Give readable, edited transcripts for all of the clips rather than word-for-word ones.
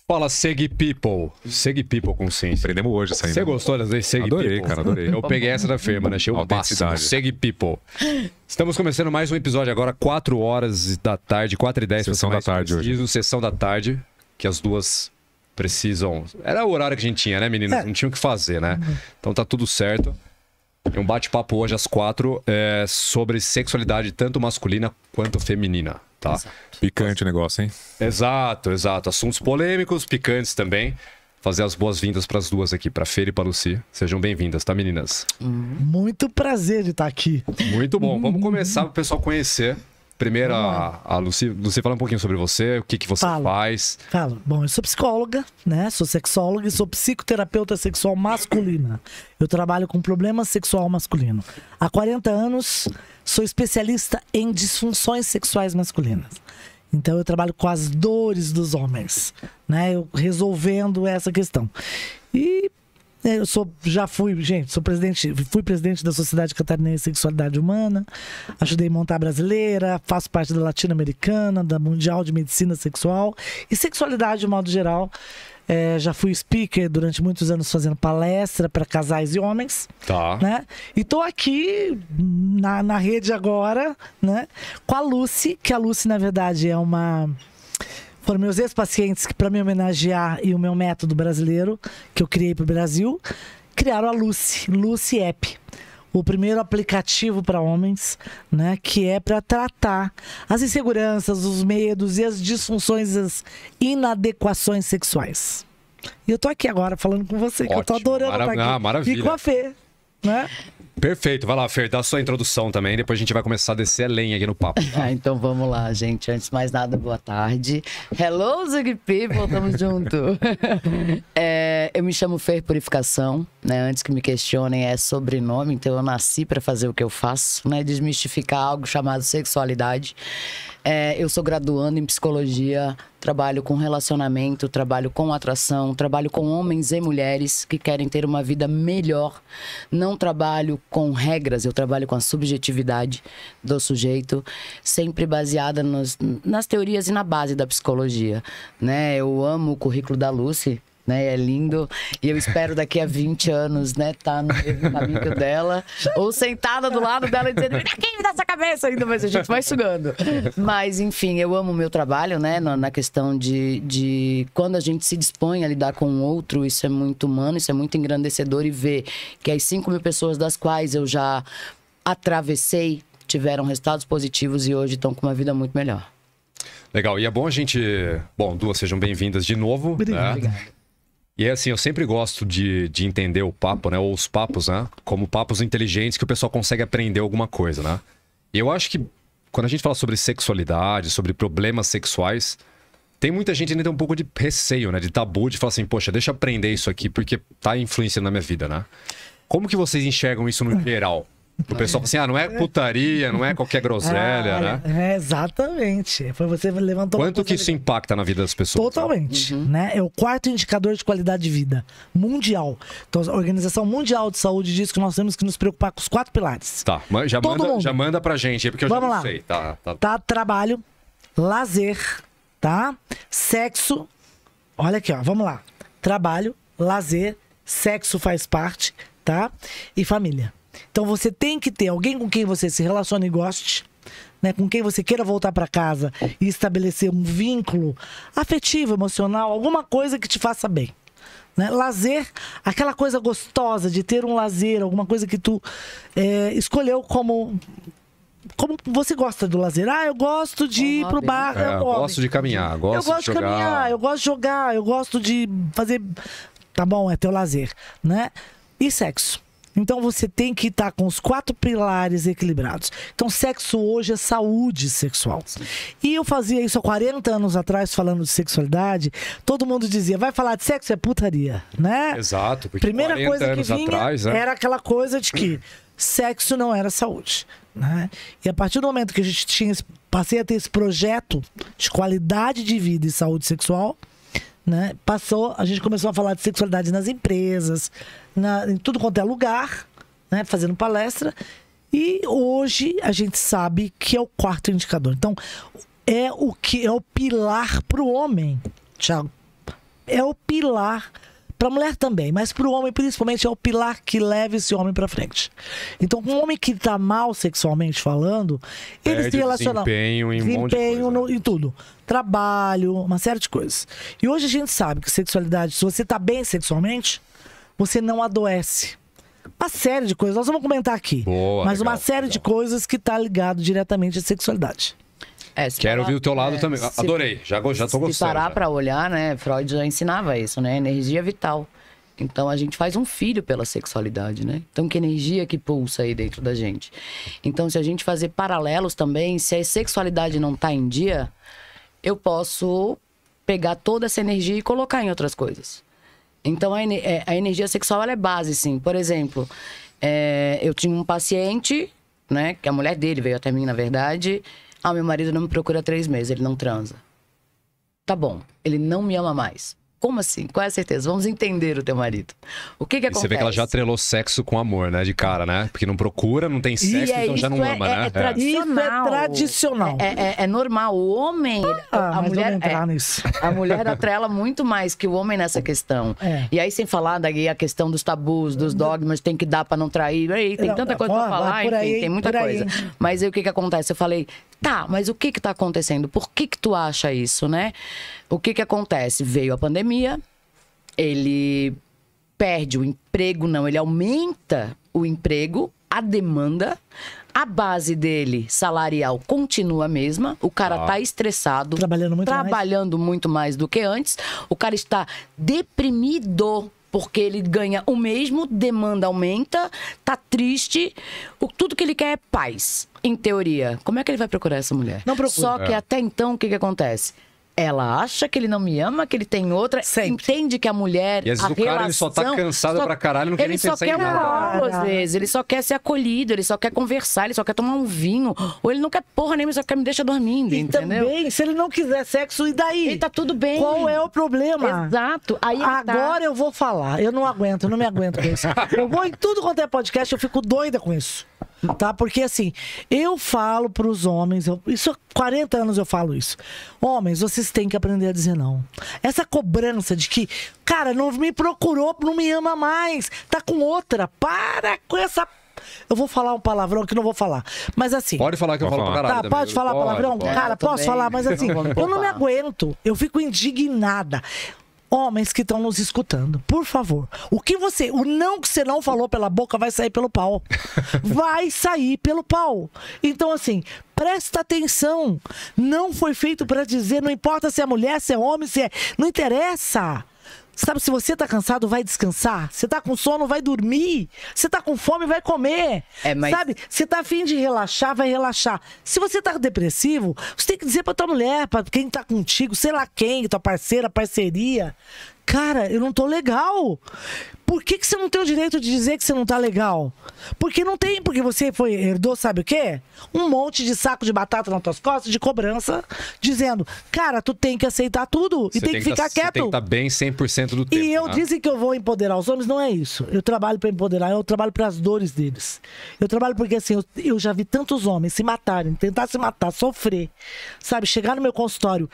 Fala, Seg People. Seg People com ciência. Aprendemos hoje essa aí. Você gostou das vezes Seg Adorei, People? cara, adorei. Eu peguei essa da firma, né? Achei o máximo. Seg People. Estamos começando mais um episódio agora, 4 horas da tarde, 4h10. Sessão da tarde hoje. Sessão da tarde, que as duas precisam... Era o horário que a gente tinha, né, meninas? Não tinha o que fazer, né? Então tá tudo certo. E um bate-papo hoje às 4 sobre sexualidade tanto masculina quanto feminina, tá? Exato. Picante o negócio, hein? Exato, exato. Assuntos polêmicos, picantes também. Fazer as boas-vindas para as duas aqui, para Fer e para Lucy. Sejam bem-vindas, tá, meninas? Muito prazer de estar aqui. Muito bom. Vamos começar para o pessoal conhecer. Primeiro, a Lucy. Lucy, fala um pouquinho sobre você, o que você faz. Falo. Bom, eu sou psicóloga, né? Sou sexóloga e sou psicoterapeuta sexual masculina. Eu trabalho com problema sexual masculino. Há 40 anos, sou especialista em disfunções sexuais masculinas. Então, eu trabalho com as dores dos homens, né? Eu resolvendo essa questão. E... eu fui presidente da Sociedade Catarinense de Sexualidade Humana, ajudei a montar a brasileira, faço parte da latino-americana, da Mundial de Medicina Sexual e sexualidade de modo geral. Já fui speaker durante muitos anos fazendo palestra para casais e homens. Tá. Né? E tô aqui na rede agora, né, com a Lucy, que a Lucy, na verdade, é uma... Foram meus ex-pacientes que, para me homenagear e o meu método brasileiro, que eu criei para o Brasil, criaram a Lucy App. O primeiro aplicativo para homens, né, que é para tratar as inseguranças, os medos e as disfunções, as inadequações sexuais. E eu tô aqui agora falando com você, que eu tô adorando estar aqui. Maravilha. E com a Fê, né? Perfeito. Vai lá, Fer, dá a sua introdução também. Depois a gente vai começar a descer a lenha aqui no papo. Então vamos lá, gente. Antes de mais nada, boa tarde. Hello, Zig People, tamo junto. Eu me chamo Fer Purificação, né? Antes que me questionem, é sobrenome. Então eu nasci para fazer o que eu faço, né? Desmistificar algo chamado sexualidade. Eu sou graduando em psicologia, trabalho com relacionamento, trabalho com atração, trabalho com homens e mulheres que querem ter uma vida melhor. Não trabalho com regras, eu trabalho com a subjetividade do sujeito, sempre baseada nas teorias e na base da psicologia, né? Eu amo o currículo da Lucy, né? É lindo. E eu espero daqui a 20 anos, né, tá no mesmo caminho dela, ou sentada do lado dela e dizendo, vem aqui, me dá essa cabeça ainda, mas a gente vai sugando. Mas, enfim, eu amo o meu trabalho, né, na questão de quando a gente se dispõe a lidar com o outro, isso é muito humano, isso é muito engrandecedor, e ver que as 5.000 pessoas das quais eu já atravessei tiveram resultados positivos e hoje estão com uma vida muito melhor. Legal. E é bom a gente... Bom, duas, sejam bem-vindas de novo. Obrigado. Né? E é assim, eu sempre gosto de entender o papo, né? Ou os papos, né? Como papos inteligentes que o pessoal consegue aprender alguma coisa, né? E eu acho que quando a gente fala sobre sexualidade, sobre problemas sexuais, tem muita gente ainda tem um pouco de receio, né? De tabu, de falar assim, poxa, deixa eu aprender isso aqui porque tá influenciando na minha vida, né? Como que vocês enxergam isso no geral? O pessoal fala assim, não é putaria, não é qualquer groselha, né? Exatamente. Foi você levantou. Quanto que isso impacta na vida das pessoas? Totalmente, né? É o quarto indicador de qualidade de vida mundial. Então, a Organização Mundial de Saúde diz que nós temos que nos preocupar com os 4 pilares. Tá, já manda pra gente aí, porque eu já não sei. Tá, trabalho, lazer, tá? Sexo. Olha aqui, ó, vamos lá. Trabalho, lazer, sexo faz parte, tá? E família. Então você tem que ter alguém com quem você se relacione e goste, né, com quem você queira voltar para casa e estabelecer um vínculo afetivo, emocional, alguma coisa que te faça bem. Né? Lazer, aquela coisa gostosa de ter um lazer, alguma coisa que tu escolheu como você gosta do lazer. Eu gosto de ir pro bar. Eu gosto de caminhar, gosto de jogar. Eu gosto de jogar, eu gosto de fazer... Tá bom, é teu lazer, né? E sexo. Então você tem que estar com os 4 pilares equilibrados. Então sexo hoje é saúde sexual. E eu fazia isso há 40 anos atrás, falando de sexualidade. Todo mundo dizia, vai falar de sexo é putaria, né? Exato, porque primeira 40 coisa anos que vinha atrás, né? Era aquela coisa de que sexo não era saúde, né? E a partir do momento que a gente passei a ter esse projeto de qualidade de vida e saúde sexual, né, a gente começou a falar de sexualidade nas empresas, em tudo quanto é lugar, né, fazendo palestra. E hoje a gente sabe que é o 4º indicador. Então, é o que é o pilar para o homem, Thiago, é o pilar. Para a mulher também, mas para o homem principalmente é o pilar que leva esse homem para frente. Então, um homem que está mal sexualmente falando, ele se relaciona... Desempenho em um monte de coisa. Em tudo. Trabalho, uma série de coisas. E hoje a gente sabe que sexualidade, se você está bem sexualmente, você não adoece. Uma série de coisas, nós vamos comentar aqui. Boa, mas legal, uma série de coisas que está ligado diretamente à sexualidade. Quero ouvir o teu lado também. Adorei, já tô gostando. Se parar para olhar, né, Freud já ensinava isso, né, energia vital. Então a gente faz um filho pela sexualidade, né? Então que energia que pulsa aí dentro da gente. Então se a gente fazer paralelos também, se a sexualidade não tá em dia, eu posso pegar toda essa energia e colocar em outras coisas. Então a energia sexual ela é base, sim. Por exemplo, eu tinha um paciente, né, que a mulher dele veio até mim, na verdade. Meu marido não me procura há 3 meses, ele não transa. Tá bom, ele não me ama mais. Como assim? Qual é a certeza? Vamos entender o teu marido. O que acontece? Você vê que ela já atrelou sexo com amor, né? De cara, né? Porque não procura, não tem sexo, então já não ama, né? É tradicional. Isso é tradicional. É normal. O homem... a mulher, a mulher atrela muito mais que o homem nessa questão. E aí, sem falar daí a questão dos tabus, dos dogmas, tem que dar pra não trair. Aí, tem tanta coisa pra falar, enfim, tem muita coisa. Mas aí o que acontece? Eu falei... Tá, mas o que tá acontecendo? Por que tu acha isso, né? O que acontece? Veio a pandemia, ele perde o emprego, não, ele aumenta o emprego, a demanda, a base dele, salarial, continua a mesma, o cara tá estressado, trabalhando muito mais do que antes, o cara está deprimido, porque ele ganha o mesmo, demanda aumenta, tá triste. Tudo que ele quer é paz, em teoria. Como é que ele vai procurar essa mulher? Não procura. Só que até então, o que acontece? Ela acha que ele não me ama, que ele tem outra, entende que a mulher, e às vezes o cara ele só tá cansado pra caralho, não quer nem pensar em nada. Ele só quer um colo, às vezes, ele só quer ser acolhido, ele só quer conversar, ele só quer tomar um vinho, ou ele não quer porra nenhuma, ele só quer me deixar dormindo, entendeu? Também, se ele não quiser sexo, e daí? Ele tá tudo bem. Qual é o problema? Exato. Aí agora eu vou falar, eu não aguento, eu não me aguento com isso. Eu vou em tudo quanto é podcast, eu fico doida com isso. Tá? Porque assim, eu falo pros homens, isso há 40 anos eu falo isso. Homens, vocês têm que aprender a dizer não. Essa cobrança de que, cara, não me procurou, não me ama mais, tá com outra, para com essa... Eu vou falar um palavrão que não vou falar. Mas assim... Pode falar que eu falo pra caralho. Tá, pode falar palavrão? Cara, posso falar, mas assim, eu não me aguento. Eu fico indignada. Homens que estão nos escutando, por favor. O não que você não falou pela boca vai sair pelo pau. Vai sair pelo pau. Então, assim, presta atenção. Não foi feito para dizer, não importa se é mulher, se é homem, se é... Não interessa. Sabe, se você tá cansado, vai descansar. Se tá com sono, vai dormir. Se tá com fome, vai comer. Sabe, se tá a fim de relaxar, vai relaxar. Se você tá depressivo, você tem que dizer pra tua mulher, pra quem tá contigo, sei lá quem, tua parceira, parceria. Cara, eu não tô legal. Por que você não tem o direito de dizer que você não tá legal? Porque não tem, porque você herdou, sabe o quê? Um monte de saco de batata nas tuas costas, de cobrança, dizendo, cara, tu tem que aceitar tudo e tem que ficar quieto. Você tem que estar bem 100% do tempo. E eu dizem que eu vou empoderar os homens, não é isso. Eu trabalho pra empoderar, eu trabalho pras dores deles. Eu trabalho porque, assim, eu já vi tantos homens se matarem, tentar se matar, sofrer, sabe? Chegar no meu consultório,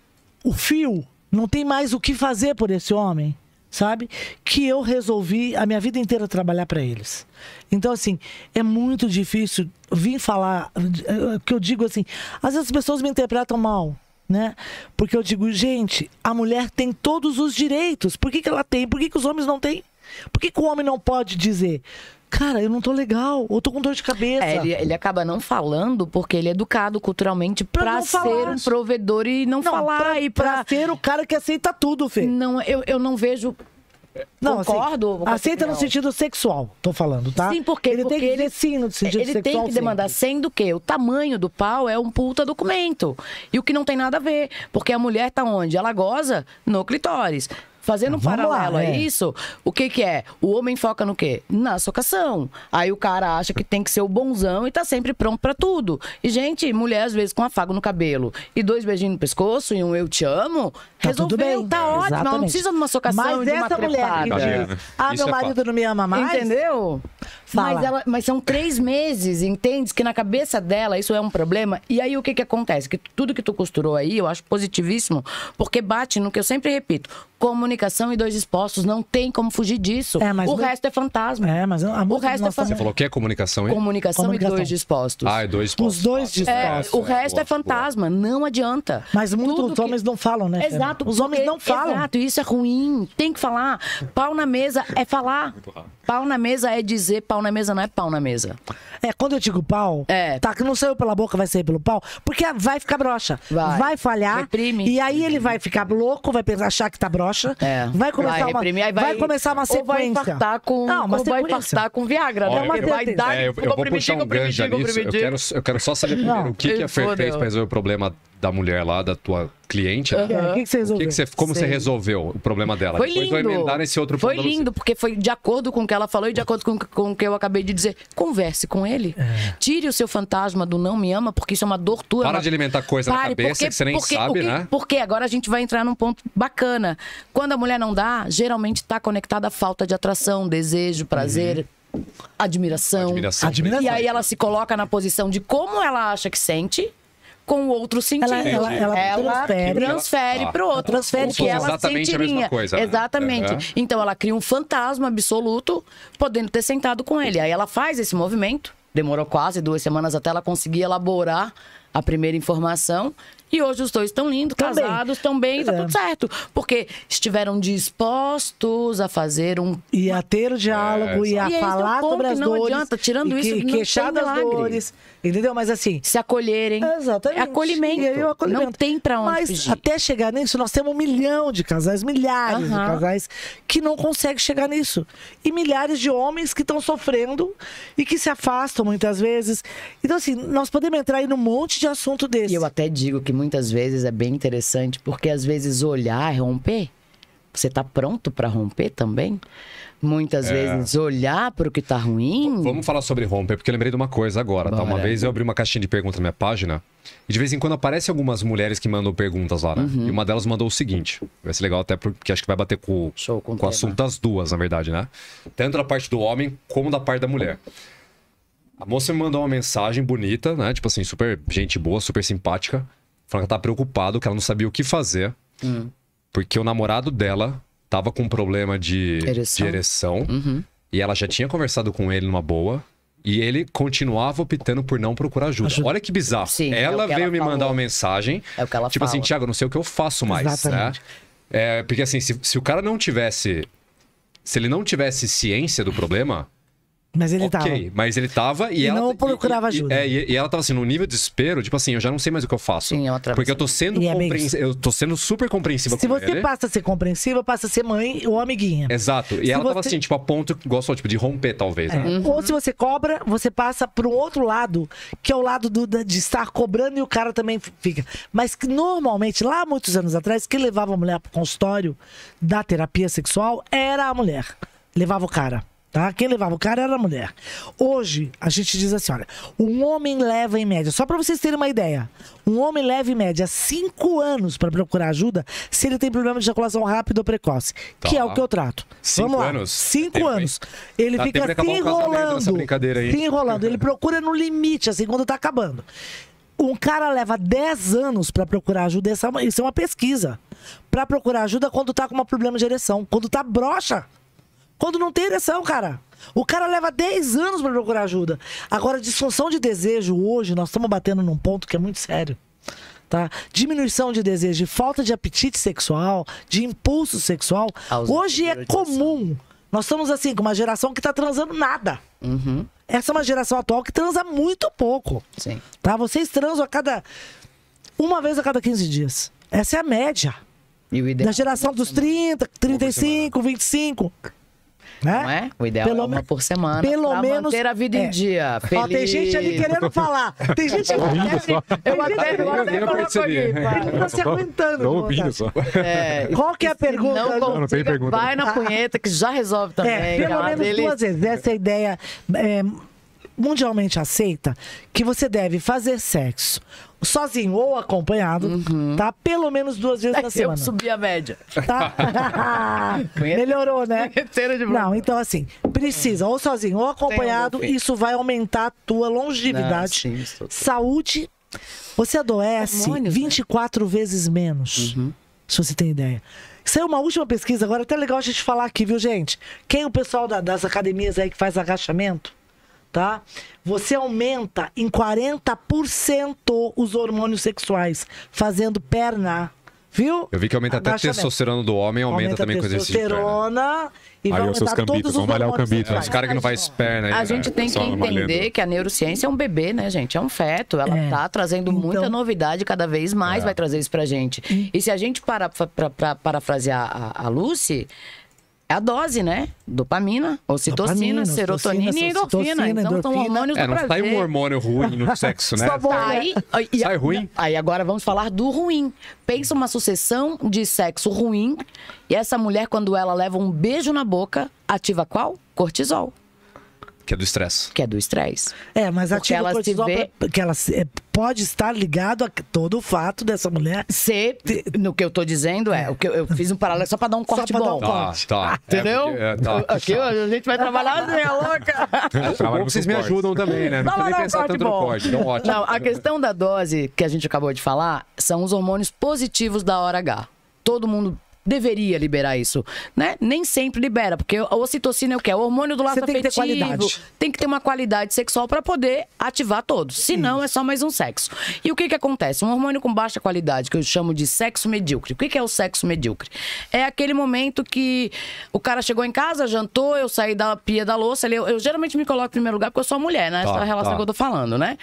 o fio... Não tem mais o que fazer por esse homem, sabe? Que eu resolvi a minha vida inteira trabalhar para eles. Então, assim, é muito difícil vir falar, que eu digo assim, às vezes as pessoas me interpretam mal, né? Porque eu digo, gente, a mulher tem todos os direitos. Por que ela tem? Por que os homens não têm? Por que o homem não pode dizer... Cara, eu não tô legal, ou tô com dor de cabeça. Ele acaba não falando porque ele é educado culturalmente pra ser um provedor e não falar. Pra ser o cara que aceita tudo, Fê. Não, eu não vejo... Não, concordo. Assim, aceita no sentido sexual, tô falando, tá? Sim, porque ele tem que dizer sim no sentido ele sexual. Ele tem que demandar, sendo que o tamanho do pau é um puta documento. E o que não tem nada a ver. Porque a mulher tá onde? Ela goza no clitóris. Fazendo um paralelo a isso, o que é? O homem foca no quê? Na socação. Aí o cara acha que tem que ser o bonzão e tá sempre pronto pra tudo. E, gente, mulher às vezes com afago no cabelo e 2 beijinhos no pescoço e um eu te amo, tá resolveu, tudo bem. Tá ótimo. Ela não precisa de uma socação e de uma trepada. Mulher que diz, meu marido não me ama mais. Entendeu? Mas são 3 meses, entende? Que na cabeça dela isso é um problema. E aí o que acontece? Que tudo que tu costurou aí, eu acho positivíssimo, porque bate no que eu sempre repito. Comunicação e 2 dispostos. Não tem como fugir disso. O resto é fantasma. Mas o resto é fantasma. Você falou o que é comunicação? Comunicação e 2 dispostos. Ah, é 2 dispostos. Os 2 dispostos. O resto é fantasma. Não adianta. Mas muitos homens não falam, né? Exato. Os homens não falam. Exato. Isso é ruim. Tem que falar. Pau na mesa é falar. Pau na mesa é dizer, pau na mesa não é pau na mesa. Quando eu digo pau, tá, que não saiu pela boca, vai sair pelo pau, porque vai ficar broxa. Vai falhar. Reprime. E aí ele vai ficar louco, vai achar que tá broxa. Vai começar vai começar uma sequência. Ou vai infartar com, vai infartar com Viagra. Vai dar. Eu vou puxar um gancho nisso. Eu quero só saber primeiro o que a Fer fez pra resolver o problema da mulher lá, da tua cliente. O que você resolveu? Como você resolveu o problema dela? Foi Depois lindo. vou emendar nesse outro Foi problema. lindo, porque foi de acordo com o que ela falou e de acordo com o que eu acabei de dizer. Converse com ele. Tire o seu fantasma do não me ama, porque isso é uma dor tua. Para de alimentar coisa na cabeça que você nem sabe, né? Porque agora a gente vai entrar num ponto bacana. Quando a mulher não dá, geralmente está conectada à falta de atração, desejo, prazer, admiração. E aí ela se coloca na posição de como ela acha que sente, com o outro sentindo. Ela transfere para o outro. Transfere que ela exatamente a mesma coisa. Exatamente. Então ela cria um fantasma absoluto, podendo ter sentado com ele. Aí ela faz esse movimento. Demorou quase 2 semanas até ela conseguir elaborar a primeira informação. E hoje os dois estão lindos, casados, estão bem, tá tudo certo. Porque estiveram dispostos a fazer E a ter o diálogo, e a falar sobre as dores. Não adianta, tirando isso, não queixar tem das dores. Entendeu? Mas assim... Se acolherem. Exatamente. É acolhimento. Não tem pra onde fugir. Até chegar nisso, nós temos 1 milhão de casais, milhares de casais que não conseguem chegar nisso. E milhares de homens que estão sofrendo e que se afastam muitas vezes. Então assim, nós podemos entrar aí num monte de assunto desse. E eu até digo que muitas vezes é bem interessante, porque às vezes olhar é romper. Você tá pronto para romper também? Muitas vezes olhar para o que tá ruim. Vamos falar sobre romper, porque eu lembrei de uma coisa agora, tá? Uma vez eu abri uma caixinha de perguntas na minha página e de vez em quando aparecem algumas mulheres que mandam perguntas lá, né? E uma delas mandou o seguinte, vai ser legal até porque acho que vai bater com o assunto das duas, na verdade, né? Tanto da parte do homem como da parte da mulher. A moça me mandou uma mensagem bonita, né? Tipo assim, super gente boa, super simpática, falando que ela tá preocupada, que ela não sabia o que fazer, porque o namorado dela tava com um problema de ereção e ela já tinha conversado com ele numa boa e ele continuava optando por não procurar ajuda. Olha que bizarro. Sim, ela veio me mandar uma mensagem, tipo assim, Thiago, não sei o que eu faço mais, Exatamente. né? Porque assim, se o cara não tivesse... Se ele não tivesse ciência do problema... Mas ele tava. Mas ele tava e ela... não procurava ajuda. E ela tava assim, num nível de desespero, tipo assim, eu já não sei mais o que eu faço. Sim, outra porque eu tô sendo eu tô sendo super compreensiva com ele. Se você passa a ser compreensiva, passa a ser mãe ou amiguinha. Exato. E ela tava assim, tipo, a ponto, gostou, tipo, de romper, talvez. Né? Ou se você cobra, você passa pro outro lado, que é o lado de estar cobrando e o cara também fica. Mas que normalmente, lá muitos anos atrás, quem levava a mulher pro consultório da terapia sexual era a mulher. Levava o cara. Tá? Quem levava o cara era a mulher. Hoje, a gente diz assim, olha, um homem leva em média, só para vocês terem uma ideia, um homem leva em média 5 anos para procurar ajuda se ele tem problema de ejaculação rápida ou precoce, que é o que eu trato. 5 anos? 5 anos. Ele fica se enrolando. Ele procura no limite, assim, quando tá acabando. Um cara leva 10 anos para procurar ajuda, isso é uma pesquisa. Para procurar ajuda quando tá com um problema de ereção, quando tá broxa. Quando não tem ereção, cara. O cara leva 10 anos para procurar ajuda. Agora, disfunção de desejo, hoje, nós estamos batendo num ponto que é muito sério. Tá? Diminuição de desejo, falta de apetite sexual, de impulso sexual. Hoje é comum. Nós estamos assim, com uma geração que está transando nada. Essa é uma geração atual que transa muito pouco. Sim. Tá? Vocês transam uma vez a cada 15 dias. Essa é a média. E o ideal da geração dos 30, 35, 25. Né? Não é? O ideal é uma por semana pelo menos manter a vida em dia. Feliz. Ó, tem gente ali querendo falar. Tem gente que Eu percebi. Ele tá se aguentando. Tô ouvindo só. Qual que é a pergunta? Não tem pergunta. Vai na punheta que já resolve também. Pelo menos 2 vezes. Essa é a ideia mundialmente aceita, que você deve fazer sexo sozinho ou acompanhado, tá? Pelo menos 2 vezes na semana. Eu subi a média. Tá? Melhorou, né? Não, então assim, precisa ou sozinho ou acompanhado, isso vai aumentar a tua longevidade, saúde. Você adoece 24 vezes menos. Se você tem ideia. Isso é uma última pesquisa, agora é até legal a gente falar aqui, viu, gente? Quem é o pessoal das academias aí que faz agachamento, tá? Você aumenta em 40% os hormônios sexuais fazendo perna, viu? Eu vi que aumenta até a testosterona do homem, aumenta também com exercício de perna. Testosterona e vai aumentar todos os vamos malhar o hormônios cambito. sexuais. Os caras que não faz perna. A gente tem que entender que a neurociência é um bebê, né, gente? É um feto. Ela tá trazendo muita novidade, cada vez mais vai trazer isso pra gente. E se a gente parar pra parafrasear a Lucy, é a dose, né? Dopamina, ocitocina, serotonina e endorfina. Então são hormônios do não prazer. sai um hormônio ruim no sexo, né? Sai ruim. Aí agora vamos falar do ruim. Pensa uma sucessão de sexo ruim. E essa mulher, quando ela leva um beijo na boca, ativa qual? Cortisol. Que é do estresse. Que é do estresse. Mas porque ativa ela o cortisol que ela pode estar ligado a todo o fato dessa mulher. No que eu tô dizendo o que eu fiz um paralelo só pra dar um corte bom. Tá. Entendeu? Aqui a gente vai trabalhar assim, é louca. Vocês me ajudam também, né? Não precisa nem pensar tanto no corte. Então, ótimo. Não, a questão da dose que a gente acabou de falar são os hormônios positivos da hora H. Todo mundo deveria liberar isso, né? Nem sempre libera, porque a ocitocina é o quê? É o hormônio do laço afetivo. Tem que ter qualidade. Tem que ter uma qualidade sexual para poder ativar todos. Senão é só mais um sexo. E o que acontece? Um hormônio com baixa qualidade, que eu chamo de sexo medíocre. O que é o sexo medíocre? É aquele momento que o cara chegou em casa, jantou, eu saí da pia da louça. Eu geralmente me coloco em primeiro lugar porque eu sou mulher, né? Essa é a relação que eu tô falando, né?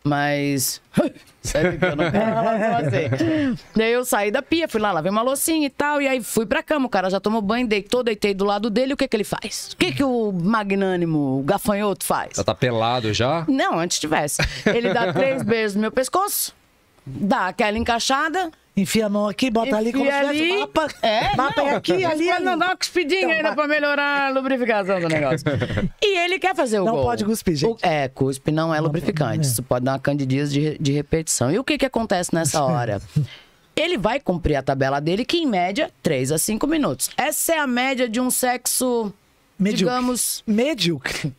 Mas... Sabe que eu não quero relação assim. Daí eu saí da pia, fui lá, lavei uma loucinha e tal, e aí fui pra cama. O cara já tomou banho, deitei do lado dele. O que ele faz? O que o magnânimo, o gafanhoto faz? Já tá pelado já? Não, antes tivesse. Ele dá 3 beijos no meu pescoço, dá aquela encaixada... Enfia a mão aqui, bota ali como se tivesse o mapa. Mapa é aqui, ali. Não, dá uma cuspidinha ainda pra melhorar a lubrificação do negócio. E ele quer fazer o gol. Não pode cuspir, gente. Cuspe não é lubrificante. Isso pode dar uma candidíase de repetição. E o que acontece nessa hora? Ele vai cumprir a tabela dele, que em média, 3 a 5 minutos. Essa é a média de um sexo... Medíocre. Digamos... Medíocre.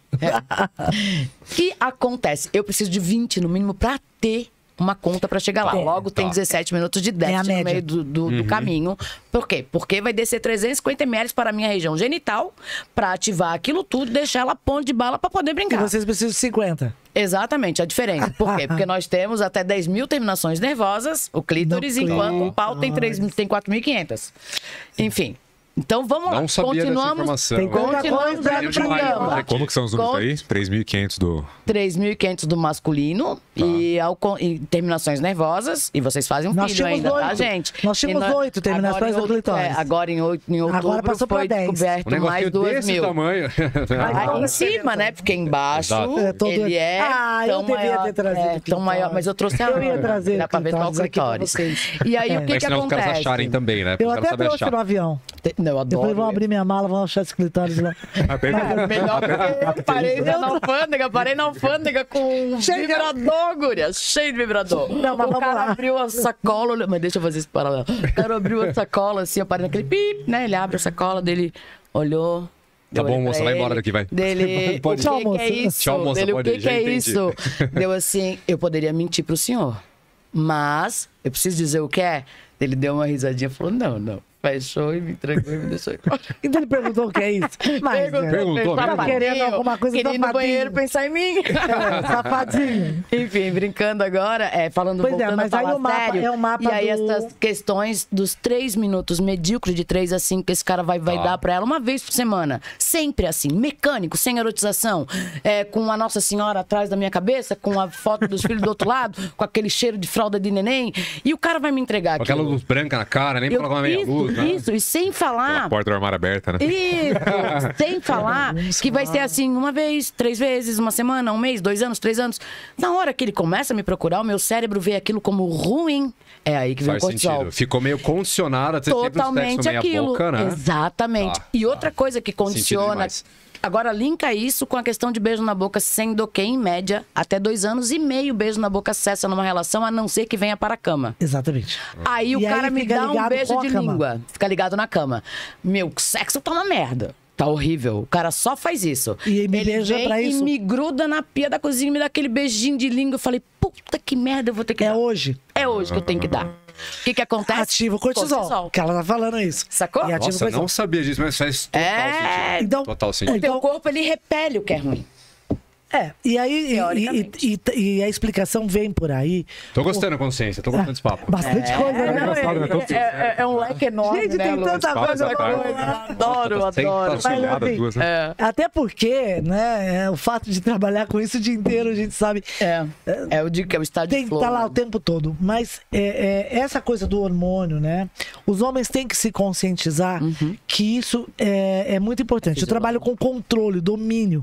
Que acontece? Eu preciso de 20, no mínimo, pra ter uma conta pra chegar lá. Logo tem 17 minutos de déficit no meio do caminho. Por quê? Porque vai descer 350 ml para a minha região genital pra ativar aquilo tudo, deixar ela ponto de bala pra poder brincar. E vocês precisam de 50. Exatamente, a diferença. Por quê? Porque nós temos até 10 mil terminações nervosas, o clítoris, enquanto o pau tem 4.500. Enfim. Então vamos lá. Não sabia continuamos, dessa Tem continuamos coisa pra cama. Como que são os números aí? 3.500 do... 3.500 do masculino e terminações nervosas. E vocês fazem um filho ainda, 8. tá, gente? Nós tínhamos 8 terminações do clitóris. Agora em outubro Agora passou foi pra 10. descoberto mais 2.000. Desse tamanho. Aí em cima, né? Porque embaixo ele é eu tão devia maior. ter trazido Tão maior, mas eu trouxe a Eu ia trazer dá pra ver só o clitóris. E aí o que Mas senão os caras acontece? acharem também, né? Eu Os caras até sabem trouxe achar. no avião. Não, eu Eu adoro. falei, vão abrir minha mala, vão achar esse clitóris lá. Melhor que eu parei na alfândega com vibrador, guria. Cheio de vibrador. Não, mas o vamos cara lá. abriu a sacola, mas deixa eu fazer esse paralelo. O cara abriu a sacola assim, eu parei naquele pip, né? Ele abre a sacola dele, olhou. Tá bom, moça, vai embora daqui, vai. Dele, Pode o ir. que é isso? Tchau, moça, Dele, pode o ir, que já é entendi. isso? Deu assim, eu poderia mentir pro senhor, mas eu preciso dizer o que é? Ele deu uma risadinha e falou, não. Fechou e me entregou e me deixou ir embora. Então ele perguntou o que é isso. Mas, Perguntou, tava querendo alguma coisa Queria ir no banheiro pensar em mim. Safadinho. Enfim, brincando agora, voltando mas a aí falar o mapa sério. é o mapa e aí do... essas questões dos 3 minutos medíocre de 3 a 5 que esse cara vai dar pra ela uma vez por semana. Sempre assim, mecânico, sem erotização, com a Nossa Senhora atrás da minha cabeça, com a foto dos filhos do outro lado, com aquele cheiro de fralda de neném. E o cara vai me entregar Com aquilo. aquela luz branca na cara, nem pra colocar uma meia luz, né? Isso, e sem falar... A porta do armário aberta, né? Isso, sem falar que vai ser assim, uma vez, 3 vezes, uma semana, 1 mês, 2 anos, 3 anos. Na hora que ele começa a me procurar, o meu cérebro vê aquilo como ruim. É aí que vem o Faz cortisol. sentido. Ficou meio condicionado a ter sempre o Totalmente sexo meia aquilo. boca, né? Exatamente. Tá. E outra coisa que condiciona... demais. Agora, linka isso com a questão de beijo na boca, sendo que, em média, até 2 anos e meio beijo na boca cessa numa relação, a não ser que venha para a cama. Exatamente. Aí o E cara aí me fica dá um ligado beijo com a de cama. língua. Fica ligado na cama. Meu sexo tá uma merda. Tá horrível. O cara só faz isso. E me Ele beija vem pra isso. e me gruda na pia da cozinha, me dá aquele beijinho de língua. Eu falei, puta que merda, eu vou ter que É dar. hoje. É hoje que eu tenho que dar. O que acontece? Ativa o cortisol. Que ela tá falando isso. Sacou? E ativa o Nossa, cortisol. não sabia disso, mas faz total sentido. Então, Total O sentido. teu corpo, ele repele o que é ruim. e aí Teoricamente. e a explicação vem por aí. Tô gostando da consciência, tô gostando desse papo. Bastante coisa, né? É um leque enorme, Gente, tem tanta coisa boa. Adoro. Sensacional das duas, né? Até porque, né, o fato de trabalhar com isso o dia inteiro, a gente sabe. É o estado Tem de que flor. estar lá o tempo todo. Mas essa coisa do hormônio, né? Os homens têm que se conscientizar que isso é muito importante. Eu trabalho com controle, domínio.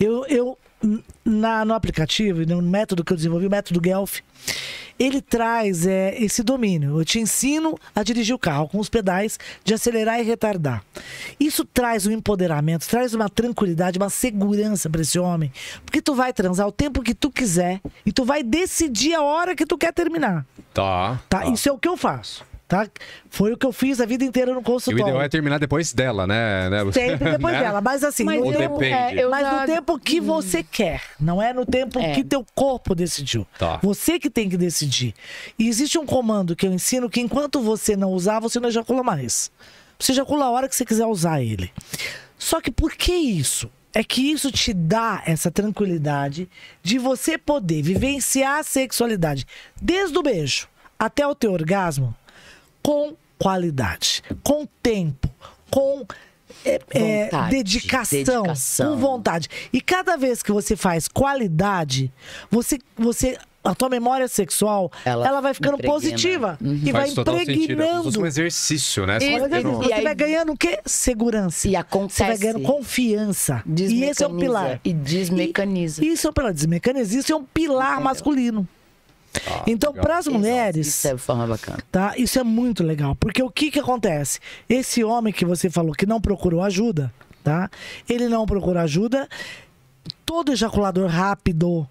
No aplicativo, no método que eu desenvolvi, o método Guelph, ele traz esse domínio. Eu te ensino a dirigir o carro com os pedais de acelerar e retardar. Isso traz um empoderamento, traz uma tranquilidade, uma segurança para esse homem. Porque tu vai transar o tempo que tu quiser e tu vai decidir a hora que tu quer terminar. Tá. Isso é o que eu faço. Tá? Foi o que eu fiz a vida inteira no E o consultório. ideal é terminar depois dela, né? Sempre depois Né? dela. Mas assim, Mas no Ou tempo, depende. mas no tempo que você quer. Não é no tempo que teu corpo decidiu. Tá. Você que tem que decidir. E existe um comando que eu ensino que enquanto você não usar, você não ejacula mais. Você ejacula a hora que você quiser usar ele. Só que por que isso? É que isso te dá essa tranquilidade de você poder vivenciar a sexualidade desde o beijo até o teu orgasmo com qualidade, com tempo, com Vontade, dedicação, com vontade. E cada vez que você faz qualidade, a tua memória sexual, ela vai ficando impregna. positiva e vai Faz total sentido. É como se impregnando. fosse um exercício, né? E- Você aí- vai ganhando o quê? Segurança. E acontece. Você vai ganhando confiança. E esse é um pilar. E desmecaniza. Isso é um pilar. Desmecaniza. Isso é um pilar masculino. Então, para as mulheres, Isso é de forma bacana. tá? Isso é muito legal. Porque o que acontece? Esse homem que você falou que não procurou ajuda, tá? Ele não procurou ajuda. Todo ejaculador rápido,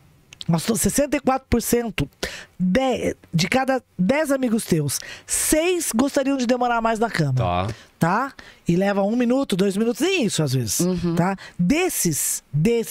64% de cada 10 amigos teus, 6 gostariam de demorar mais na cama. Tá? E leva 1 minuto, 2 minutos, nem isso às vezes. Tá? Desses,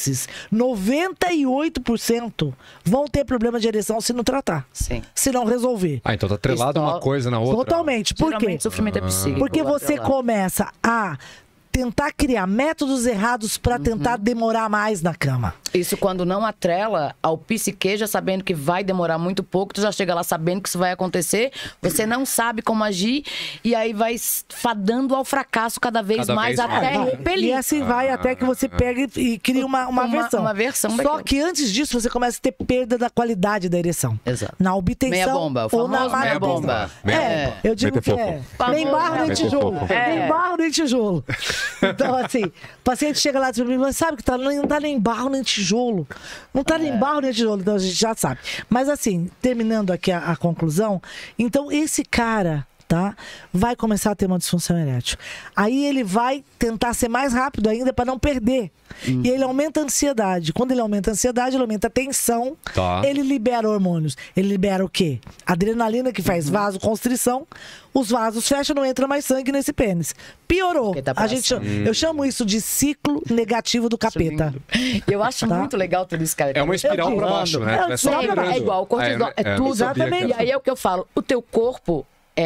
98% vão ter problema de ereção se não tratar. Sim. Se não resolver. Ah, então tá atrelado uma coisa na outra. Totalmente. Por quê? Geralmente, sofrimento é psíquico. Porque você atrelado. começa a tentar criar métodos errados para tentar demorar mais na cama. Isso quando não atrela ao psique, já sabendo que vai demorar muito pouco, tu já chega lá sabendo que isso vai acontecer, você não sabe como agir, e aí vai fadando ao fracasso cada vez mais até repelir. E assim vai até que você pega e cria uma versão. Uma versão Só daquilo. que antes disso, você começa a ter perda da qualidade da ereção. Exato. Na obtenção Meia bomba, o ou na famoso meia manutenção. bomba. Eu digo Meter que fofo. nem barro nem Meter tijolo. fofo. Nem barro nem tijolo. Então, assim, o paciente chega lá e diz pra mim, mas sabe que não tá nem barro nem tijolo. Não tá nem barro nem tijolo, então a gente já sabe. Mas assim, terminando aqui a conclusão, então esse cara, tá, vai começar a ter uma disfunção erétil. Aí ele vai tentar ser mais rápido ainda para não perder. E ele aumenta a ansiedade. Quando ele aumenta a ansiedade, ele aumenta a tensão. Tá. Ele libera hormônios. Ele libera o quê? Adrenalina, que faz vasoconstrição. Os vasos fecham, não entra mais sangue nesse pênis. Piorou. Porque tá Eu chamo isso de ciclo negativo do capeta. Eu acho Tá? muito legal tudo isso, cara. É uma espiral Eu pra digo. baixo, né? É, só é piorando. igual o cortisol, é tudo. não sabia que Exatamente. era. E aí é o que eu falo, o teu corpo,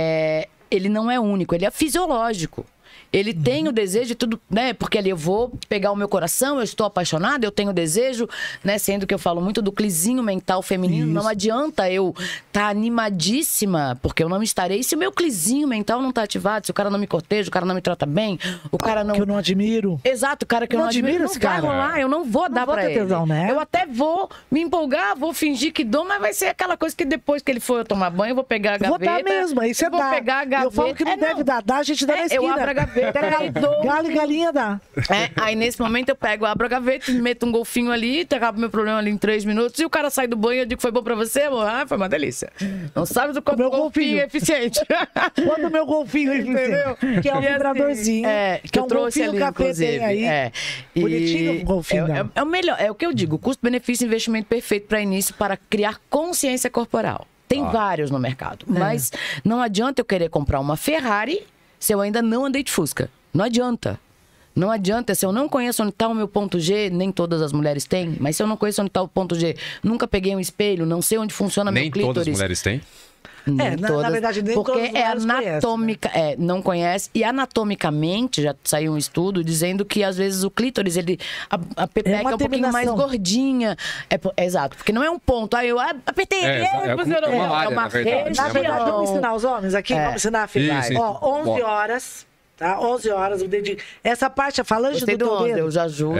ele não é único, ele é fisiológico. Ele tem o desejo de tudo, né? Porque ali eu vou pegar o meu coração, eu estou apaixonada, eu tenho desejo, né? Sendo que eu falo muito do clizinho mental feminino. Não adianta eu estar animadíssima, porque eu não estarei se o meu clizinho mental não está ativado, se o cara não me corteja, o cara não me trata bem, o cara não... Que eu não admiro. Exato, o cara que eu não admiro, esse não vai cara. rolar, eu não vou dar vou pra ter ele. tesão, né? Eu até vou me empolgar, vou fingir que dou, mas vai ser aquela coisa que depois que ele for eu tomar banho, eu vou pegar a Vou gaveta. dar mesmo, aí você eu vou dá. pegar a gaveta. Eu falo que não deve dar. Dá, a gente dá na esquina. Eu abro a gaveta, aí dou. Galo e galinha dá. Aí nesse momento eu pego, abro a gaveta, meto um golfinho ali, acaba meu problema ali em 3 minutos, e o cara sai do banho e eu digo, foi bom pra você, amor? Ah, foi uma delícia. Não sabe do como Meu o golfinho golfinho. é eficiente. Quando o meu golfinho aí, Entendeu? que é um E assim, vibradorzinho. que é eu um trouxe golfinho ali, capeta inclusive. aí. Bonitinho o golfinho dela. É o melhor, é o que eu digo, custo-benefício investimento perfeito para início, para criar consciência corporal. Tem vários no mercado, mas não adianta eu querer comprar uma Ferrari se eu ainda não andei de Fusca. Não adianta. Não adianta, se eu não conheço onde está o meu ponto G, nem todas as mulheres têm, mas se eu não conheço onde está o ponto G, nunca peguei um espelho, não sei onde funciona meu clítoris. Nem todas as mulheres têm? Na verdade, nem todas porque as é mulheres anatômica, conhecem, né? não conhece. E anatomicamente, já saiu um estudo dizendo que às vezes o clítoris, a pepeca é um pouquinho mais gordinha. Exato, porque não é um ponto. Aí eu apertei, uma região. Na verdade, vamos ensinar os homens aqui? Vamos ensinar a filha. Ó, 11 horas... Tá? 11 horas, o dedinho. Essa parte, a falange do teu dedo... Eu já julgo.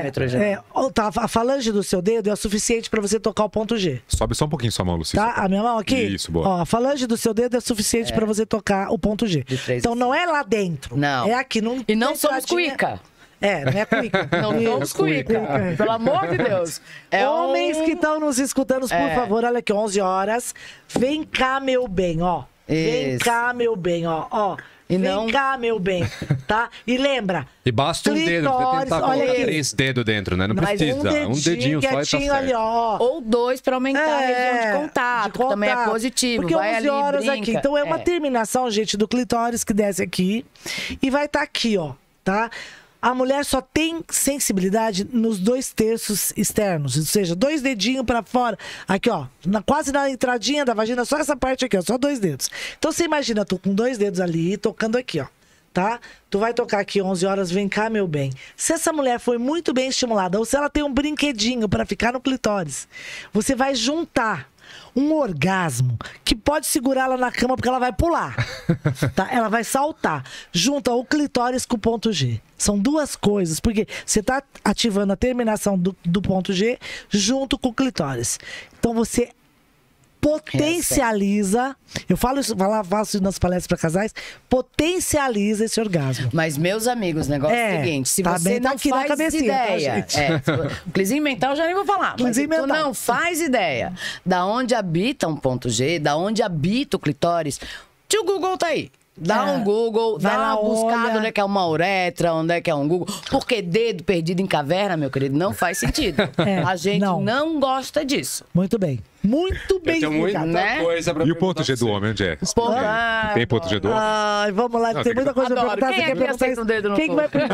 A falange do seu dedo é o suficiente para você tocar o ponto G. Sobe só um pouquinho sua mão, Lucy. Tá? A minha mão aqui? Isso, boa. Ó, a falange do seu dedo é suficiente para você tocar o ponto G. Então não é lá dentro. Não. É aqui. E não somos cuíca. Não é cuíca. Não somos cuíca. Pelo amor de Deus. Homens que estão nos escutando, por favor, olha aqui, 11 horas. Vem cá, meu bem, ó. Vem cá, meu bem, ó. Vem cá, meu bem, tá? E lembra... E basta um dedo, você tentar colocar 3 dedos dentro, né? Não precisa, um dedinho só e tá certo. Ali, ó. Ou 2 para aumentar a região de contato, que também é positivo. Porque vai 11 ali, horas brinca. aqui. Então é uma terminação, gente, do clitóris que desce aqui. E vai estar aqui, ó, tá? A mulher só tem sensibilidade nos 2/3 externos, ou seja, 2 dedinhos pra fora. Aqui, ó, quase na entradinha da vagina, só essa parte aqui, ó, só 2 dedos. Então você imagina, tu com 2 dedos ali, tocando aqui, ó, tá? Tu vai tocar aqui 11 horas, vem cá, meu bem. Se essa mulher foi muito bem estimulada, ou se ela tem um brinquedinho pra ficar no clitóris, você vai juntar um orgasmo que pode segurá-la na cama porque ela vai pular, tá? Ela vai saltar. Junta o clitóris com o ponto G. São 2 coisas, porque você está ativando a terminação do ponto G junto com o clitóris. Então você potencializa, eu faço isso nas palestras para casais, potencializa esse orgasmo. Mas, meus amigos, o negócio é o seguinte, se você não faz ideia... O clizinho mental eu já nem vou falar, mas se tu não faz ideia da onde habita um ponto G, da onde habita o clitóris, o Google tá aí. Dá um Google, dá uma buscada onde é que é uma uretra, onde é que é um Google. Porque dedo perdido em caverna, meu querido, não faz sentido. A gente não gosta disso. Muito bem. Muito bem. Tem muita coisa pra E o ponto G do homem, onde é? Tem ponto G do homem? Ai, vamos lá, tem muita coisa pra perguntar. Quem é que aceita um dedo no Quem vai primeiro?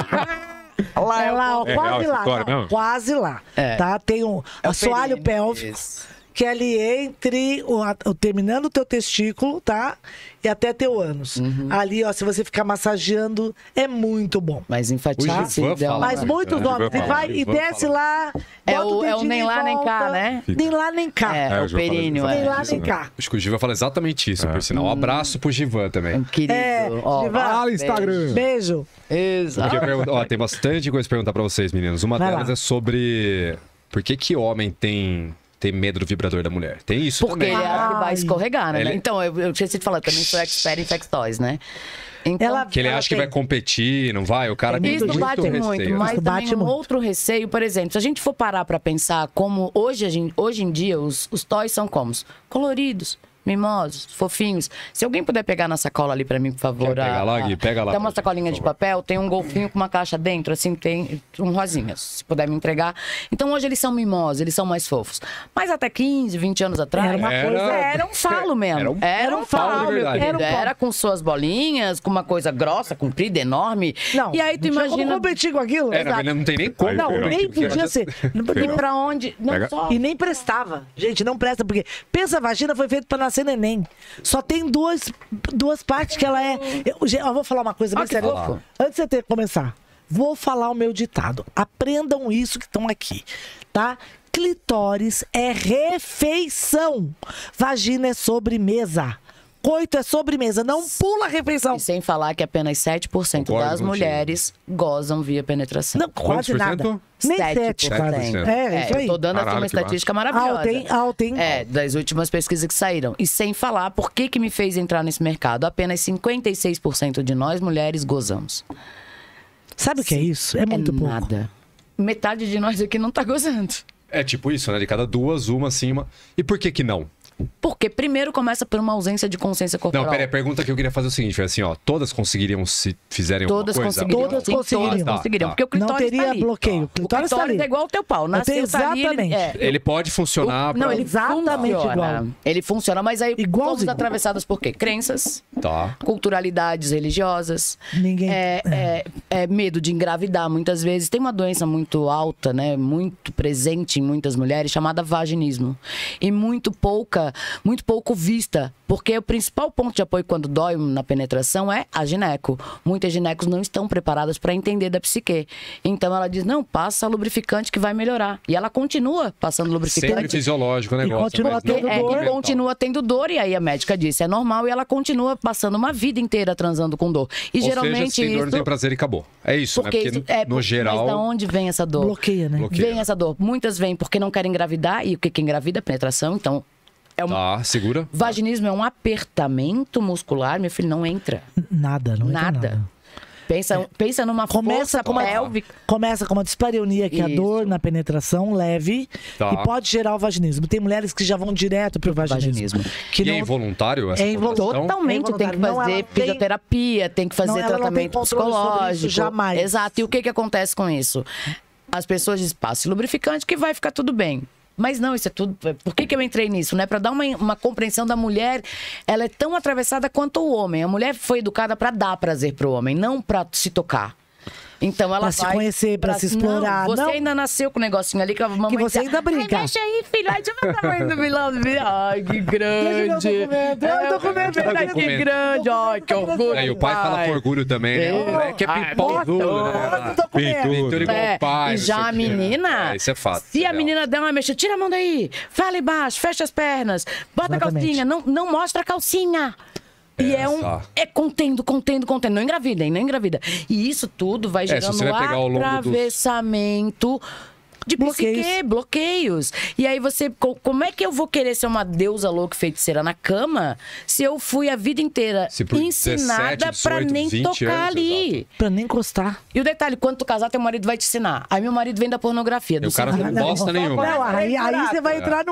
Lá, ó, quase lá. Quase lá. Tá? Tem um assoalho pélvico. Que é ali entre terminando o teu testículo, tá? E até teu ânus. Ali, ó, se você ficar massageando, é muito bom. Mas enfatiza. Mas muitos homens. E desce lá. É o nem lá nem cá, né? Nem lá nem cá. É o períneo. Nem lá nem cá. Acho que o Givan fala exatamente isso, por sinal. Um abraço pro Givan também. Querido. Givan, Instagram. Beijo. Exato. Tem bastante coisa pra perguntar pra vocês, meninos. Uma delas é sobre por que homem tem medo do vibrador da mulher. Tem isso porque também. Porque ele acha que vai escorregar, né? Então, eu tinha sido falando, também sou expert em sex toys, né? Então, que ele acha que vai competir, não vai? O cara tem isso muito bate receio. muito, mas também outro receio, por exemplo, se a gente for parar pra pensar como hoje em dia os toys são como? Coloridos, mimosos, fofinhos. Se alguém puder pegar na sacola ali pra mim, por favor. Pega lá, Gui, pega lá. Tem uma sacolinha de papel, tem um golfinho com uma caixa dentro, assim, tem um rosinha, se puder me entregar. Então hoje eles são mimosos, eles são mais fofos. Mas até 15, 20 anos atrás, era um falo mesmo. Era um falo, meu querido. Era com suas bolinhas, com uma coisa grossa, comprida, enorme. Não, e aí tu imagina... Como competir com aquilo? Não tem nem como. Não, nem podia ser. E pra onde? Não só. E nem prestava. Gente, não presta, porque pensa, a vagina foi feita pra nascer neném. Só tem duas partes que ela é... Eu vou falar uma coisa bem séria. Antes de você começar, vou falar o meu ditado. Aprendam isso que estão aqui, tá? Clitóris é refeição. Vagina é sobremesa. Coito é sobremesa, não pula a refeição. E sem falar que apenas 7% das mulheres gozam via penetração. Não, quase nada. Nem 7%. Isso aí. Eu tô dando aqui uma estatística maravilhosa. Altem. Das últimas pesquisas que saíram. E sem falar, por que me fez entrar nesse mercado? Apenas 56% de nós, mulheres, gozamos. Sabe o que é isso? É muito pouco. Nada. Metade de nós aqui não tá gozando. É tipo isso, né? De cada 2, uma acima. E por que não? Porque primeiro começa por uma ausência de consciência corporal. Não, peraí, a pergunta que eu queria fazer é o seguinte, foi assim, ó, todas conseguiriam se fizerem Todas alguma coisa? conseguiriam. Todas Sim, conseguiriam. Todas conseguiriam. Tá, Porque o Não clitóris teria tá ali. bloqueio. O O clitóris tá clitóris ali. é igual ao teu pau. Nasceu, tá ali, exatamente. Ele pode funcionar Não, pra... ele Exatamente funciona. igual. Ele funciona, mas aí Igualzinho. todas atravessadas por quê? Crenças, Tá. culturalidades religiosas, Ninguém- medo de engravidar muitas vezes. Tem uma doença muito alta, né, muito presente em muitas mulheres, chamada vaginismo. E muito pouco vista, porque o principal ponto de apoio quando dói na penetração é a gineco. Muitas ginecos não estão preparadas para entender da psique. Então ela diz, não, passa lubrificante que vai melhorar. E ela continua passando Sempre lubrificante. fisiológico o negócio. continua mas não tendo dor. E mental. continua tendo dor, e aí a médica disse, é normal, e ela continua passando uma vida inteira transando com dor. E Ou geralmente seja, se tem dor, isso... não tem prazer e acabou. É isso, Porque né? isso, Porque no geral... Mas da onde vem essa dor? Bloqueia, né? Bloqueia. Vem essa dor. Muitas vêm porque não querem engravidar, e o que engravida? Penetração. Então, é um... Tá, segura. Vaginismo é um apertamento muscular, meu filho, não entra. Nada, não entra Nada. nada. Pensa numa Começa força com, pélvica. começa com uma dispareunia, que é a Isso. dor na penetração leve, Tá. e pode gerar o vaginismo. Tem mulheres que já vão direto pro vaginismo. Vaginismo. Que E é não, involuntário essa É conversação? Totalmente, tem que Não, ela fazer tem- fisioterapia, tem que fazer Não, ela não tem tratamento controle sobre psicológico. isso, jamais. Exato. E o que acontece com isso? As pessoas dizem, passe lubrificante que vai ficar tudo bem. Mas não, isso é tudo... Por que eu entrei nisso, né? Para dar uma compreensão da mulher, ela é tão atravessada quanto o homem. A mulher foi educada para dar prazer pro homem, não para se tocar. Então ela Pra se vai... conhecer, pra se explorar. Não, você Não. ainda nasceu com o negocinho ali que a mamãe... Que você dizia, ainda brinca. Ai, mexe aí, filho. Ai, deixa eu ver o tamanho do vilão. Ai, que grande. Deixa eu ver o documento. Ai, o documento, Ai, que documento. grande. Ai, que orgulho. É, e o pai fala com orgulho também, né? O moleque é pintudo, né? Pintura igual o pai. E não já sei a o quê. menina, É, isso é fato. se isso é a real. menina der uma mexida, tira a mão daí, fala embaixo, fecha as pernas, bota Exatamente. a calcinha, não mostra a calcinha. E tá. é contendo, não engravida, hein? Não engravida. E isso tudo vai se gerando você vai pegar ao longo dos- atravessamento de psique, bloqueios. E aí como é que eu vou querer ser uma deusa louca feiticeira na cama se eu fui a vida inteira Se por ensinada 17, pra 18, nem 20 tocar anos, ali? Pra nem encostar. E o detalhe, quando tu casar, teu marido vai te ensinar. Aí meu marido vem da pornografia. E o cara não bosta nenhuma. Não, aí você vai entrar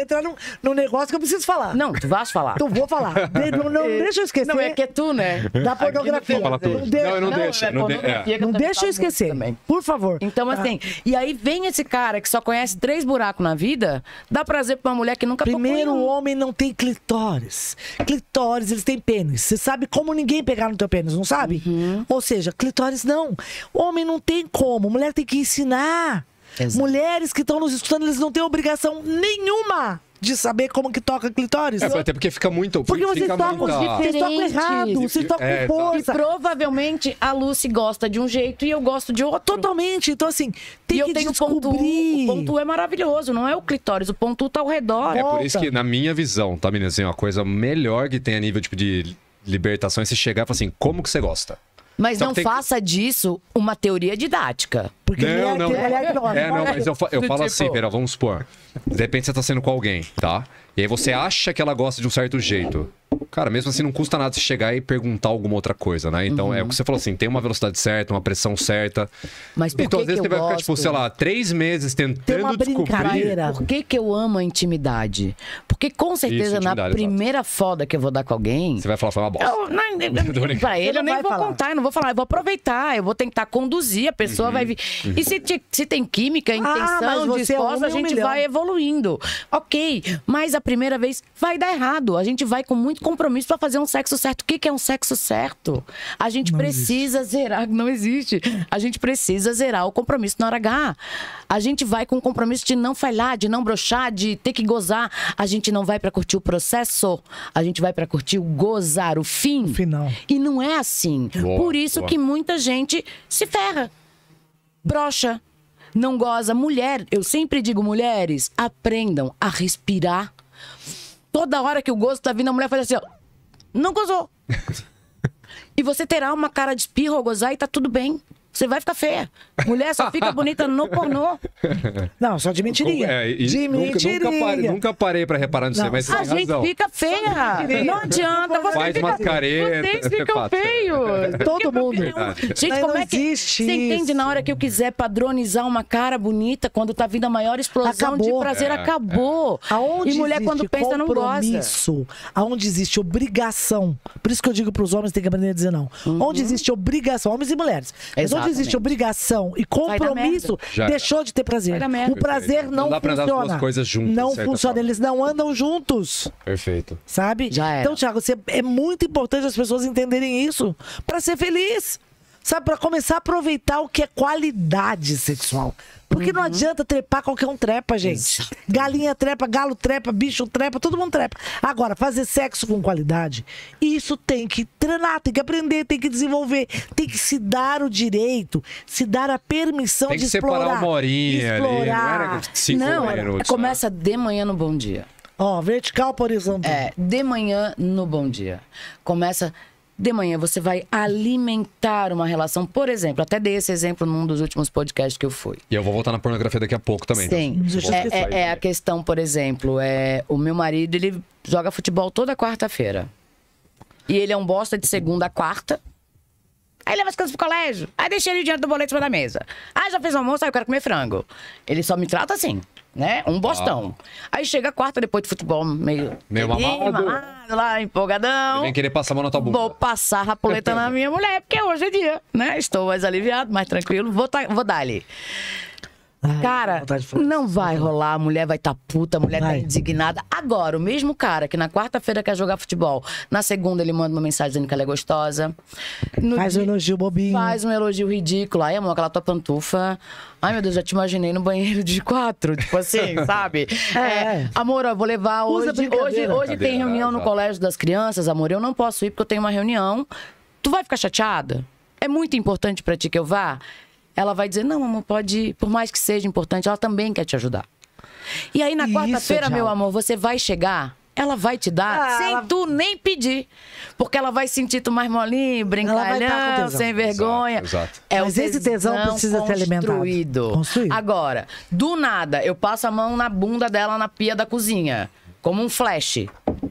num negócio que eu preciso falar. Não, tu vais falar. Então vou falar. Não deixa eu esquecer Não, é que é tu, né? da pornografia. Fala tudo. Não deixa, Não, eu não deixo. Não, pornografia que não também deixa eu falo muito esquecer. também. Por favor. Então, assim, e aí vem esse cara que só conhece 3 buracos na vida, dá prazer pra uma mulher que nunca Primeiro, tocou em o um. homem não tem clitóris. Clitóris, eles têm pênis. Você sabe como ninguém pegar no teu pênis, não sabe? Uhum. Ou seja, clitóris não. Homem não tem como. Mulher tem que ensinar. Exato. Mulheres que estão nos escutando, eles não têm obrigação nenhuma de saber como que toca clitóris. É, até porque fica muito... Porque vocês fica tocam, muita- vocês tocam diferente. errado, vocês tocam É, com exato. E força. provavelmente a Lucy gosta de um jeito e eu gosto de outro. Totalmente. Então, assim, tem E eu que tenho pontu. descobrir. O pontu é maravilhoso, não é o clitóris. O pontu tá ao redor. É por isso Volta. que, na minha visão, tá, meninas? Assim, uma coisa melhor que tem a nível tipo, de libertação é você chegar e falar assim, como que você gosta? Mas Só não que tem que- faça disso uma teoria didática. Porque Não, mulher, não. tem mulher que gosta. Não, mas eu Do falo assim, tipo- Vera, vamos supor. De repente você tá saindo com alguém, tá? E aí você acha que ela gosta de um certo jeito. Cara, mesmo assim não custa nada você chegar e perguntar alguma outra coisa, né? Então é o que você falou assim, tem uma velocidade certa, uma pressão certa. Mas por Então que às vezes que você eu vai ficar, tipo, gosto? sei lá, 3 meses Tem uma tentando descobrir. brincadeira. Por que eu amo a intimidade? Porque com certeza na intimidade, primeira foda que eu vou dar com alguém... Você vai falar, foi uma bosta. Pra ele Você eu não nem vai vou falar. contar, eu não vou falar, eu vou aproveitar, eu vou tentar conduzir, a pessoa vai vir. E se tem química, mas intenção, você é disposta, uma a em um gente milhão. vai evoluindo. Ok, mas a primeira vez vai dar errado. A gente vai com muito compromisso pra fazer um sexo certo. O que é um sexo certo? A gente precisa zerar, não existe. A gente precisa zerar o compromisso na hora H. A gente vai com o compromisso de não falhar, de não broxar, de ter que gozar. A gente não vai pra curtir o processo, a gente vai pra curtir o gozar, o fim. O final. E não é assim. Boa, Por isso boa. que muita gente se ferra. Broxa. Não goza. Mulher, eu sempre digo, mulheres, aprendam a respirar. Toda hora que o gozo tá vindo, a mulher faz assim, ó. Não gozou. E você terá uma cara de espirro ao gozar e tá tudo bem. você vai ficar feia. Mulher só fica bonita no pornô. Não, só de mentirinha. De mentirinha. Nunca parei pra reparar nisso, mas você A tem gente razão. fica feia. Não adianta. Faz umas caretas. Vocês ficam feios. Todo mundo. Gente, Mas como não é que... existe Você entende? isso. Na hora que eu quiser padronizar uma cara bonita, quando tá vindo a maior explosão de Acabou. prazer, acabou. Aonde E mulher, existe quando pensa, não goza. compromisso, aonde existe obrigação, por isso que eu digo pros homens, tem que aprender a dizer não. Onde existe obrigação, homens e mulheres, mas onde Exatamente. existe obrigação e compromisso, Já deixou de ter prazer. Vai dar merda. O prazer não dá pra andar as funciona. duas coisas juntas, não de certa funciona, forma. eles não andam juntos. Perfeito. Sabe? Já era. Então, Thiago, é muito importante as pessoas entenderem isso pra ser feliz. Sabe? Pra começar a aproveitar o que é qualidade sexual. Porque não adianta trepar, qualquer um trepa, gente. Galinha trepa, galo trepa, bicho trepa, todo mundo trepa. Agora, fazer sexo com qualidade, isso tem que treinar, tem que aprender, tem que desenvolver, tem que se dar o direito, se dar a permissão Tem que de separar explorar. uma horinha ali. Não era 5 Não, minutos. começa de manhã no Bom Dia. Ó, vertical por horizontal. De manhã no Bom Dia. Começa de manhã, você vai alimentar uma relação. Por exemplo, até dei esse exemplo num dos últimos podcasts que eu fui. E eu vou voltar na pornografia daqui a pouco também. Sim. Então. É a questão, por exemplo, o meu marido, ele joga futebol toda quarta-feira. E ele é um bosta de segunda a quarta. Aí leva as crianças pro colégio. Aí deixa ele diante do boleto em cima da mesa. Ah, já fez almoço? Aí eu quero comer frango. Ele só me trata assim, né? Um bostão. Aí chega a quarta depois do futebol, meio mamado. lá, empolgadão. Ele vem querer passar a mão na tua bunda. Vou passar a rapoleta na minha mulher, porque hoje é dia, né? Estou mais aliviado, mais tranquilo. Vou dar ali. Ai, Cara, vontade de falar não isso. vai rolar, a mulher vai estar puta, a mulher tá Vai. indignada. Agora, o mesmo cara que na quarta-feira quer jogar futebol, na segunda ele manda uma mensagem dizendo que ela é gostosa. No Faz um dia- elogio bobinho. Faz um elogio ridículo. Ai, amor, aquela tua pantufa. Ai, meu Deus, já te imaginei no banheiro de 4. Tipo assim, sabe? Amor, eu vou levar Usa hoje. brincadeira. Hoje tem reunião no exato. colégio das crianças, amor. Eu não posso ir porque eu tenho uma reunião. Tu vai ficar chateada? É muito importante pra ti que eu vá? Ela vai dizer, não, amor, pode ir. Por mais que seja importante, ela também quer te ajudar. E aí, na Isso, quarta-feira, meu Thiago. amor, você vai chegar, ela vai te dar sem ela- tu nem pedir. Porque ela vai sentir tu mais molinho, vai tá com brincalhão, tesão. sem vergonha. Exato. É Mas o esse tesão precisa ser alimentado. Construído. Agora, do nada, eu passo a mão na bunda dela na pia da cozinha. Como um flash.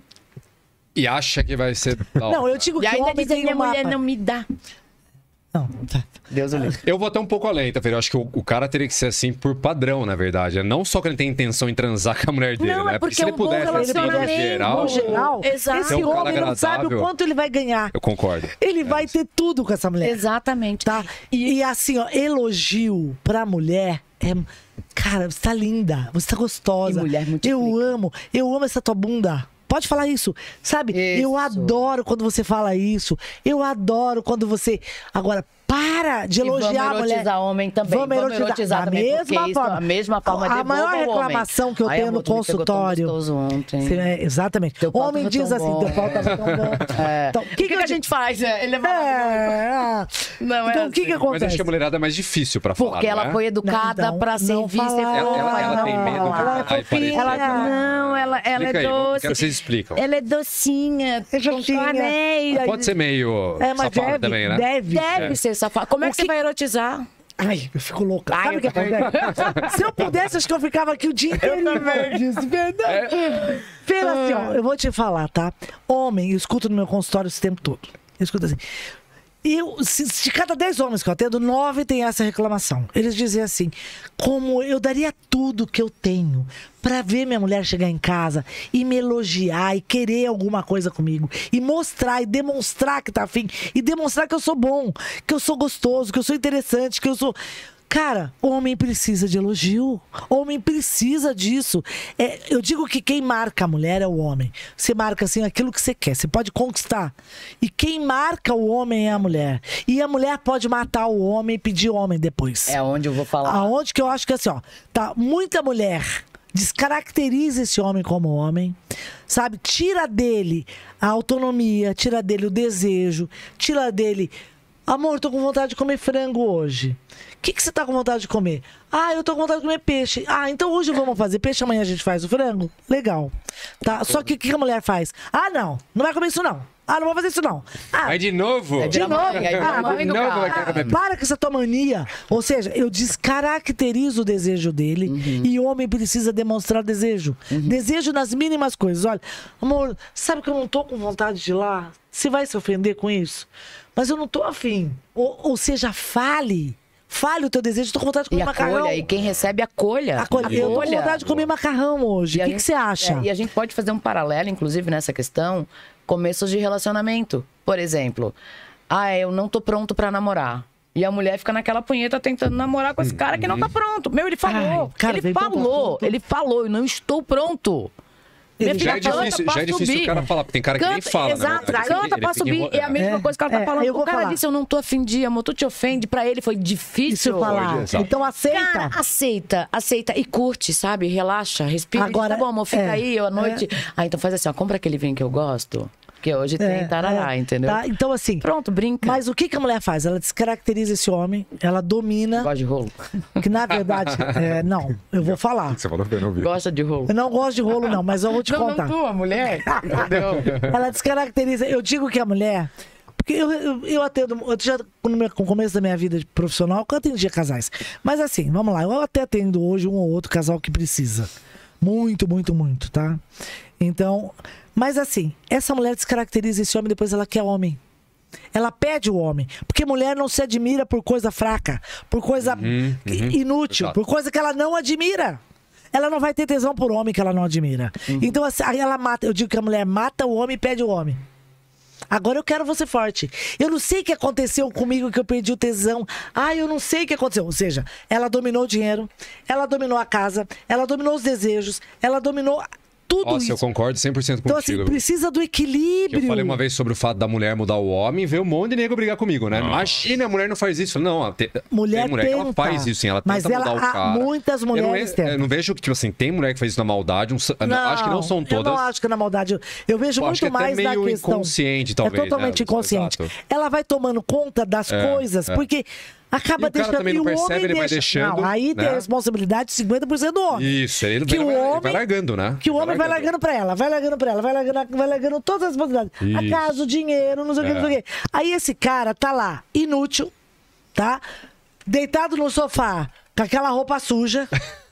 E acha que vai ser. Não, eu digo E que o ainda homem diz, tem minha um mulher mapa. não me dá. Não, tá. Deus o livre. Eu vou até um pouco além, tá, Fer? Eu acho que o cara teria que ser assim por padrão, na verdade. É não só que ele tem intenção em transar com a mulher dele, Não, né? é porque se ele é um bom pudesse, assim, no relacionamento. geral. No geral, Exato. esse Ser um cara homem não sabe o agradável. quanto ele vai ganhar. Eu concordo. Ele vai ter tudo com essa mulher. Exatamente. Tá? E assim, ó, elogio pra mulher é. Cara, você tá linda, você tá gostosa. E mulher multiplica. eu amo essa tua bunda. Pode falar isso, sabe? Eu Isso. adoro quando você fala isso. Eu adoro quando você. Agora, para de elogiar E a vamos mulher. erotizar homem também. Vamos erotizar Da também, porque mesma isso, forma. a mesma forma A devolva maior ao homem. reclamação que eu Ai, tenho amor, no tu me pegou tão consultório. gostoso ontem. Exatamente. Teu pau Homem tava diz tão assim: bom. teu pau tava tão bom. Então, O que a gente faz? Ele é maravilhoso. Não, é Então, o que assim. acontece? Mas acho que a mulherada é mais difícil pra falar. Porque ela não é? foi educada Não, pra não servir e ser falar. Ela tem fofa. medo de Ela é falar e fofinha. parecer. Ela Explica é aí, doce. quero que vocês explicam. Ela é docinha. É fofinha. com anéis. Pode ser meio É, mas safada também, né? Deve ser safada. Como é que você vai erotizar? Ai, eu fico louca. Ai, Sabe o que eu também. acontece? Se eu pudesse, acho que eu ficava aqui o dia inteiro. Disso, verdade. Pera assim, ó, eu vou te falar, tá? Homem, eu escuto no meu consultório esse tempo todo. Eu escuto assim. De cada 10 homens que eu atendo, 9 tem essa reclamação. Eles dizem assim: como eu daria tudo que eu tenho pra ver minha mulher chegar em casa e me elogiar e querer alguma coisa comigo e mostrar e demonstrar que tá afim e demonstrar que eu sou bom, que eu sou gostoso, que eu sou interessante, que eu sou. Cara, homem precisa de elogio. Homem precisa disso. Eu digo que quem marca a mulher é o homem. Você marca assim aquilo que você quer. Você pode conquistar. E quem marca o homem é a mulher. E a mulher pode matar o homem e pedir o homem depois. É onde eu vou falar. Aonde que eu acho que assim, ó, tá muita mulher descaracteriza esse homem como homem, sabe? Tira dele a autonomia, tira dele o desejo, tira dele. Amor, tô com vontade de comer frango hoje. O que você tá com vontade de comer? Ah, eu tô com vontade de comer peixe. Ah, então hoje vamos fazer peixe, amanhã a gente faz o frango? Legal. Tá, só que o que a mulher faz? Ah, não vai comer isso não. Ah, não vou fazer isso não. Ah, Aí de novo? de novo. Para com essa tua mania. Ou seja, eu descaracterizo o desejo dele e o homem precisa demonstrar desejo. Desejo nas mínimas coisas. Olha, amor, sabe que eu não tô com vontade de ir lá? Você vai se ofender com isso? Mas eu não tô afim. Ou seja, fale o teu desejo. Eu tô com vontade de comer macarrão. E quem recebe, acolha. Eu tô com vontade de comer macarrão hoje. O que você acha? E a gente pode fazer um paralelo, inclusive, nessa questão, começos de relacionamento. Por exemplo, eu não tô pronto pra namorar. E a mulher fica naquela punheta tentando namorar com esse cara que não tá pronto. Ele falou. Ele falou, eu não estou pronto. Já é difícil o cara falar, porque tem cara que nem fala. Exato, canta pra subir. É a mesma coisa que ela tá falando. O cara disse, eu não tô afim de ir, amor, tu te ofende. Pra ele foi difícil falar. Então aceita. Cara, aceita e curte, sabe? Relaxa, respira. Agora, tá bom, amor, fica aí à noite. Então faz assim, compra aquele vinho que eu gosto. Porque hoje tem tarará, entendeu? Tá? Então, assim... Pronto, brinca. Mas o que a mulher faz? Ela descaracteriza esse homem, ela domina... Gosta de rolo? Que, na verdade... não, eu vou falar. Você falou que eu não vi. Gosta de rolo? Eu não gosto de rolo, não, mas eu vou te contar. Não, tua mulher? Ela descaracteriza... Eu digo que a mulher... Porque eu atendo... Eu já, no começo da minha vida profissional, eu atendia casais. Mas assim, vamos lá. Eu até atendo hoje um ou outro casal que precisa. Muito, muito, muito, tá? Então... Mas assim, essa mulher descaracteriza esse homem, depois ela quer homem. Ela pede o homem. Porque mulher não se admira por coisa fraca, por coisa inútil, por coisa que ela não admira. Ela não vai ter tesão por homem que ela não admira. Então, assim, aí ela mata. Eu digo que a mulher mata o homem e pede o homem. Agora eu quero você forte. Eu não sei o que aconteceu comigo que eu perdi o tesão. Eu não sei o que aconteceu. Ou seja, ela dominou o dinheiro, ela dominou a casa, ela dominou os desejos, ela dominou... Tudo isso. Eu concordo 100% contigo. Então, assim, precisa do equilíbrio. Eu falei uma vez sobre o fato da mulher mudar o homem e ver um monte de nego brigar comigo, né? Imagina, a mulher não faz isso. Não, tem mulher que ela faz isso, sim. Ela tenta mudar o cara. Muitas mulheres eu não vejo que, tipo assim, tem mulher que faz isso na maldade. Acho que não são todas. Eu não acho que na maldade. Eu vejo muito mais na questão... inconsciente, talvez. É totalmente inconsciente. Exato. Ela vai tomando conta das coisas, porque... Acaba deixando. O cara também não percebe, ele vai deixando. Não, aí tem a responsabilidade de 50% do homem. Isso, ele vai largando, né? Que o homem vai largando pra ela, vai largando todas as responsabilidades. A casa, o dinheiro, não sei o que, não sei o que. Aí esse cara tá lá, inútil, tá? Deitado no sofá, com aquela roupa suja.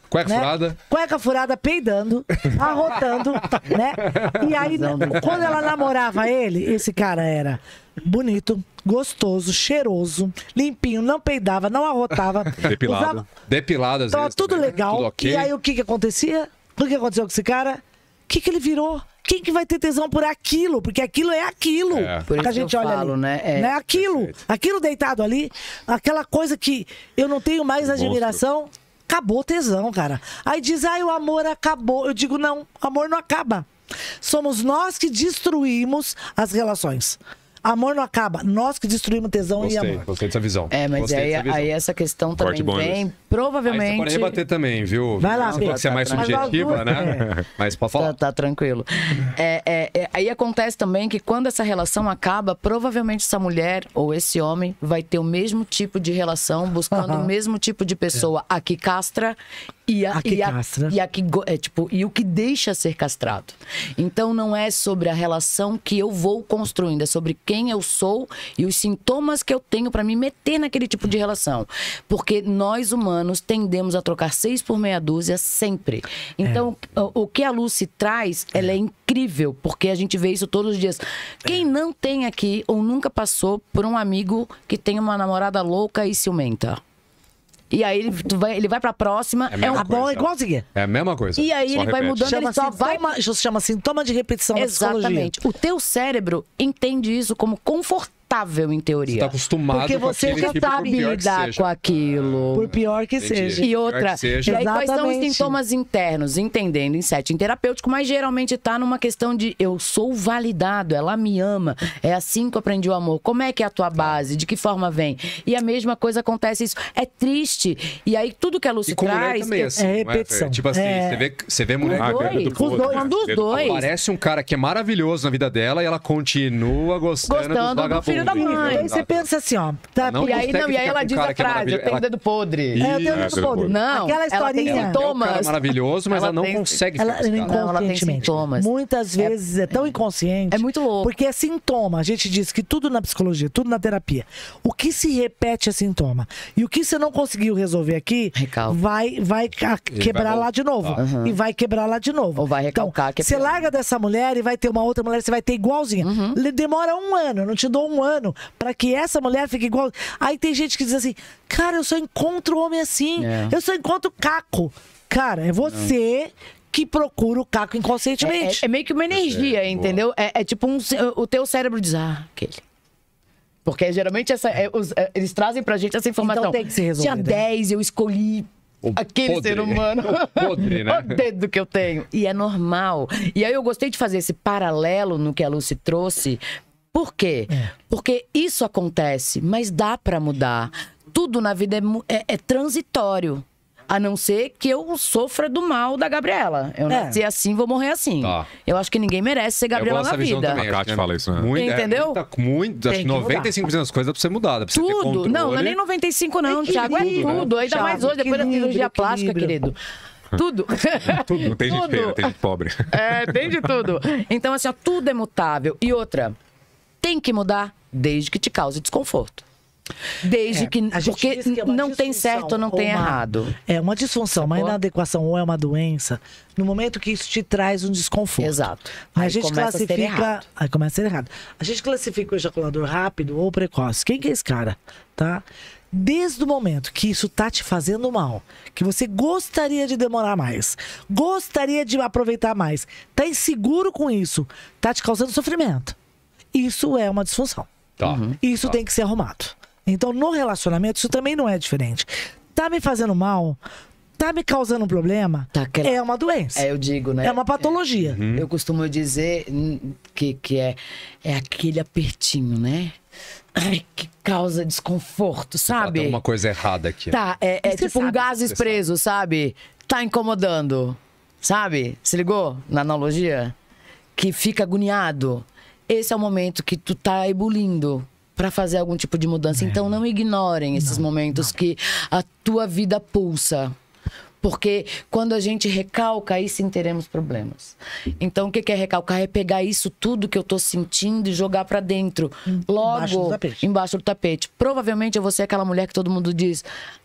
Cueca furada, peidando, arrotando, né? E aí, quando ela namorava ele, esse cara era bonito, gostoso, cheiroso, limpinho, não peidava, não arrotava. Depilado, às vezes. Tudo legal. Tudo okay. E aí, o que acontecia? O que aconteceu com esse cara? O que ele virou? Quem que vai ter tesão por aquilo? Porque aquilo é aquilo. Por isso a gente olha falo, ali. Né? É aquilo. Perfeito. Aquilo deitado ali, aquela coisa que eu não tenho mais admiração. Acabou o tesão, cara. Aí diz, o amor acabou. Eu digo, não, amor não acaba. Somos nós que destruímos as relações. Amor não acaba. Nós que destruímos tesão e amor. Gostei dessa visão. Mas aí essa questão também vem, provavelmente... Aí você pode rebater também, viu? Vai lá, Pedro. Você é mais subjetiva, né? Mas pode falar. Tá tranquilo. Aí acontece também que quando essa relação acaba, provavelmente essa mulher ou esse homem vai ter o mesmo tipo de relação, buscando o mesmo tipo de pessoa. A que castra e o que deixa ser castrado. Então não é sobre a relação que eu vou construindo, é sobre quem eu sou e os sintomas que eu tenho para me meter naquele tipo de relação. Porque nós humanos tendemos a trocar 6 por meia dúzia sempre. Então, o que a Lucy traz, ela é incrível, porque a gente vê isso todos os dias. Quem não tem aqui ou nunca passou por um amigo que tem uma namorada louca e ciumenta? E aí ele vai pra próxima. Igualzinho. É a mesma coisa. E aí ele vai mudando, ele só vai... Isso se chama sintoma de repetição da psicologia. Exatamente. O teu cérebro entende isso como confortável em teoria. Você tá acostumado porque você com já sabe lidar com aquilo. Por pior que seja. E outra, e aí quais são os sintomas internos? Entendendo em setting terapêutico, mas geralmente tá numa questão de eu sou validado, ela me ama, é assim que eu aprendi o amor. Como é que é a tua base? De que forma vem? E a mesma coisa acontece isso. É triste. E aí tudo que a Lucy traz... Também, assim, é repetição. Tipo assim, você vê mulher... Dos dois. Parece um cara que é maravilhoso na vida dela e ela continua gostando dos vagabundos. filho da mãe. Aí você pensa assim, ó. Tá, Não E aí, consegue não, e aí ficar ela com diz cara a que é frase, eu tenho maravilhoso. dedo podre. É, eu tenho Isso, muito podre. Não, Aquela ela tem historinha. É um cara sintomas. maravilhoso, mas Ela ela não tem- consegue Ela, ficar com esse cara. Não, ela tem inconscientemente. sintomas. Muitas vezes é tão inconsciente. É muito louco. Porque é sintoma. A gente diz que tudo na psicologia, tudo na terapia. O que se repete é sintoma. E o que você não conseguiu resolver aqui, Recalca. vai quebrar lá de novo. E vai quebrar lá de novo. Ou vai recalcar, Então, que é você pior. larga dessa mulher e vai ter uma outra mulher, você vai ter igualzinha. Demora 1 ano, eu não te dou 1 ano pra que essa mulher fique igual. Aí tem gente que diz assim, cara, eu só encontro homem assim. É. Eu só encontro caco. Cara, é você que procura o caco inconscientemente. É meio que uma energia, entendeu? É tipo o teu cérebro diz, aquele. Porque geralmente eles trazem pra gente essa informação. Então tem que ser resolvido, Dia né? 10 eu escolhi O aquele podre. ser humano. O podre, né? O dedo que eu tenho. E é normal. E aí eu gostei de fazer esse paralelo no que a Lucy trouxe. Por quê? Porque isso acontece, mas dá pra mudar. Tudo na vida é transitório. A não ser que eu sofra do mal da Gabriela. Eu nasci assim, vou morrer assim. Tá. Eu acho que ninguém merece ser Gabriela na vida. A Kate fala isso, né? Entendeu? Tem Acho que que mudar. 95% das coisas dá pra ser mudada. Pra você ter Tudo. controle. Não é nem 95 não, Thiago. É Equilíbrio, tudo. Ainda mais hoje, depois da Equilíbrio, cirurgia plástica, equilíbrio. querido. Tudo. Não tem gente Tudo. feia, tem gente pobre. Tem de tudo. Então, assim, ó, tudo é mutável. E outra, tem que mudar desde que te cause desconforto. Desde que. A gente Porque diz que é uma não tem disfunção certo ou não ou tem uma- errado. É uma disfunção, uma Sacou? inadequação ou é uma doença, no momento que isso te traz um desconforto. Exato. A Aí gente começa a ser classifica. errado. Aí começa a ser errado. A gente classifica o ejaculador rápido ou precoce. Quem que é esse cara? Tá? Desde o momento que isso tá te fazendo mal, que você gostaria de demorar mais, gostaria de aproveitar mais, tá inseguro com isso, tá te causando sofrimento. Isso é uma disfunção. Tá. Isso tem que ser arrumado. Então, no relacionamento, isso também não é diferente. Tá me fazendo mal, tá me causando um problema, Tá aquela- é uma doença. Eu digo, né? É uma patologia. Eu costumo dizer que é aquele apertinho, né? Ai, que causa desconforto, sabe? Tem uma coisa errada aqui. Tá, é Você tipo um sabe, gases preso, sabe? Tá incomodando, sabe? Se ligou na analogia? Que fica agoniado. Esse é o momento que tu tá ebulindo pra fazer algum tipo de mudança. Então não ignorem esses momentos que a tua vida pulsa. Porque quando a gente recalca, aí sim teremos problemas. Então, o que é recalcar? É pegar isso tudo que eu tô sentindo e jogar pra dentro. Logo, Embaixo do tapete. embaixo do tapete. Provavelmente eu vou ser aquela mulher que todo mundo diz: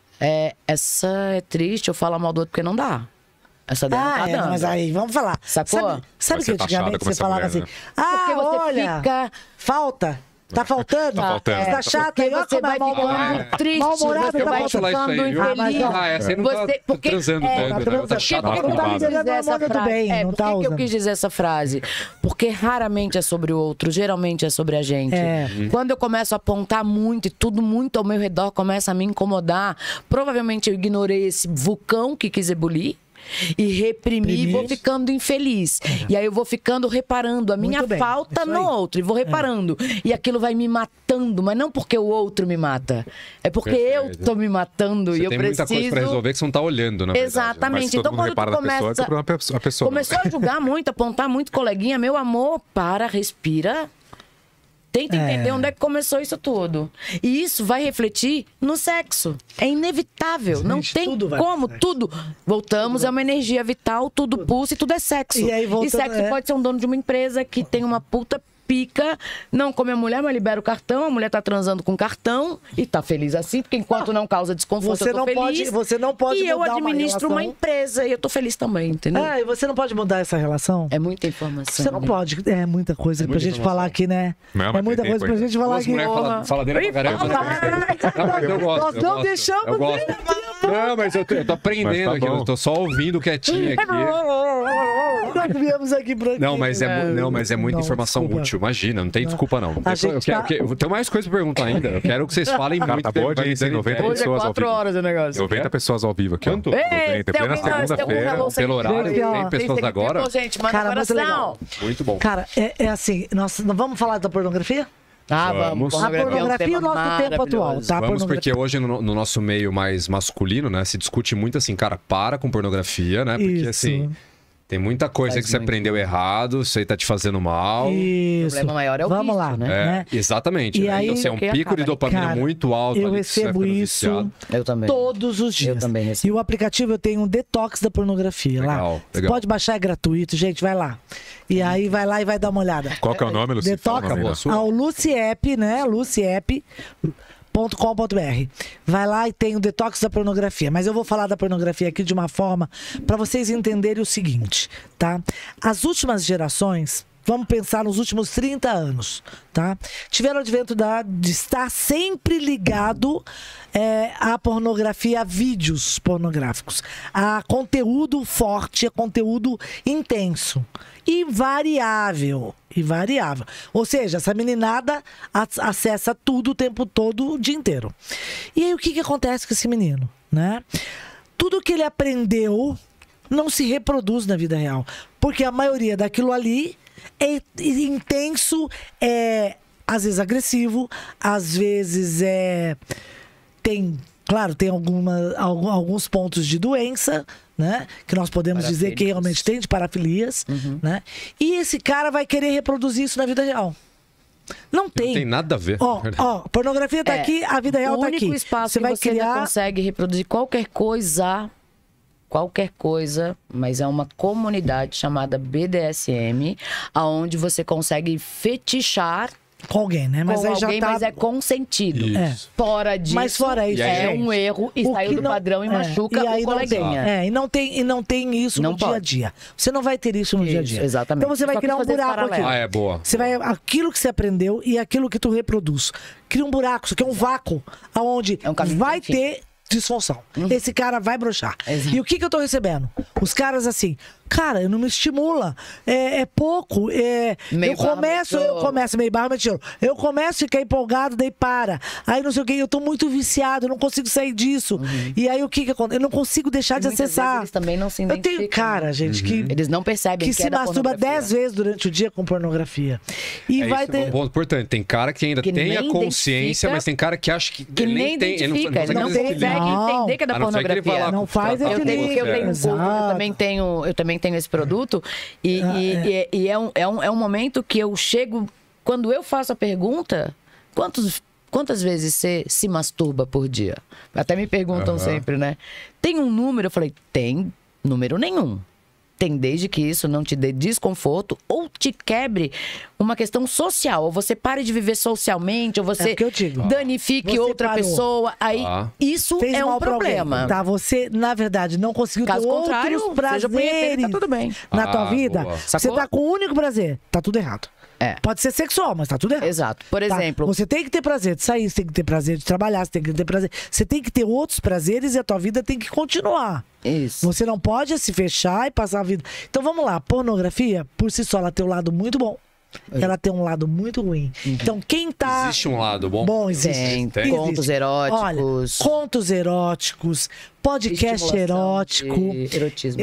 essa é triste, eu falo mal do outro porque não dá. Essa daí não tá dando. Mas aí, vamos falar. Sacou? Sabe Vai que ser taxada antigamente como você essa falava mulher, assim, né? Porque você olha, fica- falta. Tá faltando? Tá faltando. Tá chato? Porque Aí, ó, você como é vai ficando mal-humorado. triste, Mal-humorado, você tá vai faltando. ficando infeliz. Você não tá Porque- transando é, tanto, tá né? transando. Tá chato. Por que Não tá eu quis dizendo dizer essa amor, tudo frase? bem, não Por tá que eu usando. quis dizer essa frase? Porque raramente é sobre o outro, geralmente é sobre a gente. É. Quando eu começo a apontar muito e tudo muito ao meu redor começa a me incomodar, provavelmente eu ignorei esse vulcão que quis ebulir. E reprimi e vou ficando infeliz. E aí eu vou ficando reparando a minha Muito bem, falta isso no aí. outro. E vou reparando. E aquilo vai me matando, mas não porque o outro me mata. É porque eu Perfeito. tô me matando Você e eu tem preciso. muita coisa pra resolver que você não tá olhando, na verdade. Exatamente. Mas se todo Então, mundo quando repara tu na pessoa, é começa- problema a pessoa. Começou a julgar muito, apontar muito, coleguinha, meu amor, para, respira. Tenta entender onde é que começou isso tudo. E isso vai refletir no sexo. É inevitável. Não Gente, tem tudo vai pro como. sexo. Tudo. Voltamos, é uma energia vital, tudo pulsa e tudo é sexo. E aí, voltando, sexo pode ser um dono de uma empresa que tem uma puta pica, não come a mulher, mas libera o cartão, a mulher tá transando com cartão e tá feliz assim, porque enquanto não causa desconforto, Você eu tô não pode- feliz. você não pode E eu mudar uma administro uma relação. empresa e eu tô feliz também, entendeu? Ah, e você não pode mudar essa relação? É muita informação. Você não pode. É muita coisa pra gente falar aqui, né? Não, mas É muita tem coisa tempo pra gente falar Duas aqui. mulheres fala dele pra caramba. Não, mas eu gosto. Nós eu não gosto, deixamos eu gosto. Não, mas eu tô aprendendo Mas tá aqui. bom. Eu tô só ouvindo quietinho aqui. Nós viemos aqui pra Não, mas é muita Não, informação desculpa. útil. Imagina, não tem desculpa, não. A gente Eu tenho mais coisa pra perguntar ainda. Eu quero que vocês falem Cara, muito. tá boa a audiência, hein? 90 Hoje é pessoas ao 4 vivo. horas o negócio. 90 pessoas ao vivo aqui. Quanto? Ó. Ei, 90, tem plena alguém- tem algum segunda-feira. relógio Pelo horário, Gente, ó, tem pessoas Tem agora. people, gente, manda Cara, muito coração. Muito bom. Cara, é assim, nós não vamos falar da pornografia? Ah, Vamos. vamos. A pornografia é o nosso tempo atual, maravilhoso. tá? A Vamos, porque pornografia. hoje no nosso meio mais masculino, né, se discute muito assim, cara, para com pornografia, né? Porque Isso. assim, Tem muita coisa Faz que você muito. aprendeu errado, isso aí tá te fazendo mal. O Isso. problema maior é o Vamos vício, lá, né? Exatamente. E né? aí- Então, assim, é um que pico de acaba, dopamina cara, muito alto. eu ali que você vai recebo ficando isso viciado. Eu também. todos os dias. Eu também recebo. E o aplicativo eu tenho um detox da pornografia Legal, lá. Você legal. pode baixar, é gratuito, gente, vai lá. E aí vai lá e vai dar uma olhada. Qual que é o nome, Luci? Detox, Fala o nome da sua. ao Luciep, né? Luciep.com.br. Vai lá e tem o detox da pornografia. Mas eu vou falar da pornografia aqui de uma forma para vocês entenderem o seguinte, tá? As últimas gerações, vamos pensar nos últimos 30 anos, tá? Tiveram o advento de estar sempre ligado à pornografia, a vídeos pornográficos, a conteúdo forte, a conteúdo intenso e variável. Ou seja, essa meninada acessa tudo o tempo todo, o dia inteiro. E aí o que acontece com esse menino, né? Tudo que ele aprendeu não se reproduz na vida real, porque a maioria daquilo ali é intenso, é às vezes agressivo, às vezes tem alguns pontos de doença, né? Que nós podemos dizer que realmente tem, de parafilias, né? E esse cara vai querer reproduzir isso na vida real. Não tem. Não tem nada a ver. Ó, pornografia tá aqui, a vida real o tá aqui. único espaço Você que vai você ainda criar. consegue reproduzir qualquer coisa, mas é uma comunidade chamada BDSM, aonde você consegue fetichar Com alguém, né? Mas com aí já alguém, tá. mas é consentido. Isso. Fora disso, Mas fora isso, é gente, um erro e o saiu que do não- padrão e machuca e aí o não coleguinha. tem, e não tem isso Não no dia a pode. dia. Você não vai ter isso no dia a Isso, dia. exatamente. Então você vai Só criar quis um fazer esse buraco aqui. paralelo. Ah, é boa. Você vai aquilo que você aprendeu e aquilo que tu reproduz. Cria um buraco, isso aqui é um vácuo aonde É um caminho vai sem fim. ter disfunção. Esse cara vai broxar. Exato. E o que eu tô recebendo? Os caras assim, cara, não me estimula. É pouco. Meio Eu barra, começo meio barra, meio tijolo. Eu começo a ficar empolgado, daí para. Aí não sei o que, eu tô muito viciado, eu não consigo sair disso. E aí o que acontece? Eu não consigo deixar de Muitas vezes acessar. eles também não se Eu tenho identificam. cara, gente, que Eles não percebem que que se é da masturba pornografia. 10 vezes durante o dia com pornografia. E É vai isso, é ter. um ponto importante. Tem cara que ainda Que tem a nem consciência, identifica, mas tem cara que acha que Que ele nem tem. identifica, ele não consegue consegue Não. entender que é da A não ser que ele vá pornografia. lá Não faz tratar aquele- com Eu tenho você. um curso, eu também tenho esse produto e é um momento que eu chego, quando eu faço a pergunta, quantas vezes você se masturba por dia? Até me perguntam sempre, né? Tem um número? Eu falei, tem número nenhum. Tem desde que isso não te dê desconforto ou te quebre uma questão social. Ou você pare de viver socialmente, ou você o que eu digo. danifique Você outra parou. pessoa. Aí isso Fez é um mal pra alguém, problema. tá? Você, na verdade, não conseguiu Caso ter contrário, outros seja punheteiro, prazeres tá tudo bem. na tua Ah, vida. boa. Você Sacou? tá com um único prazer. Tá tudo errado. É. Pode ser sexual, mas tá tudo errado. Exato. Por Tá? exemplo, Você tem que ter prazer de sair, você tem que ter prazer de trabalhar, você tem que ter prazer. Você tem que ter outros prazeres e a tua vida tem que continuar. isso. Você não pode se fechar e passar a vida. Então vamos lá, pornografia, por si só, ela tem um lado muito bom. Ela tem um lado muito ruim. Então quem tá. Existe um lado bom? Bom, existe. Tem contos eróticos. Olha, contos eróticos, podcast Estimulação erótico. de erotismo.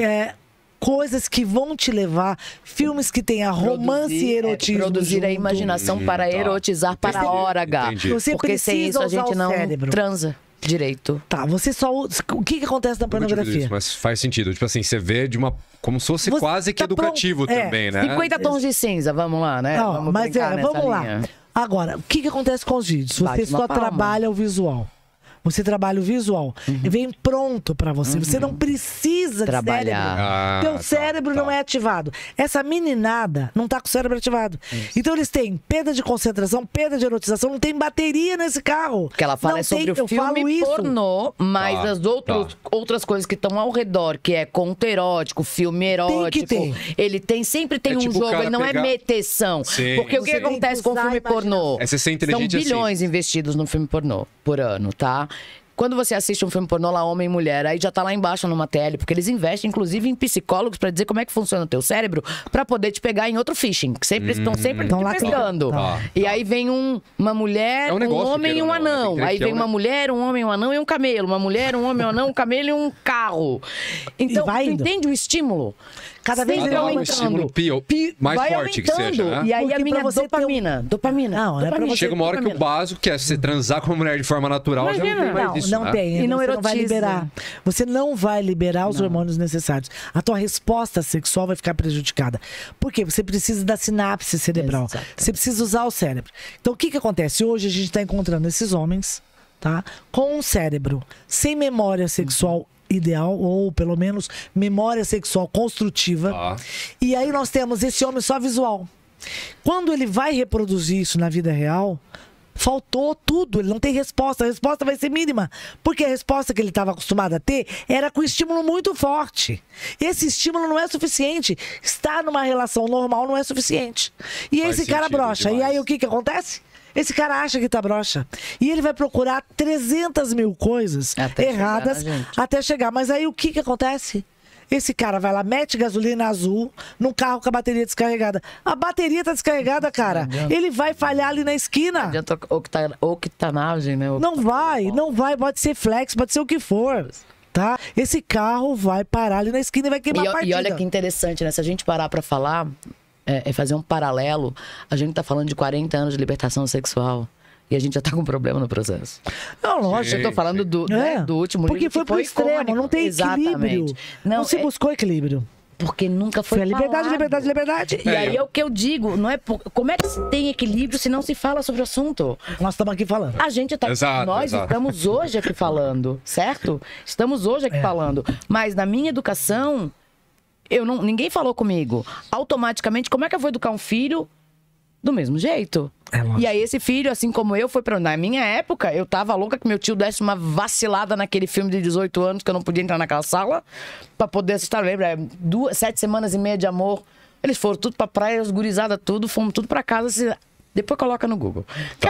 Coisas que vão te levar, filmes que tenha romance e erotismo. Produzir a junto. imaginação para erotizar para a hora H. Entendi. Você Porque sem isso precisa a gente usar o não cérebro. transa direito. Tá, você só. O que acontece na Nunca tive pornografia? isso, mas faz sentido. Tipo assim, você vê de uma. Como se fosse Você quase que tá educativo pronto. também, né? 50 tons de cinza, vamos lá, né? Não, Vamos mas brincar nessa vamos lá. linha. Agora, o que acontece com os vídeos? Bate Você uma só palma. trabalha o visual. Você trabalha o visual. E vem pronto pra você. Você não precisa Trabalhar. de cérebro. Ah, Teu tá, cérebro tá. não é ativado. Essa meninada não tá com o cérebro ativado. Então eles têm perda de concentração, perda de erotização, não tem bateria nesse carro. O que ela fala Não é sobre tem, o eu falo filme isso. pornô, mas Tá, as outras coisas que estão ao redor, que é conto erótico, filme erótico. ter. Ele sempre tem É um tipo o jogo, cara ele não pegar- é meteção. Sim. Porque o que Você tem acontece que com o usar filme a imaginação. pornô? É você ser São inteligente assim. bilhões investidos no filme pornô por ano, tá? Quando você assiste um filme pornô lá, homem e mulher, aí já tá lá embaixo numa tele, porque eles investem, inclusive, em psicólogos pra dizer como é que funciona o teu cérebro pra poder te pegar em outro phishing, que sempre estão sempre Então te lá pescando. tá. E aí vem uma mulher, É um negócio, um homem e queira um ou não, né? anão. Tem que Aí ver que vem é um uma mulher, um homem, um anão e um camelo. Uma mulher, um homem, um anão, um camelo e um carro. Então, vai tu indo. entende o estímulo? Cada vez Sempre ele Cada vai um estímulo mais vai forte que aumentando. seja, né? E aí Porque a minha pra você ter dopamina. Dopamina. Não, é pra dopamina. você- Chega uma hora que o Dopamina. básico, que é você transar com uma mulher de forma natural, já não tem Imagina. mais Não, isso, não né? tem. E não Você não vai erotiza. liberar. Você não vai liberar os hormônios necessários. A tua resposta sexual vai ficar prejudicada. Por quê? Você precisa da sinapse cerebral. Exato. Você precisa usar o cérebro. Então, o que acontece? Hoje a gente está encontrando esses homens, tá? Com um cérebro sem memória sexual ideal, ou pelo menos memória sexual construtiva. Tá. E aí nós temos esse homem só visual. Quando ele vai reproduzir isso na vida real, faltou tudo, ele não tem resposta. A resposta vai ser mínima. Porque a resposta que ele estava acostumado a ter era com estímulo muito forte. Esse estímulo não é suficiente. Estar numa relação normal não é suficiente. E Faz esse cara sentido brocha. E demais. aí o que acontece? Esse cara acha que tá broxa. E ele vai procurar 300 mil coisas Até erradas chegar, gente. até chegar. Mas aí o que acontece? Esse cara vai lá, mete gasolina azul num carro com a bateria descarregada. A bateria tá descarregada, cara. Ele vai falhar ali na esquina. Adianta octanagem, né? Não vai, não vai. Pode ser flex, pode ser o que for. Tá? Esse carro vai parar ali na esquina e vai queimar a partida. E olha que interessante, né? Se a gente parar pra falar, fazer um paralelo, a gente tá falando de 40 anos de libertação sexual. E a gente já tá com problema no processo. Não, lógico. Eu tô falando do último Porque livro foi que pro extremo, icônico. não tem equilíbrio. Exatamente. Não se é- buscou equilíbrio. Porque nunca foi Foi a liberdade, falado. liberdade, liberdade. E aí é o que eu digo, não é como é que se tem equilíbrio se não se fala sobre o assunto? Nós estamos aqui falando. A gente tá Exato, nós exato. estamos hoje aqui falando, certo? Estamos hoje aqui falando, mas na minha educação ninguém falou comigo. Automaticamente, como é que eu vou educar um filho do mesmo jeito? É lógico. E aí esse filho, assim como eu, foi pra... Na minha época, eu tava louca que meu tio desse uma vacilada naquele filme de 18 anos, que eu não podia entrar naquela sala pra poder assistir. Lembra? 7 semanas e meia de amor. Eles foram tudo pra praia, os gurizada tudo, fomos tudo pra casa. Depois coloca no Google.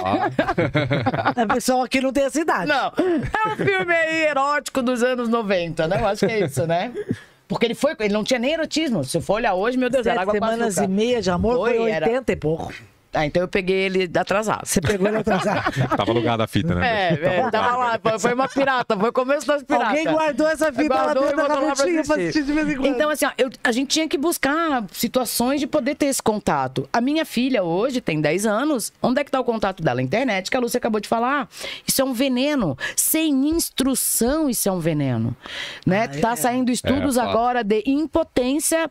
A pessoa aqui não tem essa idade. Não, é um filme aí erótico dos anos 90, né? Eu acho que é isso, né? Porque ele não tinha nem erotismo. Se eu for olhar hoje, meu Deus, era 7 água com semanas açúcar. e meia de amor foi Era. 80 e pouco. Ah, então eu peguei ele atrasado. Você pegou ele atrasado. Tava alugada a fita, né? Tava lá, foi uma pirata, foi o começo das piratas. Alguém guardou essa fita lá Guardou dentro e da botou lá pra gavetinha pra assistir. assistir de vez em quando. Então, assim, ó, a gente tinha que buscar situações de poder ter esse contato. A minha filha hoje tem 10 anos. Onde é que tá o contato dela? Internet, que a Lúcia acabou de falar. Isso é um veneno. Sem instrução, isso é um veneno. Né? Tá saindo estudos fato. agora de impotência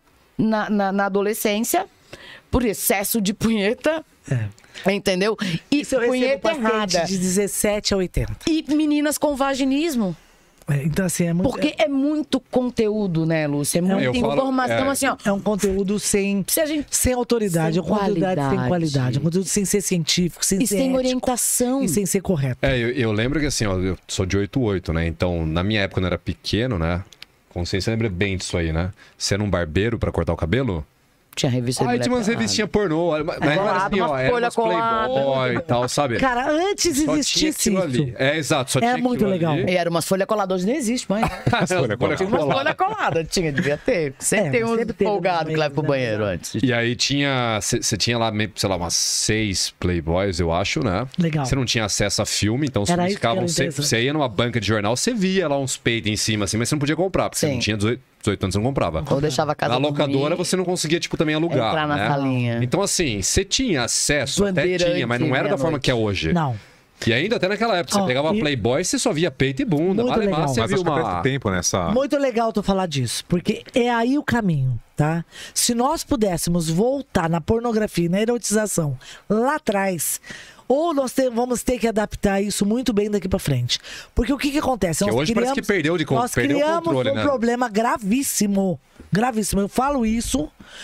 na adolescência por excesso de punheta. Entendeu? E Isso eu recebo punheta paciente errada. de 17 a 80. E meninas com vaginismo. Então, assim, é muito... Porque é muito conteúdo, né, Lúcia? É muita Eu falo, informação, assim, ó. É um conteúdo sem, Se a gente... sem autoridade, Sem é um conteúdo sem qualidade. qualidade, é um conteúdo sem ser científico, sem E ser sem ético, orientação. e sem ser correto. Eu lembro que assim, ó, eu sou de 88, né? Então, na minha época, quando eu era pequeno, né? Consciência lembra bem disso aí, né? Você era um barbeiro pra cortar o cabelo? Tinha revista de Aí tinha umas mulher revistinhas pornô, mas não era colada, assim, ó, uma era folha umas Playboy e tal, sabe? Cara, antes Só tinha existisse aquilo isso. ali. É, exato, só Era tinha muito aquilo legal. ali. E era umas folhas coladas, hoje não existe mais. Folha colada. Umas folhas coladas, devia ter. Sempre tem mas uns sempre teve folgados que leva pro né? banheiro antes. E aí tinha. Você tinha lá, sei lá, umas 6 Playboys, eu acho, né? Legal. Você não tinha acesso a filme, então Era eles isso que era ficavam sempre. interessante. Você ia numa banca de jornal, você via lá uns peitos em cima, assim, mas você não podia comprar, porque você Sim. não tinha 18 anos, você não comprava. Ou deixava a casa Na locadora dormir. você não conseguia, tipo, também alugar. Entrar na né? salinha. Então, assim, você tinha acesso, Bandeirante, até tinha, mas não era da forma meia-noite. que é hoje. Não. E ainda até naquela época, você Ó, pegava uma e- Playboy, você só via peito e bunda. Muito Vale legal. mais, você Mas viu acho que uma. perde tempo nessa... Muito legal tu falar disso, porque é aí o caminho, tá? Se nós pudéssemos voltar na pornografia e na erotização lá atrás, ou vamos ter que adaptar isso muito bem daqui pra frente. Porque o que acontece? Que hoje parece que perdeu nós perdeu o criamos controle, um né? problema gravíssimo. Gravíssimo. Eu falo isso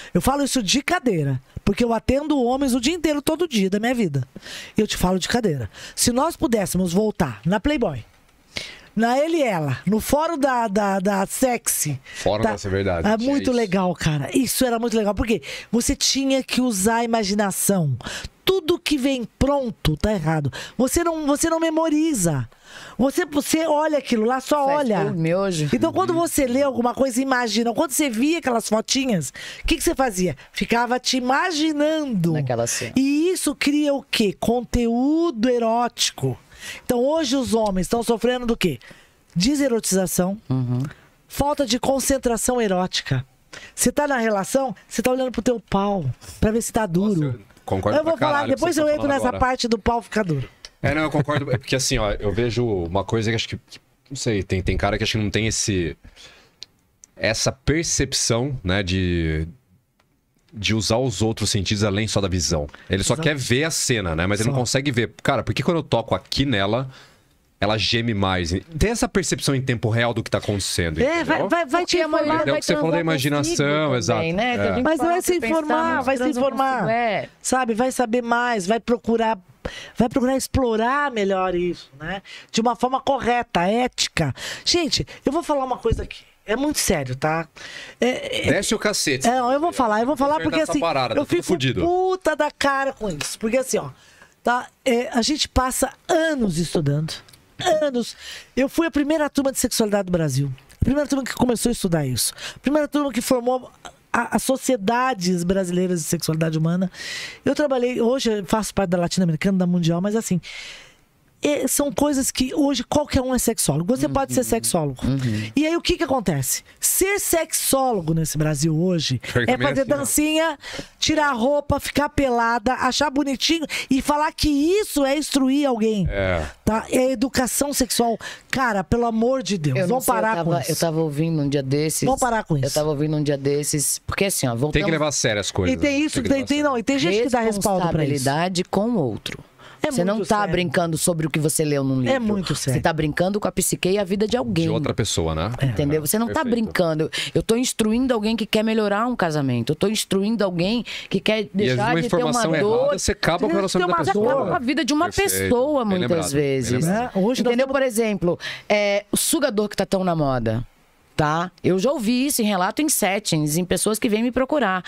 de cadeira. Porque eu atendo homens o dia inteiro, todo dia da minha vida. E eu te falo de cadeira. Se nós pudéssemos voltar na Playboy, na Ele e Ela, no fórum da Sexy. Fórum dessa verdade, É tinha muito isso. legal, cara. Isso era muito legal. Porque você tinha que usar a imaginação. Tudo que vem pronto tá errado. Você não memoriza. Você olha aquilo lá, só Fast olha. food, miojo. Então, quando você lê alguma coisa, imagina. Quando você via aquelas fotinhas, o que você fazia? Ficava te imaginando. Naquela cena. E isso cria o quê? Conteúdo erótico. Então, hoje os homens estão sofrendo do quê? Deserotização, falta de concentração erótica. Você tá na relação, você tá olhando pro teu pau pra ver se tá duro. Nossa, eu concordo Eu vou pra falar, caralho com o que depois você eu tá entro falando nessa agora. parte do pau ficar duro. Não, eu concordo. Porque assim, ó, eu vejo uma coisa que acho que. Não sei, tem cara que acho que não tem essa percepção, né, de usar os outros sentidos além só da visão. Ele só quer ver a cena, né? Mas ele não consegue ver. Cara, por que quando eu toco aqui nela, ela geme mais? Tem essa percepção em tempo real do que tá acontecendo. Entendeu? Vai te informar. É o que você falou da imaginação, exato. Né? É. Mas vai se informar, vai se informar. Sabe, vai saber mais, vai procurar explorar melhor isso, né? De uma forma correta, ética. Gente, eu vou falar uma coisa aqui. É muito sério, tá? Desce o cacete. Eu vou falar porque essa assim, parada, tá eu tudo fico fudido. puta da cara com isso. Porque assim, ó, tá? A gente passa anos estudando. Anos. Eu fui a primeira turma de sexualidade do Brasil. A primeira turma que começou a estudar isso. A primeira turma que formou as sociedades brasileiras de sexualidade humana. Eu trabalhei, hoje eu faço parte da Latino-Americana, da Mundial, mas assim, são coisas que hoje qualquer um é sexólogo. Você pode ser sexólogo. E aí o que acontece? Ser sexólogo nesse Brasil hoje é fazer dancinha, tirar a roupa, ficar pelada, achar bonitinho e falar que isso é instruir alguém. Tá? É educação sexual. Cara, pelo amor de Deus, vamos parar com isso. Eu tava ouvindo um dia desses. Vamos parar com isso. Eu tava ouvindo um dia desses. Porque assim, ó, voltamos... Tem que levar a sério as coisas. E tem isso, e tem gente que dá respaldo pra isso. Responsabilidade com o outro. Você não tá brincando sobre o que você leu num livro. É muito sério. Você tá brincando com a psique e a vida de alguém. De outra pessoa, né? Entendeu? Você não tá brincando. Eu tô instruindo alguém que quer melhorar um casamento. Eu tô instruindo alguém que quer deixar de ter uma dor. Errada, você acaba com o relacionamento da pessoa. Você acaba com a vida de uma pessoa, muitas vezes. Hoje entendeu? Por exemplo, o sugador que tá tão na moda. Tá? Eu já ouvi isso em relato em settings, em pessoas que vêm me procurar.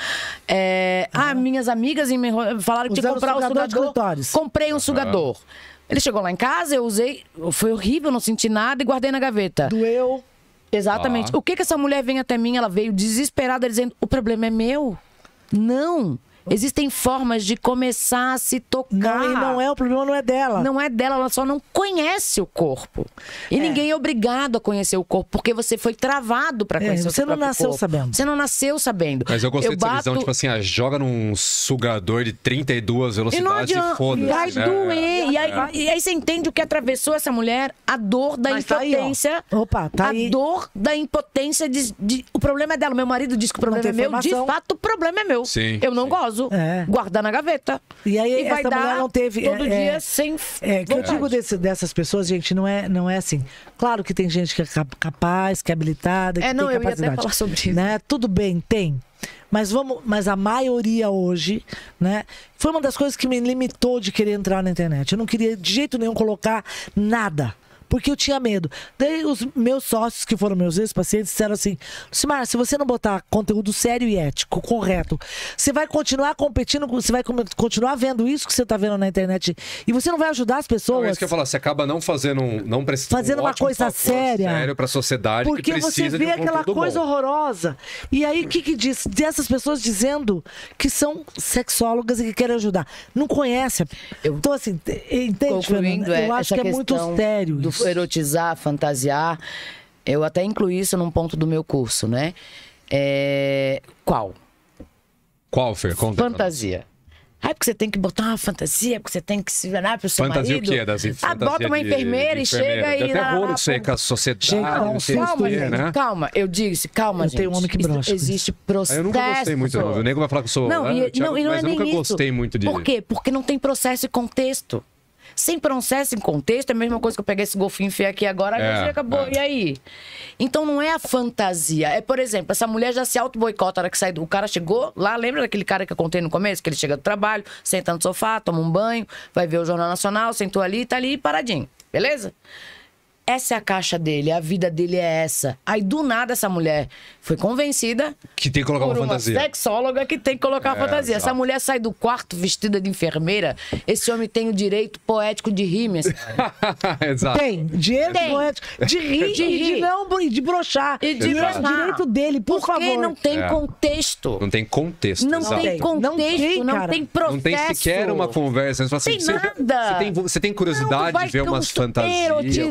Minhas amigas falaram que tinha que comprar um sugador. Comprei um sugador. Ele chegou lá em casa, eu usei. Foi horrível, não senti nada e guardei na gaveta. Doeu. Exatamente. O que essa mulher vem até mim? Ela veio desesperada dizendo: o problema é meu. Não. Existem formas de começar a se tocar. O problema não é dela. Não é dela, ela só não conhece o corpo. E ninguém é obrigado a conhecer o corpo, porque você foi travado pra conhecer o seu próprio corpo. Você não nasceu sabendo. Você não nasceu sabendo. Mas eu gostei dessa visão, tipo assim, joga num sugador de 32 velocidades e foda-se. Vai doer. E aí você entende o que atravessou essa mulher, a dor da impotência. Tá aí, dor da impotência o problema é dela. Meu marido diz que o problema é meu. De fato, o problema é meu. Sim, eu não gosto. Guardar na gaveta. E aí essa mulher não teve todo dia sem que eu digo dessas pessoas, gente, não é assim. Claro que tem gente que é capaz, que é habilitada, que tem capacidade. Eu ia até falar sobre isso. Né? Tudo bem, tem. Mas a maioria hoje, né? Foi uma das coisas que me limitou de querer entrar na internet. Eu não queria de jeito nenhum colocar nada. Porque eu tinha medo. Daí os meus sócios, que foram meus ex-pacientes, disseram assim: Lucimar, se você não botar conteúdo sério e ético, correto, você vai continuar competindo, você vai continuar vendo isso que você tá vendo na internet e você não vai ajudar as pessoas. É isso que eu ia falar, você acaba não fazendo uma coisa séria pra sociedade, porque que precisa você vê aquela coisa horrorosa. E aí, o que diz? Dessas pessoas dizendo que são sexólogas e que querem ajudar. Não conhece. Então, assim, entende, Fernanda? Eu acho que é muito sério isso. Erotizar, fantasiar. Eu até incluí isso num ponto do meu curso, né? Qual, Fer? Conta. Fantasia. Porque você tem que botar uma fantasia, porque você tem que se virar pro seu fantasia marido. Fantasia o quê? Bota uma enfermeira e chega e... Deu até rolo isso aí com a sociedade. Calma, eu disse, gente. Tem um homem que brocha. Existe processo. Eu nunca gostei muito, não. O nego vai falar que eu sou... Não, mas eu nunca gostei muito de... Por quê? Porque não tem processo e contexto. Sem processo em contexto, é a mesma coisa que eu peguei esse golfinho e enfiei aqui agora, acabou. E aí? Então não é a fantasia. É, por exemplo, essa mulher já se auto-boicota, a hora que sai o cara chegou lá, lembra daquele cara que eu contei no começo? Que ele chega do trabalho, senta no sofá, toma um banho, vai ver o Jornal Nacional, sentou ali, tá ali paradinho. Beleza? Essa é a caixa dele, a vida dele é essa. Aí, do nada, essa mulher foi convencida... Que tem que colocar uma fantasia. Uma sexóloga que tem que colocar uma fantasia. Exato. Essa mulher sai do quarto vestida de enfermeira, esse homem tem o direito poético de rir, minha senhora. Exato. Tem. Direito poético de rir, de broxar. E de broxar. É o direito dele, por favor. Porque não tem contexto. Não tem contexto. Não tem contexto, não tem processo. Não tem sequer uma conversa. Você fala assim, tem nada. Você tem curiosidade de ver umas fantasias. Erotização.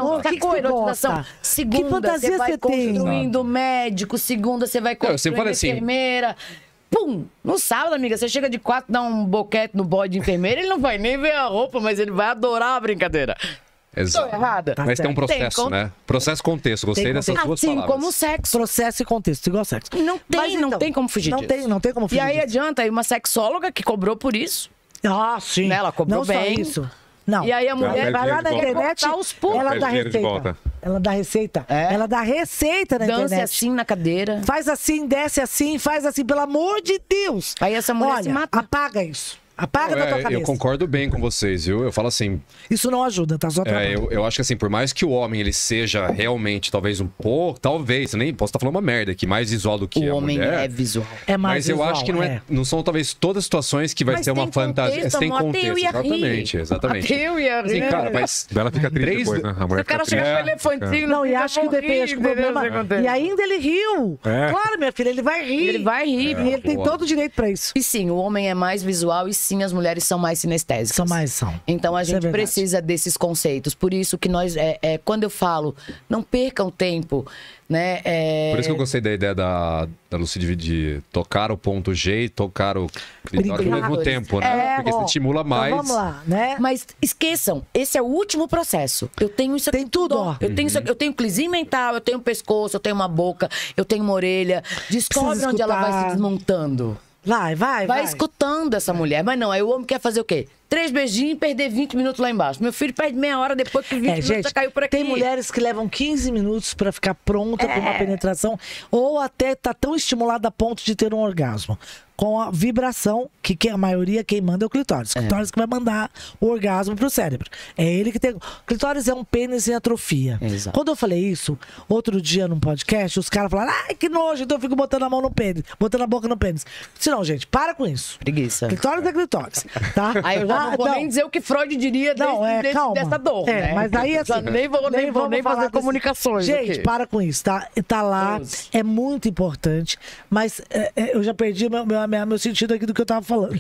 erotização. O que Sacou? você Erotização. gosta? Segunda, Que fantasia você vai você tem? construindo médico. Segunda, você vai Eu sempre construindo falei assim, enfermeira. Pum! No sábado, amiga, você chega de 4, dá um boquete no bode de enfermeira, ele não vai nem ver a roupa, mas ele vai adorar a brincadeira. Exato. Tô errada? Mas tem um processo, Tem né? Processo e contexto. Gostei Tem dessas duas Assim palavras. como o sexo. Processo e contexto, igual sexo. Não tem, Mas, não então, tem como fugir não disso. Não tem como E fugir aí disso. adianta aí uma sexóloga que cobrou por isso. Ah, sim. Né, ela cobrou não só bem. isso. Não. E aí a mulher Vai lá na de volta. internet, Cortar os pulos. ela dá Pede dinheiro de receita. volta. Ela dá receita. É. Ela dá receita na Dance internet. assim na cadeira. Faz assim, desce assim, faz assim, pelo amor de Deus. Aí essa mulher Olha, se mata. apaga isso. Apaga da tua Eu cabeça. concordo bem com vocês, viu? Eu falo assim, Isso não ajuda, tá? Só trabalho. eu acho que assim, por mais que o homem ele seja realmente, talvez um pouco, talvez, nem posso estar falando uma merda aqui, mais visual do que O a homem mulher. é visual. É mais Mas eu visual, acho que não são talvez todas as situações que vai Mas ser uma tem fantasia. contexto, Tem amor, até eu contexto, ia rir. exatamente, exatamente. Até eu ia rir. Assim, cara, mas Ela fica triste Três- depois, né? A mulher O cara fica chega triste. com o elefantinho. Não, e fica acho que depende, acho que o morrendo, problema... entendeu? Acontece. E ainda ele riu. É. Claro, minha filha, ele vai rir. Ele vai rir. E ele tem boa. todo o direito pra isso. E sim, o homem é mais visual e sim, as mulheres são mais sinestésicas. São. Então a Isso é gente verdade. precisa desses conceitos. Por isso que nós, quando eu falo, não percam tempo, né? Por isso que eu gostei da ideia da Lucy de tocar o ponto G e tocar o clitóris ao mesmo tempo, né? Porque se estimula mais. Então vamos lá, né? Mas esqueçam, esse é o último processo. Eu tenho isso aqui. Tem tudo, ó. Eu tenho, eu tenho clizinho mental, eu tenho um pescoço, eu tenho uma boca, eu tenho uma orelha. Descobre Precisa onde ela vai escutar. se desmontando. Vai. Escutando essa mulher. Mas não, aí o homem quer fazer o quê? 3 beijinhos e perder 20 minutos lá embaixo. Meu filho perde meia hora depois que 20 minutos gente, já caiu por aqui. tem mulheres que levam 15 minutos pra ficar pronta pra uma penetração ou até tá tão estimulada a ponto de ter um orgasmo. Com a vibração, que a maioria quem manda é o clitóris. O clitóris que vai mandar o orgasmo pro cérebro. É ele que tem... O clitóris é um pênis em atrofia. Exato. Quando eu falei isso, outro dia num podcast, os caras falaram, ai, que nojo, então eu fico botando a mão no pênis, botando a boca no pênis. Se não, gente, para com isso. Preguiça. Clitóris é clitóris, tá? Aí eu já não vou nem dizer o que Freud diria calma. dessa dor, né? Mas aí assim, Já nem vou vamos falar fazer desse- comunicações Gente, aqui. para com isso, tá? Tá lá, Deus. é muito importante, mas eu já perdi meu sentido aqui do que eu tava falando.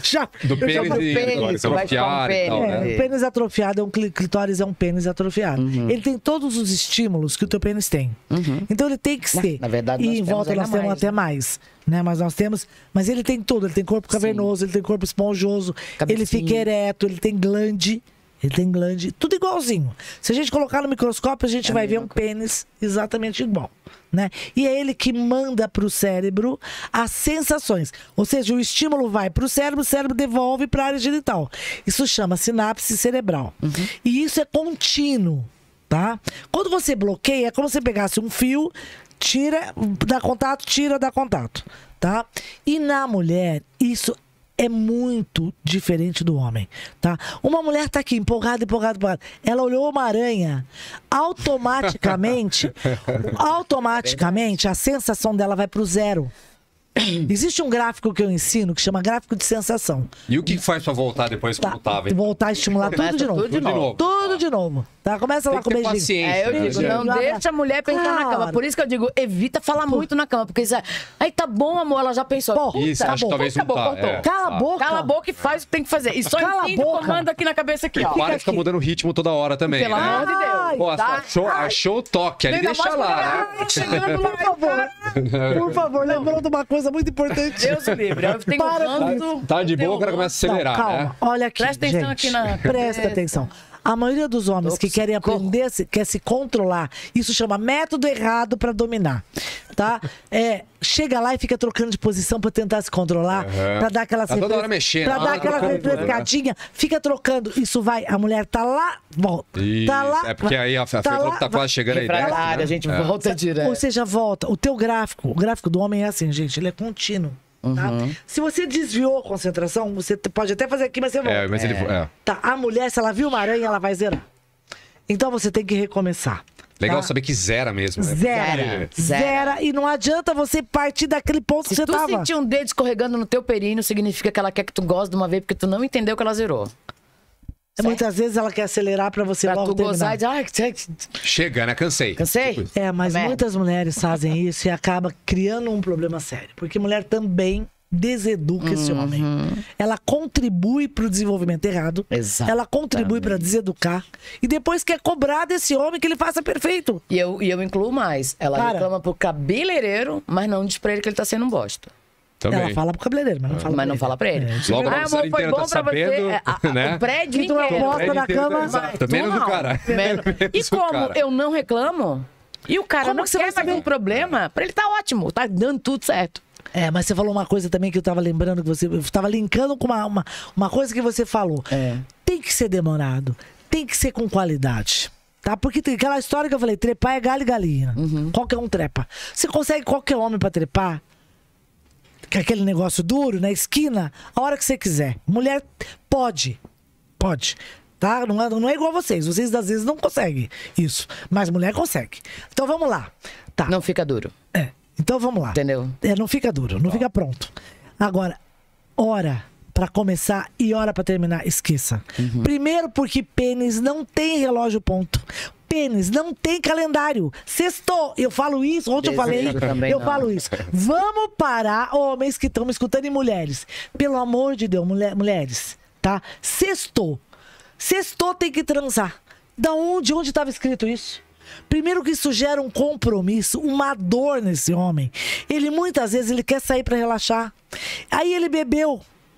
Do eu já pênis falei- e pênis, vai atrofiar e tal, ficar um né? o pênis atrofiado, clitóris é um pênis atrofiado. Uhum. Ele tem todos os estímulos que o teu pênis tem. Então ele tem que ser. Na verdade, e nós em temos volta ainda nós temos mais, até né? mais. Né? Mas ele tem tudo. Ele tem corpo cavernoso, ele tem corpo esponjoso, ele Cabecinha. fica ereto, ele tem glande. Ele tem glande, tudo igualzinho. Se a gente colocar no microscópio, a gente vai ver um pênis exatamente igual, né? E é ele que manda para o cérebro as sensações. Ou seja, o estímulo vai para o cérebro devolve para a área genital. Isso chama sinapse cerebral. E isso é contínuo, tá? Quando você bloqueia, é como se você pegasse um fio, dá contato, tá? E na mulher, isso é muito diferente do homem, tá? Uma mulher tá aqui empolgada. Ela olhou uma aranha, automaticamente a sensação dela vai pro zero. Existe um gráfico que eu ensino que chama gráfico de sensação. E o que faz pra voltar depois como tava? hein? Voltar a estimular tudo Começa de novo. tudo de novo. Tudo de novo. Tá? Começa Tem lá que com ter beijinho. paciência. Eu né, digo, gente? não deixa a mulher pensar na cama. Claro. Por isso que eu digo, evita falar muito na cama. Porque isso aí tá bom, amor, ela já pensou. Bom, Puta, Isso, acho que talvez não acabou, tá. contou. É. Cala a boca. Cala a boca e faz o que tem que fazer. E só Cala a entende o boca. comando aqui na cabeça aqui, ó. Para de ficar mudando o ritmo toda hora também, Pelo né? amor de Deus. Ai, Pô, tá? achou o toque ali, Ainda deixa mais lá, quando né? chegando lá, Por favor. Por favor, lembrou de uma coisa muito importante. Deus me livre. Eu tenho Para com ranço. Tá de boa, o cara eu começa a acelerar, Não, calma. né? Olha aqui, Presta atenção gente. aqui na Presta cabeça. atenção. A maioria dos homens que querem aprender, quer se controlar, isso chama método errado para dominar, tá? Chega lá e fica trocando de posição para tentar se controlar, para dar aquela Tá toda hora mexendo, para dar aquela trocando, né? refrescadinha, fica trocando. Isso vai, a mulher tá lá, volta. Isso, Tá lá, é porque aí a tá Fernanda lá, tá quase chegando aí. Refratária, a gente volta direto. Ou seja, volta. O teu gráfico, o gráfico do homem é assim, gente, ele é contínuo. Tá? Se você desviou a concentração, você pode até fazer aqui, mas você volta. Mas ele... Tá, a mulher, se ela viu uma aranha, ela vai zerar. Então você tem que recomeçar. Legal tá? saber que zera mesmo, né? Zera. Zera. E não adianta você partir daquele ponto que Se você tu tava. sentir um dedo escorregando no teu períneo, significa que ela quer que tu goze de uma vez, porque tu não entendeu que ela zerou. Muitas vezes ela quer acelerar pra você Pra logo tu gozar terminar. e dizer, ai, Chega, né? Cansei. cansei? Mas Merda. muitas mulheres fazem isso e acaba criando um problema sério. Porque mulher também deseduca esse homem. Ela contribui para o desenvolvimento errado. Exatamente. Ela contribui para deseducar. E depois quer cobrar desse homem que ele faça perfeito. E eu incluo mais. Ela reclama pro cabeleireiro, mas não diz pra ele que ele tá sendo um bosta. Também. Ela fala pro cabeleireiro, mas não fala Mas pra não ele. fala pra ele. Logo a Amor, professora foi inteira bom tá pra sabendo, você. né? O prédio Que tu não inteiro. aposta na cama. Exato. Menos o Não, cara. E Menos o como cara. eu não reclamo, e o cara Como não que você quer vai mais saber? um problema, pra ele tá ótimo, tá dando tudo certo. Mas você falou uma coisa também que eu tava lembrando que você... Eu tava linkando com uma coisa que você falou. Tem que ser demorado. Tem que ser com qualidade. Tá? Porque tem aquela história que eu falei, trepar é galho e galinha. Qualquer um trepa. Você consegue qualquer homem pra trepar? Que é aquele negócio duro, na esquina, a hora que você quiser. Mulher pode. Pode. Tá? Não é igual a vocês. Vocês às vezes não conseguem isso. Mas mulher consegue. Então vamos lá. Tá. Não fica duro. Então vamos lá. Entendeu? Não fica duro, não fica pronto. Agora, hora pra começar e hora pra terminar, esqueça. Primeiro porque pênis não tem relógio ponto. Pênis não tem calendário. Sextou. Eu falo isso, ontem eu falei. Eu falo isso. Vamos parar, homens que estão me escutando e mulheres. Pelo amor de Deus, mulheres, tá? Sextou. Sextou tem que transar. Da onde? Onde estava escrito isso? Primeiro que isso gera um compromisso, uma dor nesse homem. Ele muitas vezes ele quer sair pra relaxar. Aí ele bebeu.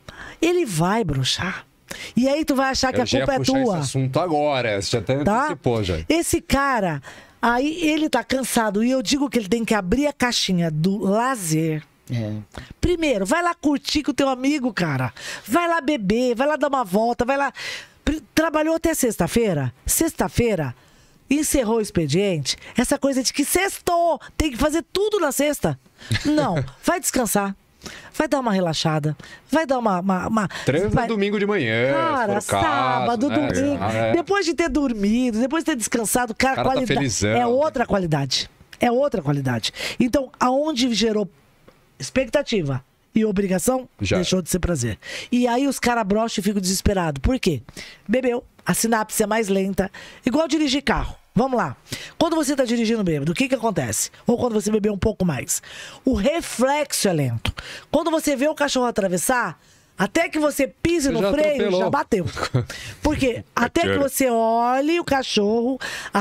Ele vai bruxar. E aí tu vai achar que a culpa é tua. Esse assunto agora, você já até antecipou já. Esse cara, aí ele tá cansado e eu digo que ele tem que abrir a caixinha do lazer. Primeiro, vai lá curtir com o teu amigo, cara. Vai lá beber, vai lá dar uma volta, vai lá... Trabalhou até sexta-feira? Sexta-feira, encerrou o expediente. Essa coisa de que sextou, tem que fazer tudo na sexta. Não, vai descansar. Vai dar uma relaxada. Vai dar uma... Transa domingo de manhã. Cara, sábado, domingo. Depois de ter dormido, depois de ter descansado, cara, qualidade. Tá felizão. É outra qualidade. É outra qualidade. Então, aonde gerou expectativa e obrigação, deixou de ser prazer. E aí os caras brocham e ficam desesperados. Por quê? Bebeu, a sinapse é mais lenta. Igual dirigir carro. Vamos lá. Quando você está dirigindo bêbado, o que acontece? Ou quando você bebeu um pouco mais? O reflexo é lento. Quando você vê o cachorro atravessar, até que você pise no freio, atropelou. Já bateu. Porque até que você olhe o cachorro,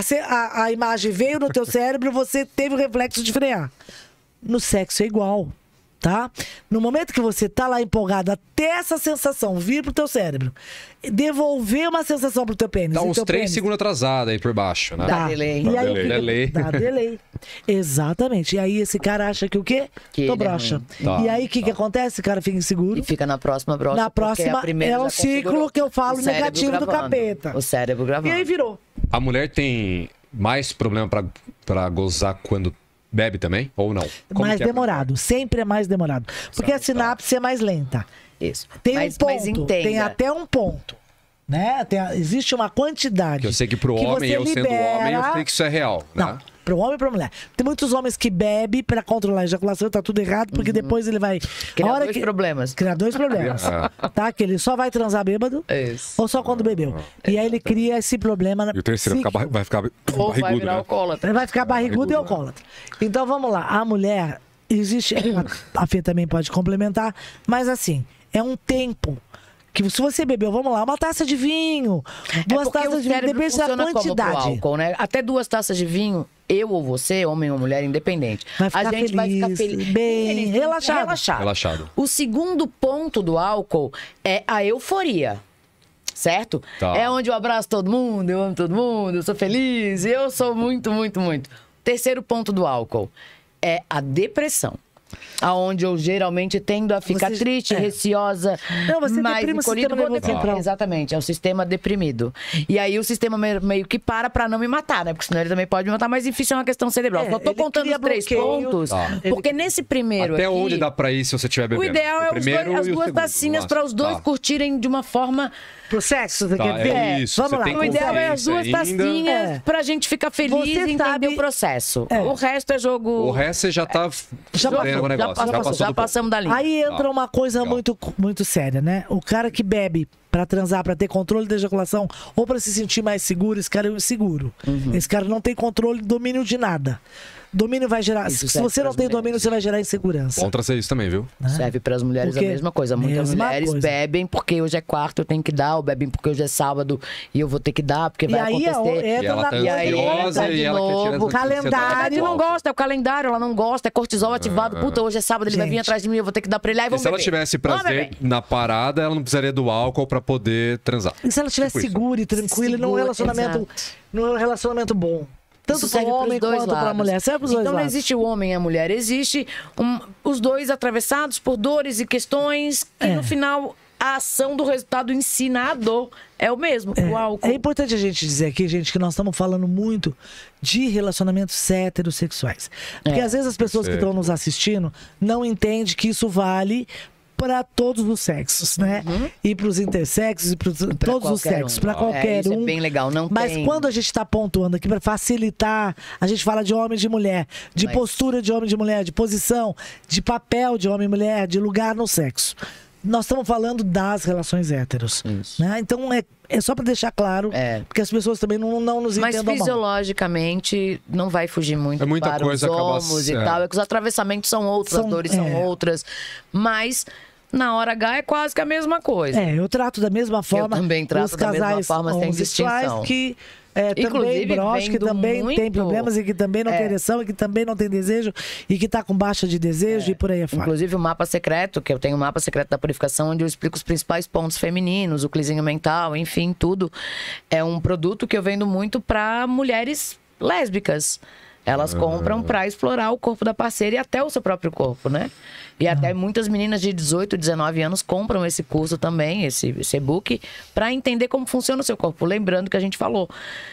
a imagem veio no teu cérebro, você teve o reflexo de frear. No sexo é igual. Tá? No momento que você tá lá empolgado, até essa sensação vir pro teu cérebro, devolver uma sensação pro teu pênis. Dá uns 3 segundos atrasado aí por baixo, né? Dá delay. E aí, delay. Dá delay. Exatamente. E aí esse cara acha que o quê? Que Tô ele é broxa. ruim. E aí o que acontece? O cara fica inseguro. E fica na próxima brocha. Na próxima é um ciclo que eu falo negativo do capeta. O cérebro gravando. E aí virou. A mulher tem mais problema pra gozar quando bebe também? Ou não? Como Mais que é? demorado. Sempre é mais demorado. Porque a sinapse é mais lenta. Isso. Tem Mas um ponto. entenda. Tem até um ponto. Né? Existe uma quantidade. Que eu sei que pro homem, eu sendo homem, eu sei que isso é real. Não. Né? Pro homem e pra mulher. Tem muitos homens que bebem pra controlar a ejaculação, tá tudo errado, porque depois ele vai... Criar dois problemas. Criar dois problemas. Tá? Que ele só vai transar bêbado, Isso. ou só quando bebeu. E aí ele cria esse problema... E o terceiro vai ficar Ou vai barrigudo, virar né? alcoólatra. Ele vai ficar barrigudo e alcoólatra. Então vamos lá. A mulher, existe... A Fê também pode complementar, mas assim, é um tempo... Que se você bebeu, vamos lá, uma taça de vinho, duas taças de vinho, depende da quantidade. Como pro álcool, né? Até 2 taças de vinho, eu ou você, homem ou mulher, independente, vai ficar a gente vai ficar feliz, bem relaxado. O segundo ponto do álcool é a euforia. Certo? Tá. É onde eu abraço todo mundo, eu amo todo mundo, eu sou feliz, eu sou muito, muito, muito. Terceiro ponto do álcool é a depressão. Aonde eu geralmente tendo a ficar triste, receosa, não, você mais deprime o encolhido, sistema nervoso central. Exatamente, é o sistema deprimido. E aí o sistema meio que para não me matar, né? Porque senão ele também pode me matar, mas enfim, isso é uma questão cerebral. Só tô contando os 3 pontos, porque nesse primeiro Até aqui, onde dá pra ir se você estiver bebendo? o ideal é as duas tacinhas para os dois curtirem de uma forma... Pro sexo, você quer ver? É isso. Vamos lá. O ideal é as duas tacinhas pra gente ficar feliz Você e entender sabe- o processo. O resto é jogo... O resto você já tá fazendo o negócio. Já passamos da linha. Aí entra uma coisa muito, muito séria, né? O cara que bebe pra transar, pra ter controle da ejaculação, ou pra se sentir mais seguro, esse cara é um inseguro. Esse cara não tem controle, domínio de nada. Domínio vai gerar... Isso se você não tem domínio, você vai gerar insegurança. Bom trazer isso também, viu? Serve para as mulheres Porque a mesma coisa. Muitas mesma mulheres coisa. bebem porque hoje é quarta, eu tenho que dar, ou bebem porque hoje é sábado e eu vou ter que dar, porque E vai aí acontecer. E entra ela na tá E aí ansiosa entra e de ela quer tirar novo. essa Calendário. Ele não gosta, é o calendário, ela não gosta, é cortisol ativado. Puta, hoje é sábado, ele vai vir Gente. atrás de mim, eu vou ter que dar pra ele. Aí E vamos se ela beber. tivesse Vamos prazer beber. na parada, ela não precisaria do álcool pra poder transar. E se ela estiver Tipo isso. segura e tranquila num Segura, relacionamento bom? Tanto Isso para serve o pros homem dois quanto para a lados. mulher. Serve para os dois Então não lados. existe o homem e a mulher, existe os dois atravessados por dores e questões e no final a ação do resultado ensinado é o mesmo, o álcool. É importante a gente dizer aqui, gente, que nós estamos falando muito de relacionamentos heterossexuais. Porque às vezes as pessoas que estão nos assistindo não entendem que isso vale para todos os sexos, né? E para os intersexos e para todos os qualquer sexos, um. para qualquer Isso um. é bem legal, não Mas tem... quando a gente está pontuando aqui para facilitar, a gente fala de homem e de mulher, de postura de homem e de mulher, de posição, de papel de homem e mulher, de lugar no sexo. Nós estamos falando das relações héteros. Né? Então é só para deixar claro, porque as pessoas também não nos Mas entendam mal. fisiologicamente não vai fugir muito É muita para coisa os acaba- homos e tal. É que os atravessamentos são outros, as dores são outras. Mas na hora H é quase que a mesma coisa. Eu trato da mesma forma. também trato os da mesma casais forma, sem homossexuais distinção. que Inclusive, também brocha, que vendo também tem muito- problemas e que também não tem ereção e que também não tem desejo e que tá com baixa de desejo e por aí afora. Inclusive o mapa secreto, que eu tenho o mapa secreto da purificação, onde eu explico os principais pontos femininos, o clizinho mental, enfim, tudo. É um produto que eu vendo muito para mulheres lésbicas. Elas compram para explorar o corpo da parceira e até o seu próprio corpo, né? E até muitas meninas de 18, 19 anos compram esse curso também, esse e-book, para entender como funciona o seu corpo. Lembrando que a gente falou,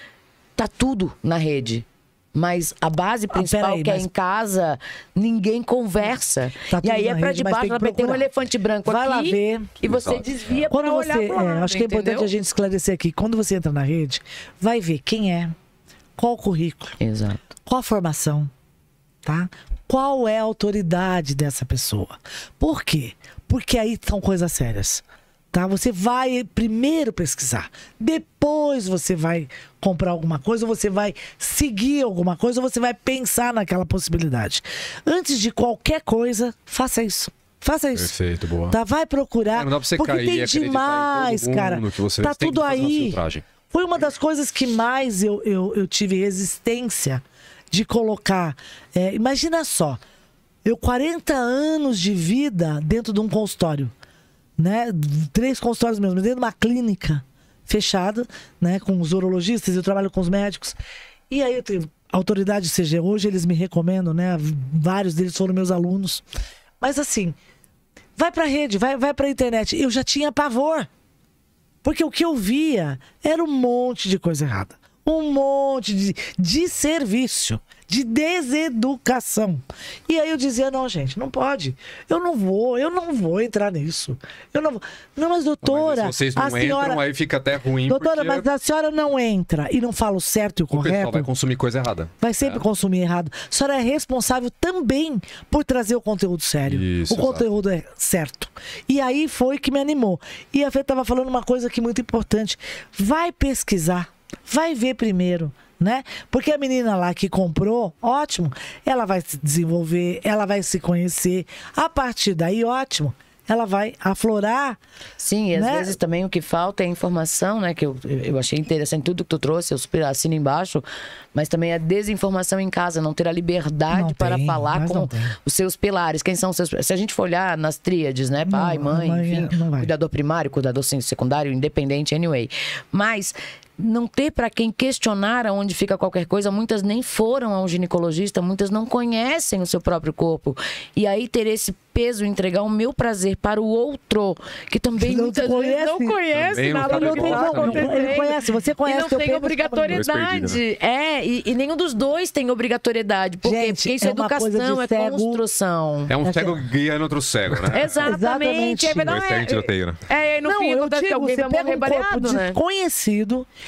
tá tudo na rede. Mas a base principal, peraí, que é mas- em casa, ninguém conversa. Tá E tudo aí na é pra rede, mas debaixo, tem que ela tem um procurar. elefante branco Vai aqui lá ver. e você desvia Quando pra você, olhar pro lado, acho que é importante entendeu? a gente esclarecer aqui. Quando você entra na rede, vai ver quem é, qual o currículo, Exato. qual a formação, tá? Qual é a autoridade dessa pessoa? Por quê? Porque aí são coisas sérias, tá? Você vai primeiro pesquisar, depois você vai comprar alguma coisa, ou você vai seguir alguma coisa, ou você vai pensar naquela possibilidade. Antes de qualquer coisa, faça isso. Faça isso. Perfeito, boa. Tá? Vai procurar. Não dá pra você porque cair e tem acreditar em todo demais, mundo cara. que você Tá tem que tudo fazer uma aí. filtragem. Foi uma das coisas que mais eu tive resistência de colocar. Imagina só, eu 40 anos de vida dentro de um consultório, né? 3 consultórios mesmo, dentro de uma clínica fechada, né? Com os urologistas, eu trabalho com os médicos. E aí eu tenho autoridade CG, hoje eles me recomendam, né? Vários deles foram meus alunos. Mas assim, vai pra rede, vai pra internet. Eu já tinha pavor. Porque o que eu via era um monte de coisa errada. Um monte de serviço, de deseducação. E aí eu dizia, não, gente, não pode. Eu não vou entrar nisso. Eu não vou. Não, mas doutora, Mas se vocês não a senhora... entram, aí fica até ruim. Doutora, porque mas a senhora não entra e não fala o certo e o o pessoal correto. vai consumir coisa errada. Vai sempre consumir errado. A senhora é responsável também por trazer o conteúdo sério. Isso, o conteúdo é certo. E aí foi que me animou. E a Fê estava falando uma coisa aqui muito importante. Vai pesquisar. Vai ver primeiro, né? Porque a menina lá que comprou, ótimo. Ela vai se desenvolver, ela vai se conhecer. A partir daí, ótimo. Ela vai aflorar. Sim, e às né? vezes também o que falta é informação, né? Que eu achei interessante tudo que tu trouxe, eu super assino embaixo, mas também a desinformação em casa, não ter a liberdade Não para tem, falar mas com não tem. os seus pilares. Quem são os seus... Se a gente for olhar nas tríades, né? Pai, Não, mãe, mãe, enfim, não vai. cuidador primário, cuidador secundário, independente, anyway. Mas não ter para quem questionar aonde fica qualquer coisa, muitas nem foram a um ginecologista, muitas não conhecem o seu próprio corpo. E aí ter esse peso, entregar o meu prazer para o outro, que também Não muitas conhece. vezes não conhece Também não nada sabe do que igual, está sabe? acontecendo. Ele conhece, você conhece E não teu tem pênis, obrigatoriedade. E nenhum dos dois tem obrigatoriedade. Por quê? Gente, Porque isso é é uma coisa educação, de é cego. construção. É um cego guiando outro cego, né? Exatamente. Exatamente. Aí vai dar Dois cegos em tiroteio, né? no fim eu acontece que digo, alguém você vai pega morrer um corpo baleado, né? desconhecido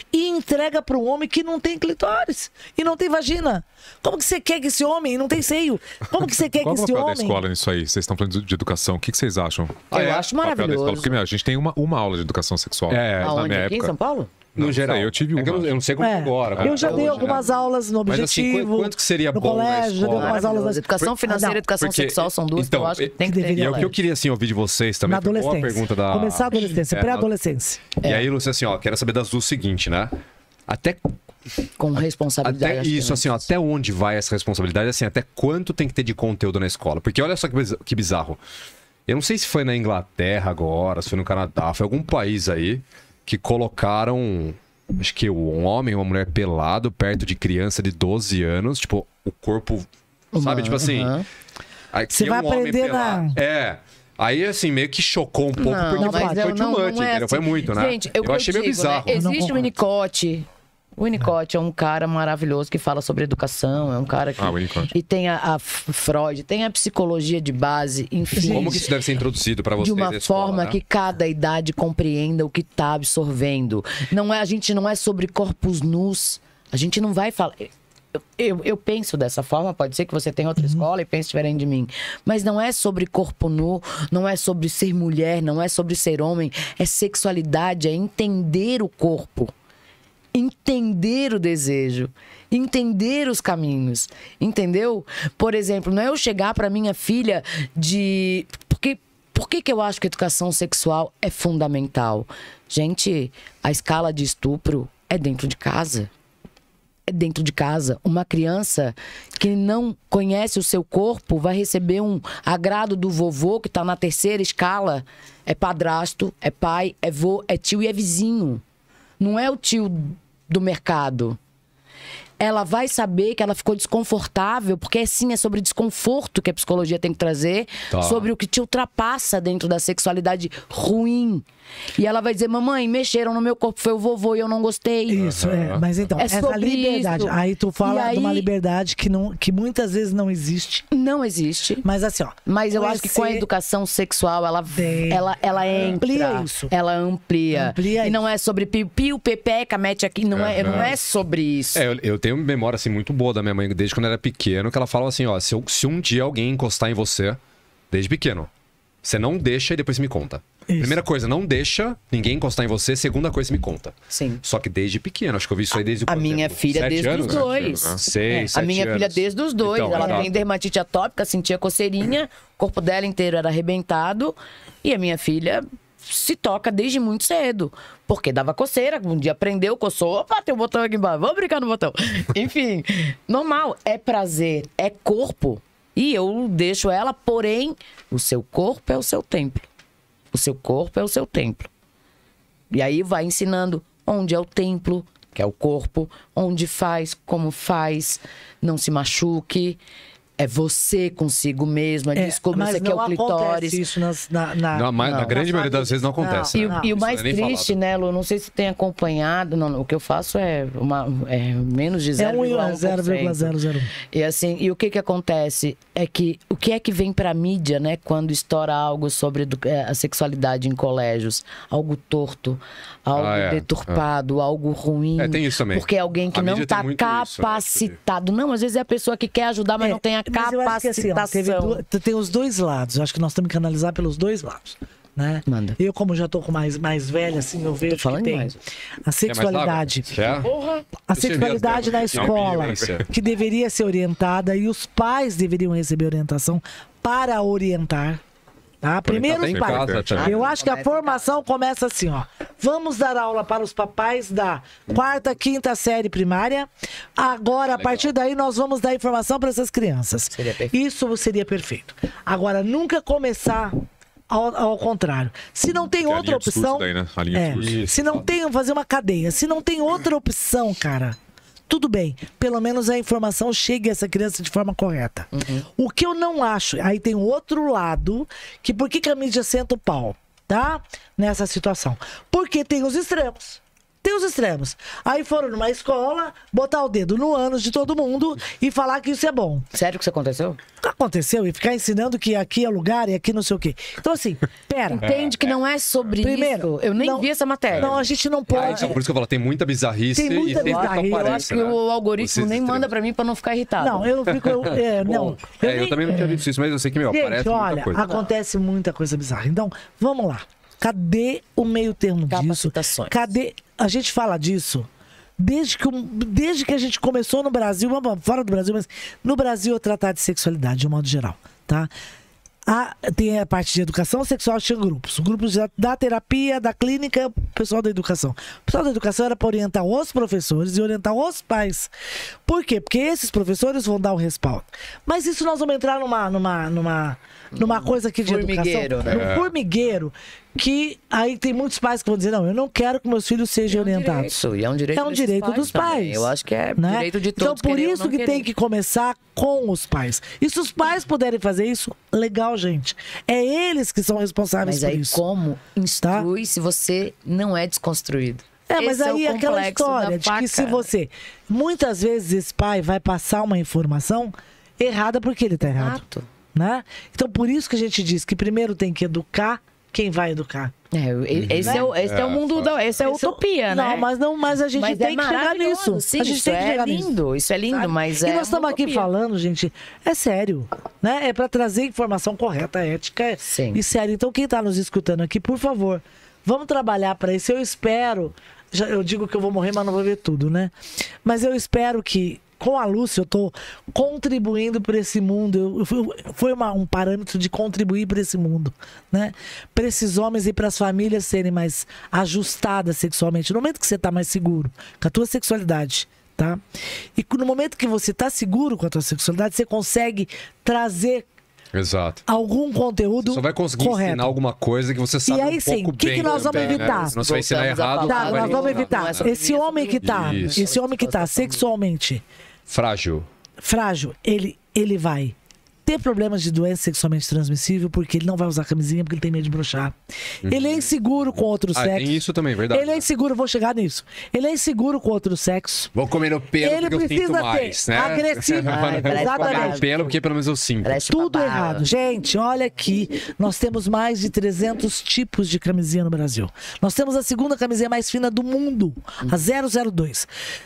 e entrega para um homem que não tem clitóris e não tem vagina. Como que você quer que esse homem não tem seio? Como que você quer Qual que é o esse papel homem... da escola nisso aí? Vocês estão falando de educação. O que vocês acham? Eu acho O papel da escola, maravilhoso. porque a gente tem uma aula de educação sexual. É, na Aonde? minha Aqui em época. São Paulo? No Não geral. sei, eu tive É que uma. eu não sei como é agora. Eu já dei hoje, algumas aulas no Mas assim, Objetivo. quanto que seria no bom na colégio, já dei escola? algumas aulas Maravilhoso. Educação financeira e educação Porque- sexual são duas que eu então, acho que tem que que ter. deveria E é o que eu colégio. queria, assim, ouvir de vocês também. na Foi boa a adolescência. pergunta da... Começar a adolescência, pré-adolescência. E aí, Lúcia, assim, ó, quero saber das duas o seguinte, né? Até Com responsabilidade. acho que isso, é assim, ó, até onde vai essa responsabilidade? Assim, até quanto tem que ter de conteúdo na escola? Porque olha só que bizarro. Eu não sei se foi na Inglaterra agora, se foi no Canadá, foi algum país aí que colocaram, acho que um homem e uma mulher pelado perto de criança de 12 anos, tipo, o corpo, sabe? Tipo assim... Aí Você tinha vai homem aprender pelado. É. Aí, assim, meio que chocou um pouco, porque mas foi too much, entendeu? Foi muito, né? Gente, eu achei meio bizarro. Né? Eu não Existe o concordo. Winnicott. O Winnicott é um cara maravilhoso que fala sobre educação, é um cara que... Winnicott. E tem a Freud, tem a psicologia de base, enfim. Como que isso deve ser introduzido pra vocês de uma na escola, forma né? que cada idade compreenda o que está absorvendo. Não é, a gente não é sobre corpos nus. A gente não vai falar... Eu penso dessa forma, pode ser que você tenha outra escola e pense diferente de mim. Mas não é sobre corpo nu, não é sobre ser mulher, não é sobre ser homem. É sexualidade, é entender o corpo. Entender o desejo, entender os caminhos, entendeu? Por exemplo, não é eu chegar para minha filha de... Por que eu acho que a educação sexual é fundamental? Gente, a escala de estupro é dentro de casa. É dentro de casa. Uma criança que não conhece o seu corpo vai receber um agrado do vovô que está na terceira escala. É padrasto, é pai, é vô, é tio e é vizinho. Não é o tio do mercado. Ela vai saber que ela ficou desconfortável, porque sim, é sobre desconforto que a psicologia tem que trazer, sobre o que te ultrapassa dentro da sexualidade ruim. E ela vai dizer, mamãe, mexeram no meu corpo, foi o vovô e eu não gostei. Isso, mas então, É essa sobre liberdade. isso. Aí tu fala E de uma aí- liberdade que muitas vezes não existe. Não existe. Mas assim, ó. Mas eu acho que com a conhecer- educação sexual, ela entra. Amplia isso. Ela amplia. Amplia e não é sobre piu-piu, pepeca, mete aqui. Não é sobre isso. Eu tenho uma memória assim, muito boa da minha mãe, desde quando eu era pequeno, que ela falava assim, ó, se um dia alguém encostar em você, desde pequeno, você não deixa e depois me conta. Isso. Primeira coisa, não deixa ninguém encostar em você. Segunda coisa, você me conta. Sim. Só que desde pequeno, acho que eu vi isso aí desde o A minha filha 7 desde anos? os 2. 6, A minha filha desde os 2. Então, ela exato. tem dermatite atópica, sentia coceirinha, o corpo dela inteiro era arrebentado. E a minha filha se toca desde muito cedo. Porque dava coceira, um dia aprendeu, coçou, opa, tem um botão aqui embaixo, vamos brincar no botão. Enfim, normal, é prazer, é corpo. E eu deixo ela, porém, o seu corpo é o seu templo. O seu corpo é o seu templo. E aí vai ensinando onde é o templo, que é o corpo, onde faz, como faz, não se machuque. É você consigo mesmo, é descobrir mas você que é o não clitóris. acontece isso Na grande maioria das vezes não acontece. E, né? e o Isso mais não é nem triste, falado. né, Lu? Não sei se tem acompanhado. Não, o que eu faço é menos de É 0,1%. 0,001. E assim, e o que acontece é que o que é que vem pra mídia, né, quando estoura algo sobre a sexualidade em colégios, algo torto, algo deturpado, algo ruim. Tem isso também. Porque é alguém que A não mídia tá tem muito isso, né, capacitado. Não, às vezes é a pessoa que quer ajudar, mas não tem a Mas eu acho que, assim, ó, capacitação. tem os dois lados. Eu acho que nós temos que analisar pelos dois lados. Né? Manda. Eu, como já tô com mais velha, assim, eu vejo que falando tem demais. a sexualidade. A sexualidade na escola, que deveria ser orientada e os pais deveriam receber orientação para orientar. Tá? Primeiro os pais. Eu acho que a formação começa assim, ó. Vamos dar aula para os papais da 4ª, 5ª série primária. Agora, a partir daí, nós vamos dar informação para essas crianças. Seria perfeito. Isso seria perfeito. Agora, nunca começar ao contrário. Se não tem Que é a outra linha de discurso opção... daí, né? A linha de discurso. Se não tem, fazer uma cadeia. Se não tem outra opção, cara, tudo bem. Pelo menos a informação chegue a essa criança de forma correta. O que eu não acho, aí tem outro lado, que por que a mídia senta o pau, tá? Nessa situação? Porque tem os extremos. Tem os extremos. Aí foram numa escola, botar o dedo no ânus de todo mundo e falar que isso é bom. Sério que isso aconteceu? Aconteceu e ficar ensinando que aqui é lugar e aqui não sei o quê. Então, assim, pera. Entende que não é sobre Primeiro, isso. Eu nem não- vi essa matéria. Não, a gente não pode. Por isso que eu falo, tem muita bizarrice Tem muita e sempre bizarrice. aparece, Eu acho que né? o algoritmo Esses nem manda extremos. pra mim pra não ficar irritado. Não, eu não fico. Não. Eu também não tinha visto isso, mas eu sei que, meu, Gente, aparece olha, muita coisa. acontece muita coisa bizarra. Então, vamos lá. Cadê o meio termo disso? Capacitações. Cadê? A gente fala disso desde que a gente começou no Brasil, fora do Brasil, mas no Brasil, a tratar de sexualidade de um modo geral, tá? Tem a parte de educação sexual, tinha grupos. Grupos da terapia, da clínica, o pessoal da educação. O pessoal da educação era para orientar os professores e orientar os pais. Por quê? Porque esses professores vão dar o respaldo. Mas isso nós vamos entrar numa coisa aqui de Formigueiro, educação. né? Num formigueiro, que aí tem muitos pais que vão dizer, não, eu não quero que meus filhos sejam orientados. E é um direito, É um desses direito dos também. pais. Eu acho que é né? direito de Então, todos. por querer ou isso não que querer. tem que começar com os pais. E se os pais puderem fazer isso, legal, gente. É eles que são responsáveis Mas por aí isso. como instrui se você não é desconstruído? Mas Esse aí é é o aquela complexo história da de que se faca. você... Muitas vezes esse pai vai passar uma informação errada porque ele tá errado. Exato. Né? Então, por isso que a gente diz que primeiro tem que educar quem vai educar. Esse é o mundo essa é a utopia, né? Mas a gente Mas tem que chegar maravilhoso, nisso. sim, a gente isso tem que é chegar lindo, nisso. isso é lindo, sabe? mas e é nós estamos uma aqui utopia. falando, gente, é sério, né? É para trazer informação correta, ética Sim. e séria. Então, quem está nos escutando aqui, por favor, vamos trabalhar para isso. Eu espero, eu digo que eu vou morrer, mas não vou ver tudo, né? Mas eu espero que com a Lúcia eu estou contribuindo para esse mundo. Foi um parâmetro de contribuir para esse mundo, né? Para esses homens e para as famílias serem mais ajustadas sexualmente. No momento que você está mais seguro com a tua sexualidade, tá? E no momento que você está seguro com a tua sexualidade, você consegue trazer Exato. algum conteúdo Você só vai conseguir correto. ensinar alguma coisa que você sabe aí um sim, pouco o que bem nós vamos também, evitar? Né? Senão você vai ensinar Voltamos a errado. falar. Tá, você vai nós vamos ensinar. evitar. Não é sobre Esse isso, homem que tá, Isso. esse homem que tá sexualmente Frágil. frágil, ele vai ter problemas de doença sexualmente transmissível porque ele não vai usar camisinha porque ele tem medo de broxar. Ele é inseguro com outro sexo. Tem isso também, verdade. Ele é inseguro, vou chegar nisso. Ele é inseguro com outro sexo. Vou comer no pelo Ele porque eu sinto precisa mais, ter né? agressivo. Ai, parece Comer Exatamente. no pelo porque pelo menos eu sinto. Parece Tudo babado. errado. Gente, olha aqui. Nós temos mais de 300 tipos de camisinha no Brasil. Nós temos a segunda camisinha mais fina do mundo, a 002.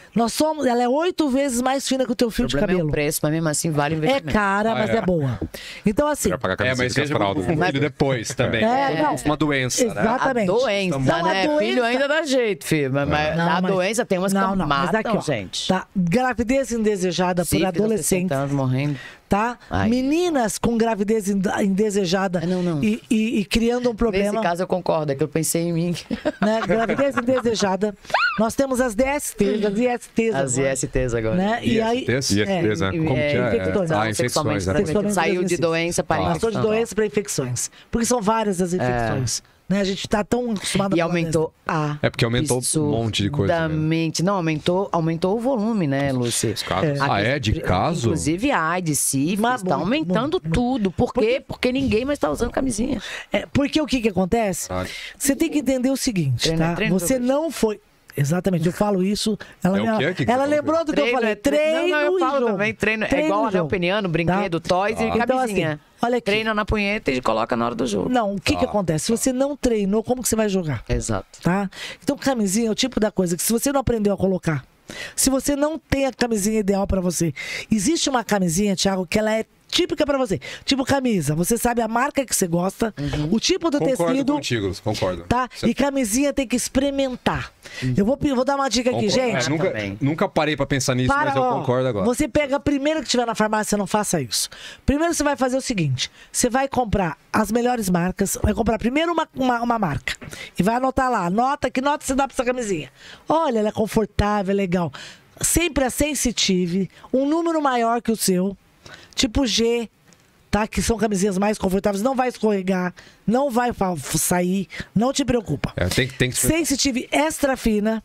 Ela é 8 vezes mais fina que o teu fio O de problema é cabelo. o preço, mas mesmo assim vale o É investimento. cara, mas é. é boa. Então, assim. Vai pagar a Mas camiseta seja com fralda. o filho depois também. Não. Uma doença, né? Exatamente. A doença, Não, a né? doença- Filho ainda dá jeito, filho. Mas a doença tem umas que mas matam, aqui, ó, gente. tá? Gravidez indesejada por Sífilis, adolescentes. 60 anos morrendo. Tá? Ai. Meninas com gravidez indesejada Não. E criando um problema. Nesse caso eu concordo, é que eu pensei em mim. Né? Gravidez indesejada. Nós temos as DSTs, as ISTs. As agora, ISTs agora. né? E aí. ISTs, né? Como que é? infecções. Ah, infecções, sexualmente né? transmitidas. Saiu de doença para Passou infecção. de doença para infecções. Porque são várias as infecções. Né? A gente tá tão acostumado E a falar aumentou a. É porque aumentou um monte de coisa, né? Absurdamente. Não, aumentou o volume, né, Lúcia? Os casos. Ah, é? De caso? Inclusive AIDS, sífilis, Mas tá muito, aumentando muito, tudo. Por quê? Porque ninguém mais tá usando camisinha. Porque o que acontece? Ah. Você tem que entender o seguinte, Treino é tá? treino, Você Douglas. não foi. Exatamente, eu falo isso. Ela, É o quê? Que você ela falou? lembrou do que eu falei. Treino Não, eu e falo jogo. também. Treino é Treino igual e anel jogo. peniano, brinquedo, Tá? toys e Então, camisinha. assim, olha aqui. Treina na punheta e coloca na hora do jogo. Não, o que acontece? Se você não treinou, como que você vai jogar? Exato. Tá? Então, camisinha é o tipo da coisa que se você não aprendeu a colocar, se você não tem a camisinha ideal pra você, existe uma camisinha, Thiago, que ela é típica pra você. Tipo camisa, você sabe a marca que você gosta, o tipo do Concordo tecido, contigo, concordo. tá? E camisinha tem que experimentar. Eu vou dar uma dica aqui, Concordo. gente. também. Nunca parei pra pensar nisso, mas eu ó, concordo agora. Você pega a primeira que tiver na farmácia, não faça isso. Primeiro você vai fazer o seguinte: você vai comprar as melhores marcas, vai comprar primeiro uma marca e vai anotar lá. Anota que nota você dá pra essa camisinha. Olha, ela é confortável, é legal. Sempre a Sensitive, um número maior que o seu, tipo G, tá? Que são camisinhas mais confortáveis, não vai escorregar, não vai sair, não te preocupa. Tem que Sensitive extra fina,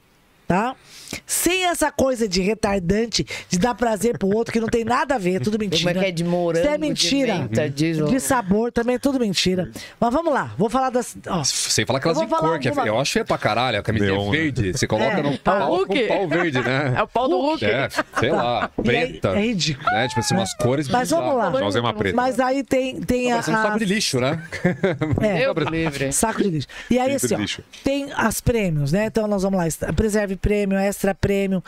tá? Sem essa coisa de retardante, de dar prazer pro outro, que não tem nada a ver, tudo mentira. Como é que é de morango, isso é mentira. de menta, de sabor também é tudo mentira. Mas vamos lá, vou falar das... Ó, sem falar aquelas de cor, que eu acho feio pra caralho, a camisinha verde, você coloca no pau com pau verde, né? É o pau do Hulk. É, sei lá, preta. É ridículo. Né? Tipo assim, umas cores... Mas vamos lá. Nós é uma preta. Mas aí tem um saco de lixo, né? Eu livre. Saco de lixo. E aí, assim, ó, tem as prêmios, né? Então nós vamos lá. Preserve Prêmio, Extra Prêmio,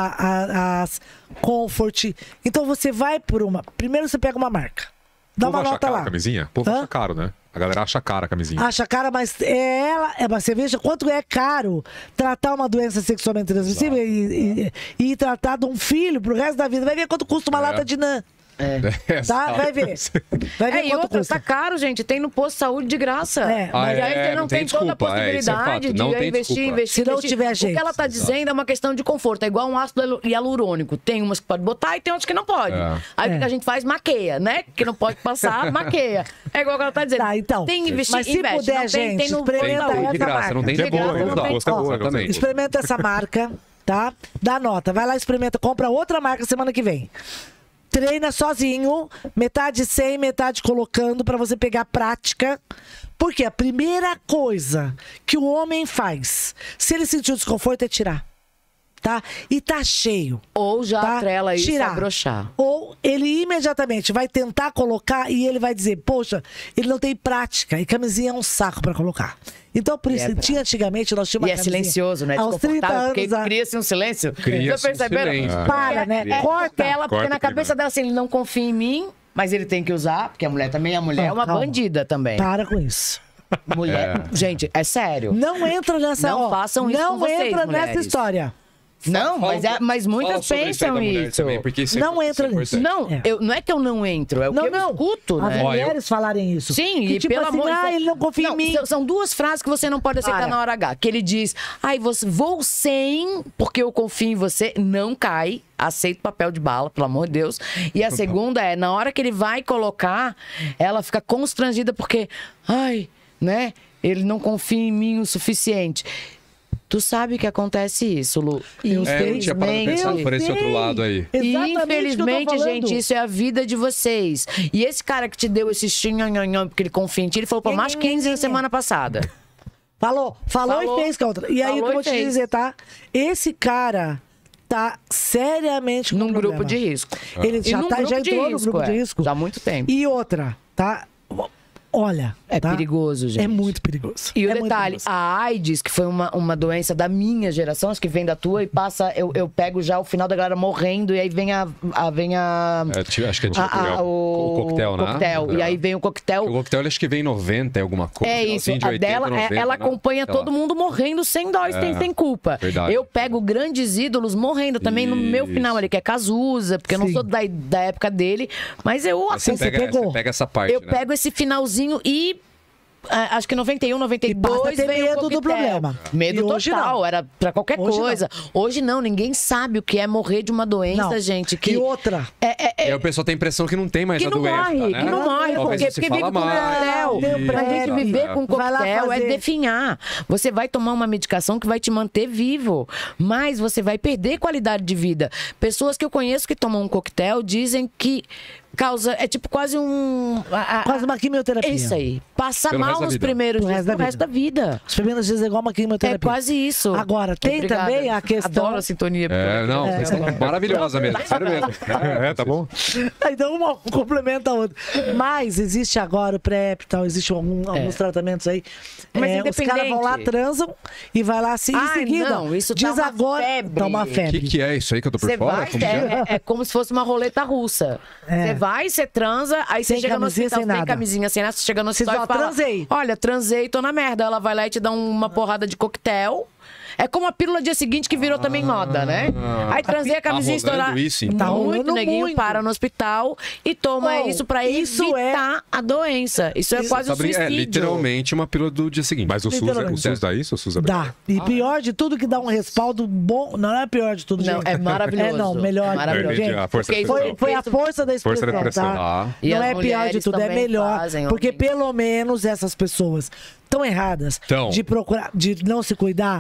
as Comfort. Então você vai por uma... Primeiro você pega uma marca. Dá uma nota lá. A camisinha? O povo acha caro, né? A galera acha cara a camisinha. Acha cara, mas mas você veja quanto é caro tratar uma doença sexualmente transmissível e tratar de um filho pro resto da vida. Vai ver quanto custa uma lata de NAN. Tá? Vai ver. Vai ver E quanto outra, custa. tá caro, gente. Tem no posto de saúde de graça. Mas aí você não tem toda a possibilidade de investir. Se não tiver jeito. O que ela tá dizendo é uma questão de conforto. É igual um ácido hialurônico. Tem umas que pode botar e tem outras que não pode. Aí o que a gente faz? Maqueia, né? Que não pode passar, maqueia. É igual o que ela tá dizendo. Tá, então. Tem investir, mas se investe. puder, não gente, tem no experimenta de graça, não tem Que é boa, exatamente. Experimenta essa marca, tá? Dá nota. Vai lá, experimenta. Compra outra marca semana que vem. Treina sozinho, metade sem, metade colocando, pra você pegar prática. Porque a primeira coisa que o homem faz, se ele sentir o desconforto, é tirar. Tá? E tá cheio. Ou já tá? atrela isso tirar. A broxar. Ou ele imediatamente vai tentar colocar e ele vai dizer, poxa, ele não tem prática e camisinha é um saco pra colocar. Então, por isso, antigamente nós tínhamos uma camisinha. E é silencioso, né? Aos 30 anos. Porque cria-se um silêncio. Cria-se um silêncio. Para, né? Corta ela, porque na cabeça dela, assim, ele não confia em mim, mas ele tem que usar, porque a mulher também é uma bandida também. Para com isso. Mulher, gente, é sério. Não entra nessa... Não façam isso não com vocês, entra mulheres. nessa história. Não, mas muitas pensam isso. Também, porque isso não entra nisso. Não, não é que eu não entro, é o que eu escuto, As né? mulheres falarem isso. Sim, que, e tipo pelo assim, amor de Deus. ele não confia em mim. São duas frases que você não pode aceitar na hora H. Que ele diz, vou sem, porque eu confio em você, não cai. Aceita o papel de bala, pelo amor de Deus. E a segunda é, na hora que ele vai colocar, ela fica constrangida porque, né? Ele não confia em mim o suficiente. Tu sabe que acontece isso, Lu? Eu não tinha parado de pensar por esse outro lado aí. Infelizmente, gente, isso é a vida de vocês. E esse cara que te deu esse xinhonhonhon porque ele confia em ti, ele falou pra mais 15 na semana passada. Falou e fez contra. E aí, o que eu vou te dizer, tá? Esse cara tá seriamente com num grupo de risco. Ele já entrou no grupo de risco. Já há muito tempo. E outra, tá? Olha, é perigoso, gente. É muito perigoso. E o detalhe, a AIDS, que foi uma doença da minha geração, acho que vem da tua, e passa, eu pego já o final da galera morrendo, e aí vem acho que é tipo o coquetel, né? E aí vem o coquetel. O coquetel, acho que vem em 90, alguma coisa. É isso, de 80, a dela, 90, ela acompanha todo mundo morrendo sem dó, sem culpa. Verdade. Eu pego grandes ídolos morrendo também no meu final ali, que é Cazuza, porque eu não sou da época dele, mas você pega essa parte, eu pego esse finalzinho e acho que 91, 92 veio medo o coquetel. do problema. Medo total, era pra qualquer coisa. Hoje não, ninguém sabe o que é morrer de uma doença, gente. E outra. E aí o pessoal tem a impressão que não tem mais a doença. Que não morre, porque vive com coquetel. Pra gente viver com coquetel é definhar. Você vai tomar uma medicação que vai te manter vivo, mas você vai perder qualidade de vida. Pessoas que eu conheço que tomam um coquetel dizem que causa, é tipo quase quase uma quimioterapia. Isso aí. Passa mal nos primeiros dias, no resto da vida. Os primeiros dias é igual uma quimioterapia. É quase isso. Agora, tem também a questão... Adoro a sintonia. Maravilhosa mesmo. Sério mesmo. Tá bom? Então uma complementa a outra. Mas existe agora o PrEP e tal, existe alguns tratamentos aí. Mas os caras vão lá, transam e vai lá assim em seguida. Não, isso diz tá agora, febre. Tá uma febre. O que é isso aí que eu tô por fora? É como se fosse uma roleta russa. Você vai, você transa, aí você chega no hospital, sem camisinha, sem nada, você chega no hospital e fala, transei. Olha, transei, tô na merda. Ela vai lá e te dá uma porrada de coquetel. É como a pílula dia seguinte que virou também moda, né? Aí transei a camisinha estourar. Tá muito, neguinho para no hospital e toma isso pra evitar a doença. Isso é quase um suicídio. É literalmente uma pílula do dia seguinte. Mas o SUS dá isso? O SUS dá. E pior de tudo que dá um respaldo bom. Não é pior de tudo, não, gente. é maravilhoso. Melhor. Maravilhoso. Gente, foi a força da expressão, tá? Não é pior de tudo, é melhor. Porque pelo menos essas pessoas tão erradas de procurar, de não se cuidar,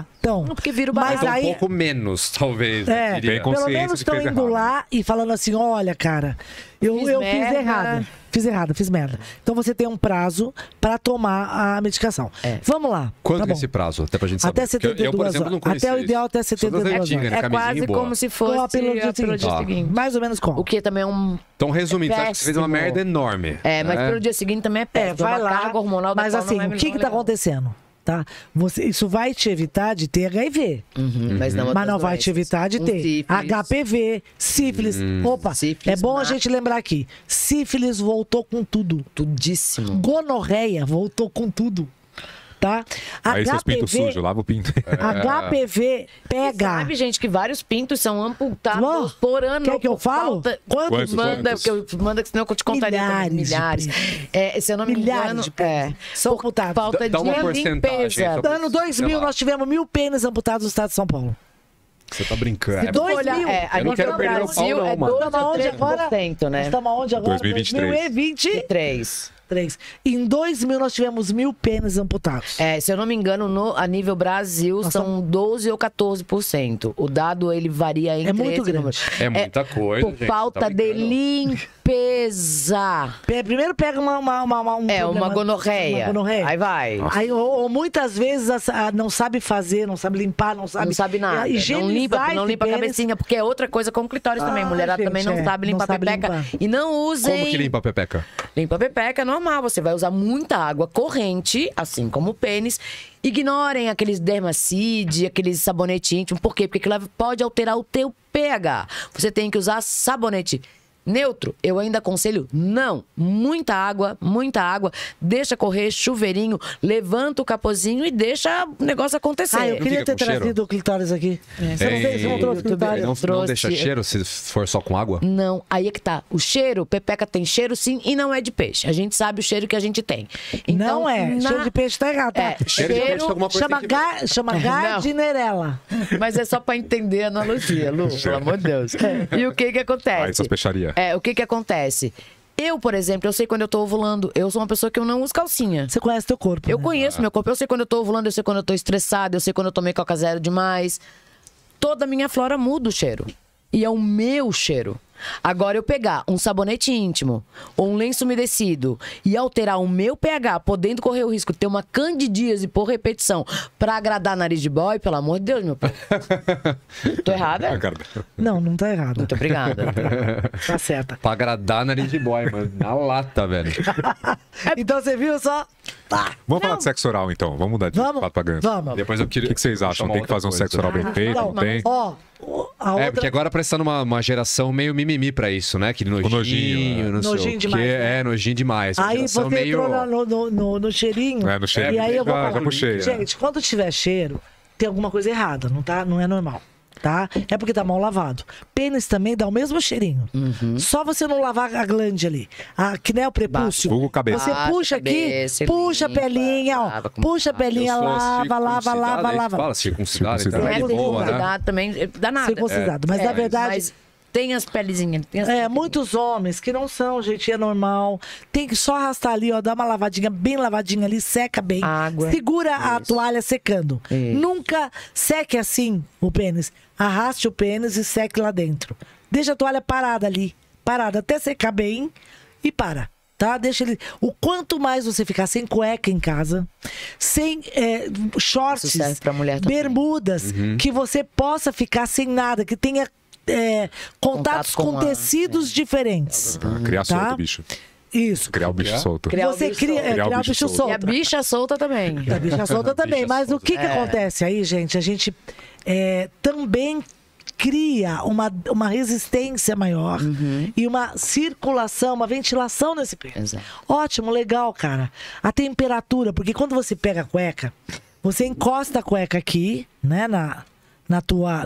porque vira o Mas barato. aí- Um pouco menos, talvez. É, eu diria. Bem pelo consciência menos de que estão fez indo errado. lá e falando assim, olha, cara, eu fiz merda. errado. Fiz merda. Então você tem um prazo pra tomar a medicação. É. Vamos lá. Quanto tá é bom. esse prazo? Até pra gente saber. Até Porque 72 eu, por exemplo, não horas. conhecia Até o ideal até isso. Sou 72 das antigas, horas. né? É Camisinha quase boa. como se Com fosse a pílula do dia seguinte. Tá. seguinte. Mais ou menos como? O que também é um... Então, resumindo, você acha que você fez uma péssimo. merda enorme. É, mas pelo dia seguinte também é péssimo. vai uma lá. carga hormonal da Mas qual assim, não é o que melhor tá legal. acontecendo? Tá? Isso vai te evitar de ter HIV. Mas não, Mas outras não vai te doenças. evitar de Um ter sífilis. HPV, sífilis. Opa, Sífilis é bom a mata. gente lembrar aqui. Sífilis voltou com tudo. Tudíssimo. Gonorreia voltou com tudo. Tá? Aí seus pintos sujos, lava o pinto. HPV pega. Sabe, gente, que vários pintos são amputados Ó, por ano. quer que eu por falo? falta- Quantos? Manda, Quantos? manda, que senão eu te contaria também. Milhares de Milhares. Se eu não me Milhares engano, de pênis são por amputados. falta Dá uma de porcentagem, limpeza. só No ano 2000, sei lá. nós tivemos 1000 pênis amputados no estado de São Paulo. Você tá brincando. Se 2000. A Eu não quero nível perder o Brasil pau, não, é mano. 2 Estamos a aonde agora? 3%, né? Estamos aonde agora? 2023. 2023. 3. Em 2000, nós tivemos 1000 pênis amputados. Se eu não me engano, a nível Brasil são 12 ou 14%. O dado, ele varia entre muito esse grande. número. É muita coisa, Por gente, falta tá de brincando. limpeza. Primeiro pega um problema- Uma gonorreia. uma gonorreia. Aí vai. Aí, ou muitas vezes não sabe fazer, não sabe limpar, não sabe... Não sabe nada. Não higienizar limpa a esse pênis. cabecinha, porque é outra coisa com o clitóris também. Mulherada gente, também não sabe não limpar a sabe pepeca. limpar. E não usem. Como que limpa a pepeca? Limpa a pepeca é normal. Você vai usar muita água corrente, assim como o pênis. Ignorem aqueles dermacide, aqueles sabonete íntimo. Por quê? Porque aquilo pode alterar o teu pH. Você tem que usar sabonete neutro. Eu ainda aconselho não. Muita água. Deixa correr, chuveirinho. Levanta o capozinho e deixa o negócio acontecer. Ah, eu queria fica ter com cheiro? trazido o clitóris aqui. Você não fez? Você não trouxe o clitóris? Não trouxe. deixa cheiro se for só com água? Não, aí é que tá. O cheiro, pepeca tem cheiro sim e não é de peixe. A gente sabe o cheiro que a gente tem. Então, Não é. Cheiro de peixe tá errado, tá? É, Cheiro de peixe tem alguma coisa Chama, que tem que ver. chama Gardinerella. Mas é só pra entender a analogia, Lu, pelo amor de Deus. E o que acontece? Ah, essas peixarias. O que acontece? Eu, por exemplo, eu sei quando eu tô ovulando. Eu sou uma pessoa que eu não uso calcinha. Você conhece teu corpo, Eu né? conheço meu corpo. Eu sei quando eu tô ovulando, eu sei quando eu tô estressada, eu sei quando eu tomei Coca Zero demais. Toda a minha flora muda o cheiro. E é o meu cheiro. Agora, eu pegar um sabonete íntimo ou um lenço umedecido e alterar o meu pH, podendo correr o risco de ter uma candidíase por repetição pra agradar nariz de boy, pelo amor de Deus, meu pai. Tô errada? Não tá errado. Muito obrigada. Tá certa. Pra agradar nariz de boy, mano. Na lata, velho. Então você viu só? Tá. Vamos falar de sexo oral, então. Vamos mudar de Vamos. pato pra ganso. Vamos. Depois eu O queria. que vocês acham? chamar Tem que outra fazer um coisa. sexo oral bem feito? Não, Não tem? Ó, a outra... É, porque agora parece estar numa geração meio mimimi pra isso, né? Que nojinho, nojinho, não sei Nojinho o demais, quê. né? É, nojinho demais. Uma Aí geração você meio... entrou no cheirinho. É, no cheirinho. E aí eu vou Já falar. puxei, Gente, quando tiver cheiro, tem alguma coisa errada. Não é normal. Tá? É porque tá mal lavado. Pênis também dá o mesmo cheirinho. Só você não lavar a glande ali. Que nem o prepúcio. Vulgo cabeça. Você Baixa puxa a aqui, cabeça, puxa a limpa, pelinha, ó. lava com Puxa a pelinha, Eu sou lava. Fala circuncidado, então Circuncidado. é de Não é boa, né? circuncidado também, dá nada. Circuncidado. Mas na verdade. Mas tem as pelezinhas. Tem as Muitos homens que não são, gente, é normal. Tem que só arrastar ali, ó, dar uma lavadinha, bem lavadinha ali, seca bem. Água. Segura a toalha secando. Isso. Nunca seque assim o pênis. Arraste o pênis e seque lá dentro. Deixa a toalha parada ali. Parada até secar bem e para. Tá? Deixa ele. O quanto mais você ficar sem cueca em casa, sem shorts, Isso serve pra mulher também. bermudas, que você possa ficar sem nada, que tenha contatos Contato com com a- tecidos diferentes. Criar Tá? solto, bicho. Isso. Criar o bicho solto. Criar o Você bicho cria, solto. criar o bicho E a solto. bicha solta também. A bicha solta também. Mas o que acontece aí, gente? A gente também cria uma resistência maior e uma circulação, uma ventilação nesse pênis. Exato. Ótimo, legal, cara. A temperatura, porque quando você pega a cueca, você encosta a cueca aqui, né, na tua...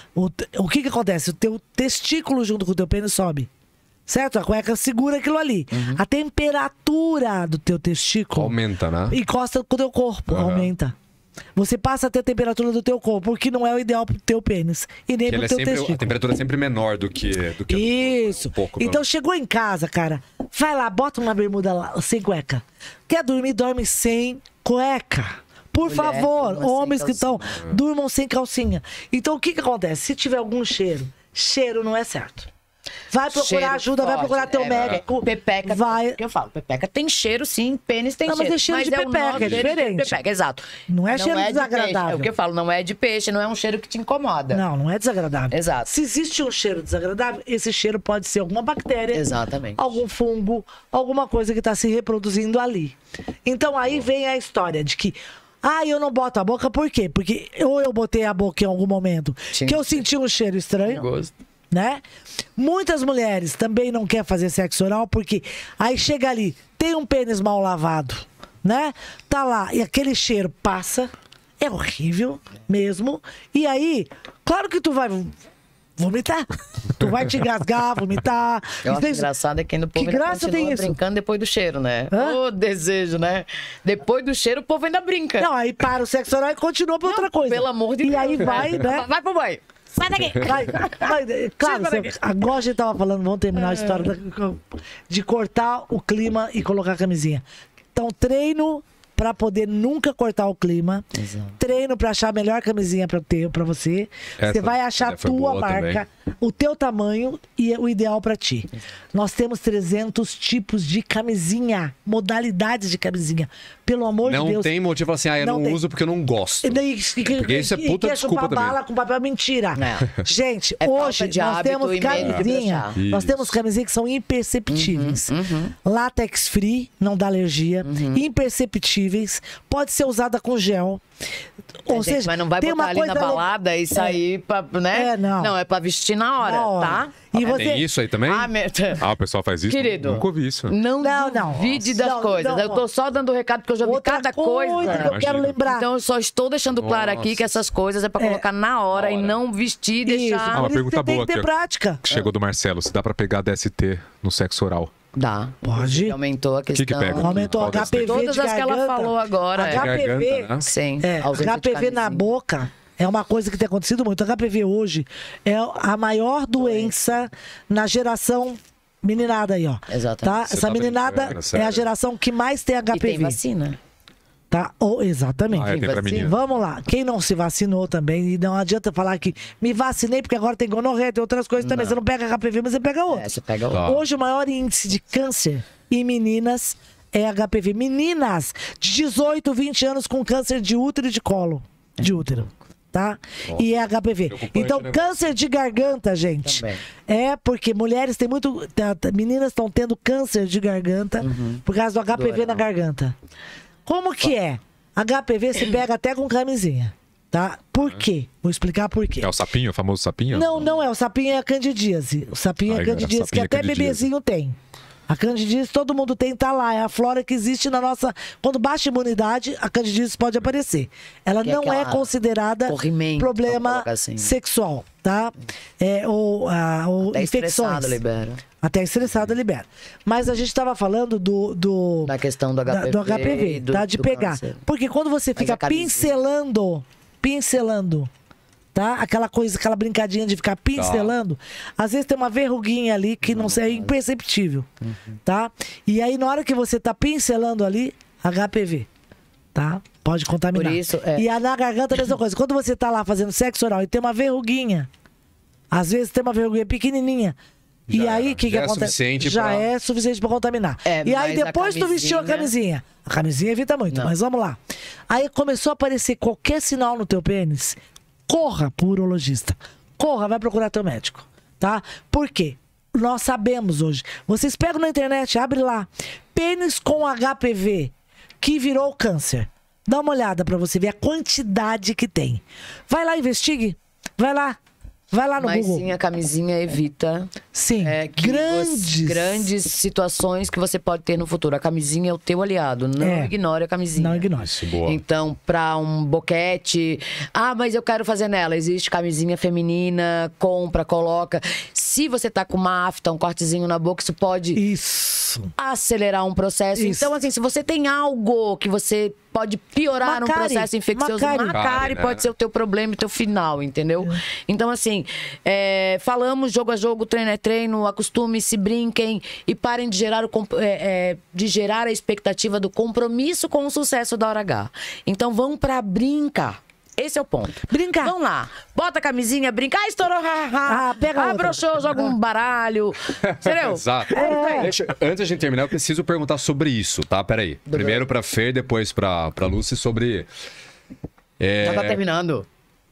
O que acontece? O teu testículo junto com o teu pênis sobe. Certo? A cueca segura aquilo ali. A temperatura do teu testículo Aumenta, né? encosta com o teu corpo, aumenta. Você passa a ter a temperatura do teu corpo, o que não é o ideal pro teu pênis e nem Que pro ele é teu sempre, a testículo. temperatura é sempre menor do que a Isso. um pouco, Então chegou em casa, cara, vai lá, bota uma bermuda lá, sem cueca. Quer dormir, dorme sem cueca. Por favor, durma sem homens que estão, calcinha. durmam sem calcinha. Então, o que acontece? Se tiver algum cheiro não é certo. Vai procurar Cheiro ajuda, vai forte, procurar teu médico. Pepeca, vai. que eu falo, pepeca tem cheiro sim, pênis tem Não, mas cheiro. é cheiro de o pepeca, nosso é cheiro de diferente. pepeca, exato. Não é cheiro de desagradável. peixe, é o que eu falo, não é de peixe, não é um cheiro que te incomoda. Não é desagradável. Exato. Se existe um cheiro desagradável, esse cheiro pode ser alguma bactéria, Exatamente. algum fungo, alguma coisa que está se reproduzindo ali. Então aí vem a história de que eu não boto a boca, por quê? Porque ou eu botei a boca em algum momento que eu senti um cheiro estranho, né? Muitas mulheres também não querem fazer sexo oral porque aí chega ali, tem um pênis mal lavado, né? Tá lá e aquele cheiro passa, é horrível mesmo. E aí, claro que tu vai vomitar. Tu vai te engasgar, vomitar. Eu acho engraçado é que ainda o povo Que ainda graça continua tem isso? brincando depois do cheiro, né? Hã? Ô, desejo, né? Depois do cheiro, o povo ainda brinca. Não, aí para o sexo oral e continua pra outra coisa. Pelo amor de e Deus. aí vai, né? Vai pro banho. Sai daqui. Claro, agora a gente tava falando, vamos terminar a história de cortar o clima e colocar a camisinha. Então, treino pra poder nunca cortar o clima. Exato. Treino pra achar a melhor camisinha pra você. Essa Você vai achar a ideia foi tua boa marca, o teu tamanho e o ideal pra ti. Nós temos 300 tipos de camisinha, modalidades de camisinha. Pelo amor de Não Deus. tem motivo assim, eu Não não tem. uso porque eu não gosto. Porque isso é puta quer desculpa chupar também. bala com papel, mentira. Não. Gente, É falta hoje de nós hábito temos e medo de camisinha. broxar. Nós Isso. temos camisinha que são imperceptíveis. Látex free, não dá alergia. Imperceptíveis. Pode ser usada com gel. Ou Gente, seja, mas não vai tem botar uma ali na coisa balada e sair pra, né? não. Não, é pra vestir na hora, na hora. tá? E você... Tem isso aí também? Ah, o pessoal faz isso? Querido. Nunca ouvi isso. Não Não. duvide das Não, coisas. não. Eu tô só dando recado porque eu já vi Outra cada coisa coisa. que eu quero Imagina. lembrar. Então eu só estou deixando claro aqui que essas coisas é pra colocar na hora e não vestir e Isso, deixar. uma por isso pergunta você tem boa que ter aqui, ó. prática. Que chegou do Marcelo. Se dá pra pegar DST no sexo oral? Dá. Pode. Aumentou a questão. que pega? Aumentou Qual HPV Todas de as que ela garganta. falou agora. HPV, Garganta, né? Sim. É, ausência de HPV na camisinha. boca é uma coisa que tem acontecido muito. HPV hoje é a maior doença na geração meninada aí, ó. Exatamente. Tá? Você Essa tá meninada brincando, é a sério? geração que mais tem E tem HPV. vacina. Tá? Exatamente. Ah, tem pra vacina. menina. Vamos lá. Quem não se vacinou também, e não adianta falar que me vacinei porque agora tem gonorreia, tem outras coisas também. Você não pega HPV, mas você pega outro. É, você pega o. Tá. Hoje o maior índice de câncer em meninas é HPV. Meninas de 18, 20 anos com câncer de útero e de colo. De útero. Tá? E é HPV. Preocupante, Então, né? câncer de garganta, gente. Também. É porque mulheres têm muito. Meninas estão tendo câncer de garganta por causa do HPV na garganta. Como que é? HPV se pega até com camisinha. Tá? Por quê? Vou explicar por quê. É o sapinho, o famoso sapinho? Não é. O sapinho é a candidíase. O sapinho é Ai, a candidíase, sapinho que é até candidíase. bebezinho tem. A candidíase todo mundo tem, tá lá. É a flora que existe na nossa... Quando baixa a imunidade, a candidíase pode aparecer. Ela Que é não é aquela considerada corrimento, vamos problema colocar assim. sexual, tá? Ou Até infecções. estressado libera. Até estressada libera. Mas a gente estava falando Da questão do HPV. do HPV, do- tá? De do pegar. câncer. Porque quando você Mas fica a camisinha. pincelando, tá? Aquela coisa, aquela brincadinha de ficar pincelando, às vezes tem uma verruguinha ali que não é imperceptível, tá? E aí na hora que você tá pincelando ali, HPV, tá? Pode contaminar. Por isso, é. E na garganta a mesma coisa. Quando você tá lá fazendo sexo oral e tem uma verruguinha, às vezes tem uma verruguinha pequenininha. E Já aí, o que é acontece? suficiente Já pra- é suficiente para contaminar. É, e aí, mas a depois tu vestiu a camisinha. A camisinha evita muito, Não. mas vamos lá. Aí começou a aparecer qualquer sinal no teu pênis, corra pro urologista. Corra, vai procurar teu médico, tá? Por quê? Nós sabemos hoje. Vocês pegam na internet, abre lá. Pênis com HPV que virou câncer. Dá uma olhada pra você ver a quantidade que tem. Vai lá, investigue. Vai lá. Vai lá no Mas Google. sim, a camisinha evita Sim, que grandes. grandes situações que você pode ter no futuro. A camisinha é o teu aliado. Não É. ignore a camisinha. Não ignore. Isso, boa. Então, pra um boquete, mas eu quero fazer nela. Existe camisinha feminina, compra, coloca. Se você tá com uma afta, um cortezinho na boca, isso pode Isso. Isso. acelerar um processo. Isso. Então, assim, se você tem algo que você pode piorar um processo infeccioso, Macari né? pode ser o teu problema e teu final, entendeu? Então, assim, falamos jogo a jogo, treino é treino, acostume-se, brinquem e parem de gerar a expectativa do compromisso com o sucesso da hora H. Então, vão pra brincar. Esse é o ponto. Brincar. Vamos lá. Bota a camisinha, brinca. Ah, estourou, pega outra. broxou, joga um baralho. Entendeu? Exato. Antes de a gente terminar, eu preciso perguntar sobre isso, tá? Peraí. Primeiro pra Fer, depois pra Lucy sobre... Já tá terminando.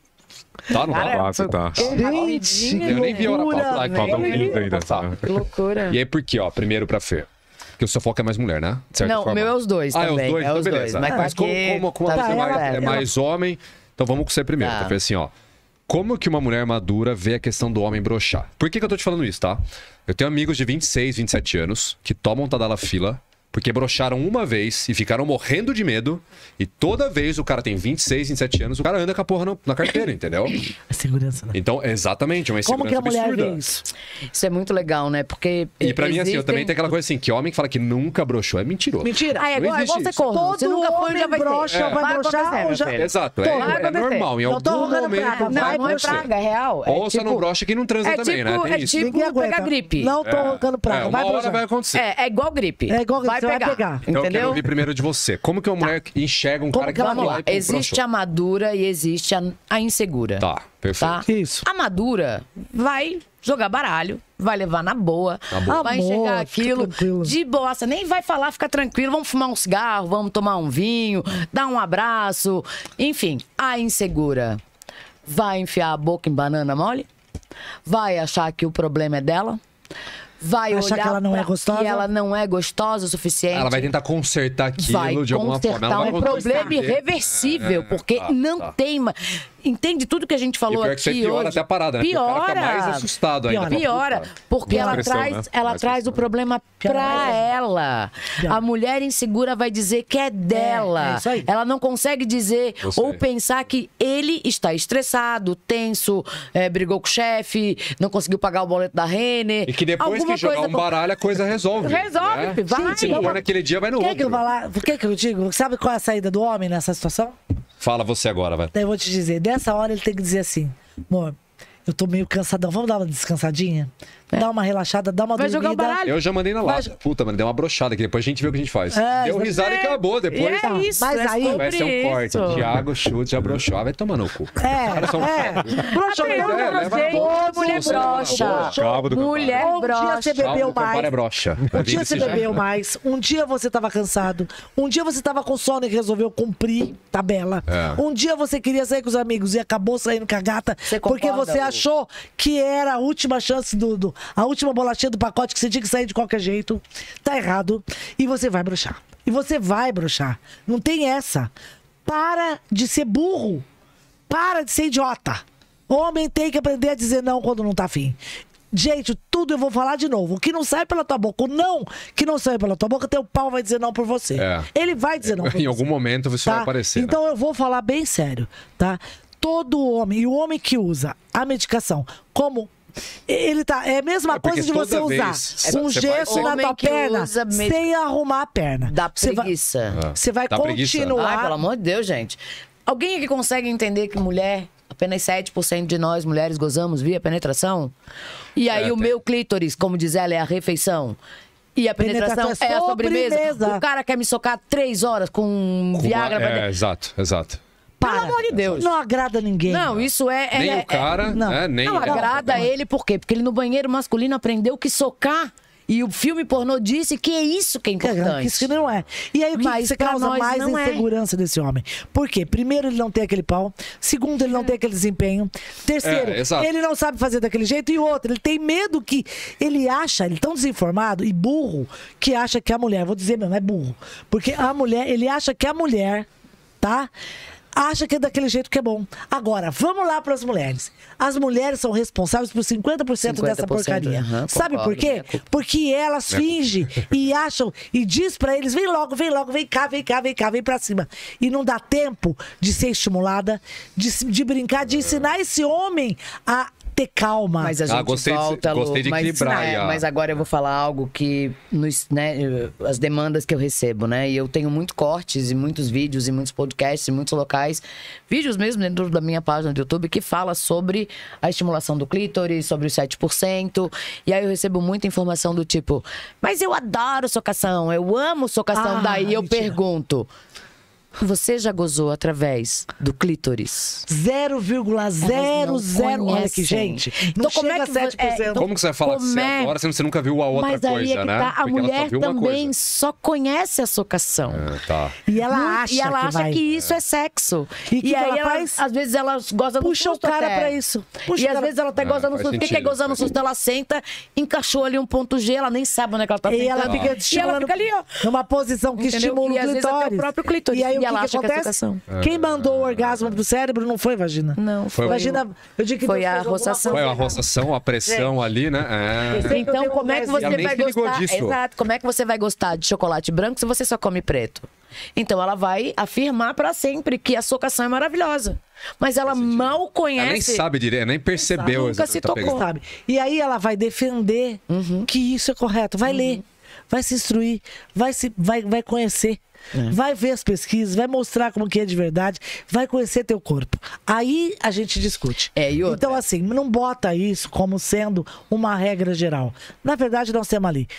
Tá, não Cara, tá? Quase, tá. Gente, Eu nem vi a hora pra Faltam 15 ainda. Tá. Que loucura. E aí, por quê? Ó, primeiro pra Fer. Porque o seu foco é mais mulher, né? De certa Não, forma. o meu é os dois Ah, também. é os dois? É Então, os beleza. dois. Mas como tá você certo. é mais homem, então vamos com você primeiro. Tá. Tá. Fer, assim, ó. Como que uma mulher madura vê a questão do homem broxar? Por que eu tô te falando isso, tá? Eu tenho amigos de 26, 27 anos que tomam Tadalafila porque broxaram uma vez e ficaram morrendo de medo. E toda vez o cara tem 26, 27 anos, o cara anda com a porra na carteira, entendeu? A segurança, né? Então, exatamente, uma Como insegurança que a mulher absurda. vê isso? Isso é muito legal, né? Porque. E pra mim, assim, eu existem- também tenho aquela coisa assim, que homem que fala que nunca broxou é mentiroso. Mentira. Ah, é Não igual existe ser isso. corno. Todo Você nunca foi, homem já vai broxa, ser. vai broxar acontecer, ou meu já- filho. Exato, Vai é acontecer. normal, em Não algum tô rogando momento praga, vai Não, não é acontecer. praga, é real. É Ou você não brocha que não transa também, né? Tem É isso. tipo Ninguém aguenta. pegar gripe. Não tô arrancando praga. Uma Vai hora broxar. vai acontecer. É igual gripe. É igual gripe, vai você vai pegar. pegar. Então eu quero Entendeu? ouvir primeiro de você. Como que uma mulher enxerga um cara que que ela Vamos lá. vai e Existe broxou? a madura e existe a insegura. Tá, perfeito. Tá? Isso. A madura vai jogar baralho, vai levar na boa, boa. vai Amor, enxergar fica aquilo tranquilo. de bosta, nem vai falar, fica tranquilo, vamos fumar um cigarro, vamos tomar um vinho, dar um abraço, enfim. A insegura vai enfiar a boca em banana mole, vai achar que o problema é dela, vai Achar olhar que ela não é pra gostosa? que ela não é gostosa o suficiente. Ela vai tentar consertar aquilo Vai de alguma forma. consertar Ela um vai problema conseguir. irreversível, porque não tá. tem... Entende tudo que a gente E falou pior que isso aí aqui piora hoje? até a parada, né? Porque o cara fica mais assustado ainda. Piora, porque Mais ela pressão, traz, né? ela Mais traz pressão. o problema pra ela. Piora. A mulher insegura vai dizer que é dela. é isso aí. Ela não consegue dizer Eu sei. ou pensar que ele está estressado, tenso, brigou com o chefe, não conseguiu pagar o boleto da Renner. E que depois alguma que jogar coisa um baralho, a coisa resolve. Resolve, né? vai. Se não for naquele dia, vai no Quer que eu outro. vá lá? Por que eu digo? Sabe qual é a saída do homem nessa situação? Fala você agora, vai. Daí eu vou te dizer, dessa hora ele tem que dizer assim, amor, eu tô meio cansadão, vamos dar uma descansadinha? Dá uma relaxada, dá uma Vai dormida. jogar o baralho. Eu já mandei na Mas- lata. Puta, mano, deu uma brochada aqui. Depois a gente vê o que a gente faz. É, Deu risada e acabou. Depois E é isso, Mas é aí- sobre vai ser um corte. isso. Thiago Chute já broxou. Ah, vai tomar no cu. Broxa, Até eu leva brochei. todos Mulher você. broxa. Cabo do Mulher Um dia você broxa. bebeu O campar é mais. broxa. Um dia você bebeu mais, um dia você tava cansado, um dia você tava com sono e resolveu cumprir tabela. É. Um dia você queria sair com os amigos e acabou saindo com a gata Você porque concorda, você Lu? achou que era a última chance a última bolachinha do pacote que você tinha que sair de qualquer jeito. Tá errado. E você vai broxar. E você vai broxar. Não tem essa. Para de ser burro. Para de ser idiota. Homem tem que aprender a dizer não quando não tá afim. Gente, tudo eu vou falar de novo. O que não sai pela tua boca, o não que não sai pela tua boca, teu pau vai dizer não por você. É. Ele vai dizer não por Em você. algum momento isso vai aparecer. Então eu vou falar bem sério, tá? Todo homem, e o homem que usa a medicação como... Ele tá. É a mesma É porque coisa de você toda usar vez um você vai- gesso na Homem tua que perna usa sem arrumar a perna. Dá Você vai- preguiça. Você vai Dá preguiça. continuar. Ai, pelo amor de Deus, gente. Alguém aqui consegue entender que mulher, apenas 7% de nós mulheres gozamos via penetração? E aí o meu clítoris, como diz ela, é a refeição. E a penetração Penetração é é a sobremesa. sobremesa. O cara quer me socar 3 horas com Viagra pra dentro. Exato, exato. Pelo amor de Deus. Não agrada ninguém. Não, isso Nem o cara, não. né? Nem Não agrada a ele, por quê? Porque ele no banheiro masculino aprendeu que socar. E o filme pornô disse que é isso que é importante. Isso que não é. E aí o que Mas você pra causa nós mais não é. insegurança desse homem? Por quê? Primeiro, ele não tem aquele pau. Segundo, ele não tem aquele desempenho. Terceiro, exato. ele não sabe fazer daquele jeito. E outro, ele tem medo que ele acha, ele é tão desinformado e burro, que acha que a mulher, vou dizer mesmo, é burro. Porque a mulher, ele acha que a mulher, tá? Acha que é daquele jeito que é bom. Agora, vamos lá para as mulheres. As mulheres são responsáveis por 50% dessa 50%, porcaria. aham, Sabe por concordo, quê? minha culpa. Porque elas fingem e acham e diz pra eles: vem logo, vem cá, vem pra cima. E não dá tempo de ser estimulada, de brincar, de ensinar esse homem a ter calma. Mas a gente gostei de equilibrar. Mas agora eu vou falar algo que, as demandas que eu recebo, né? E eu tenho muitos cortes e muitos vídeos e muitos podcasts e muitos locais, vídeos mesmo dentro da minha página do YouTube que fala sobre a estimulação do clítoris, sobre os 7%. E aí eu recebo muita informação do tipo, mas eu adoro socação, eu amo socação. Daí eu pergunto, você já gozou através do clítoris? 0,00. Olha aqui, gente. Não então, chega a 7%. Como que você vai falar que você adora se você nunca viu a outra mas coisa, aí é que né? Tá. A mulher também só conhece a socação. Tá. E ela acha que isso é sexo. E aí ela faz? Às vezes ela goza no susto. Puxa o cara até. pra isso. E às vezes ela até goza no susto. O que é gozar no susto? Ela senta, encaixou ali um ponto G, ela nem sabe onde é que ela tá sentando. E ela fica estimulando ali, ó. Numa posição que estimula o clitóris. E às vezes até o próprio clitóris. E aí o que ela acha acontece? Que é socação. Quem mandou o orgasmo pro cérebro não foi vagina. Não, foi. Vagina, eu digo que foi a roçação. Foi a roçação, a pressão ali, né? Então, como é que você vai gostar? Exato. Como é que você vai gostar de chocolate branco se você só come preto? Então, ela vai afirmar pra sempre que a socação é maravilhosa. Mas ela mal conhece. Ela nem sabe direito, nem percebeu. Nunca se tocou. Sabe? E aí ela vai defender que isso é correto. Vai ler, vai se instruir, vai conhecer. Vai ver as pesquisas, vai mostrar como que é de verdade, vai conhecer teu corpo. Aí a gente discute. Então, assim, não bota isso como sendo uma regra geral. Na verdade, nós temos ali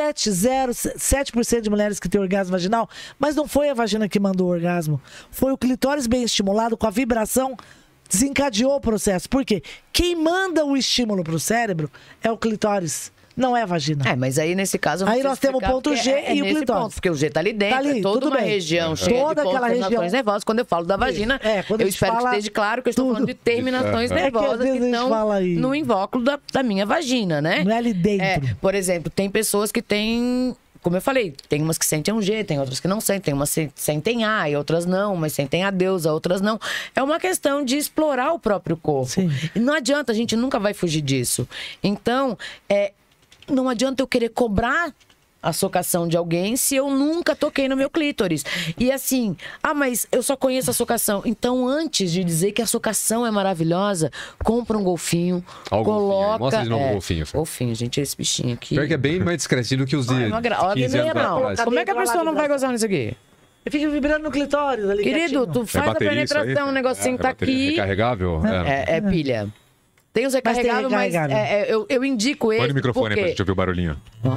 7% de mulheres que têm orgasmo vaginal, mas não foi a vagina que mandou o orgasmo. Foi o clitóris bem estimulado com a vibração, desencadeou o processo. Por quê? Quem manda o estímulo pro cérebro é o clitóris. Não é a vagina. Mas aí nesse caso... Aí nós temos o ponto G e o clitóris. Ponto, porque o G tá ali dentro, tá ali, toda uma região cheia de terminações nervosas. Quando eu falo da vagina, eu espero que esteja claro que eu estou falando de terminações nervosas que estão no invólucro da minha vagina, né? Não é ali dentro. Por exemplo, tem pessoas que têm... Como eu falei, tem umas que sentem um G, tem outras que não sentem. Tem umas que sentem A e outras não, mas sentem a deusa, outras não. É uma questão de explorar o próprio corpo. Sim. E não adianta, a gente nunca vai fugir disso. Então, não adianta eu querer cobrar a socação de alguém se eu nunca toquei no meu clítoris. E assim, mas eu só conheço a socação. Então, antes de dizer que a socação é maravilhosa, compra um golfinho, coloca... Mostra de novo o golfinho. Golfinho, gente, esse bichinho aqui. Pior que é bem mais discretinho do que os de 15 anos atrás. Como é que a pessoa não vai gozar nisso aqui? Eu fico vibrando no clitóris ali. Querido, tu faz a penetração, o negocinho tá aqui. Recarregável? É pilha. Tem os recarregáveis, mas eu indico esse. Põe o microfone pra gente ouvir o barulhinho.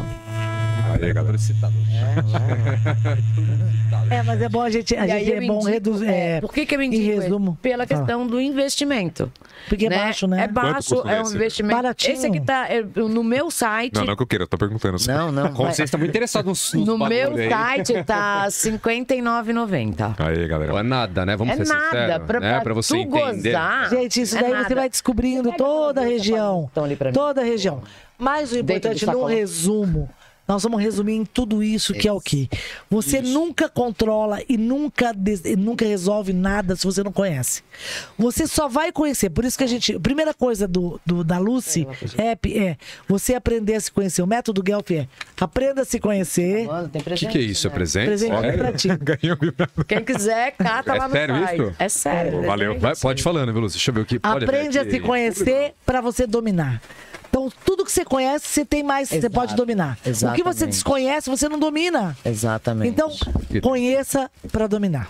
Aí, galera. Mas é bom a gente reduzir. Por que eu indico resumo? Pela questão do investimento. Porque é baixo, né? É baixo, é um investimento. Baratinho. Esse aqui tá no meu site. Não que eu queira, tô perguntando. Não. Como você está muito interessado nos no meu site tá R$ 59,90. Aí, galera. Não é nada, né? Vamos ser sinceros. É nada. Pra você entender. Gozar, gente, isso daí você vai descobrindo toda a região. Toda a região. Mas o importante, no resumo, nós vamos resumir em tudo isso, que é o quê? Você nunca controla e nunca resolve nada se você não conhece. Você só vai conhecer. Por isso que a primeira coisa da Lucy é você aprender a se conhecer. O método Guelph aprenda a se aprenda a se conhecer. O que é isso? É presente? Presente pra ti. Quem quiser, cata lá no site. Isso? É sério. Valeu. Pode falando, Viu, Lúcia? Deixa eu ver o que pode Aprende a se conhecer para você dominar. Então, tudo que você conhece, você tem mais, você pode dominar. Exatamente. O que você desconhece, você não domina. Exatamente. Então, conheça para dominar.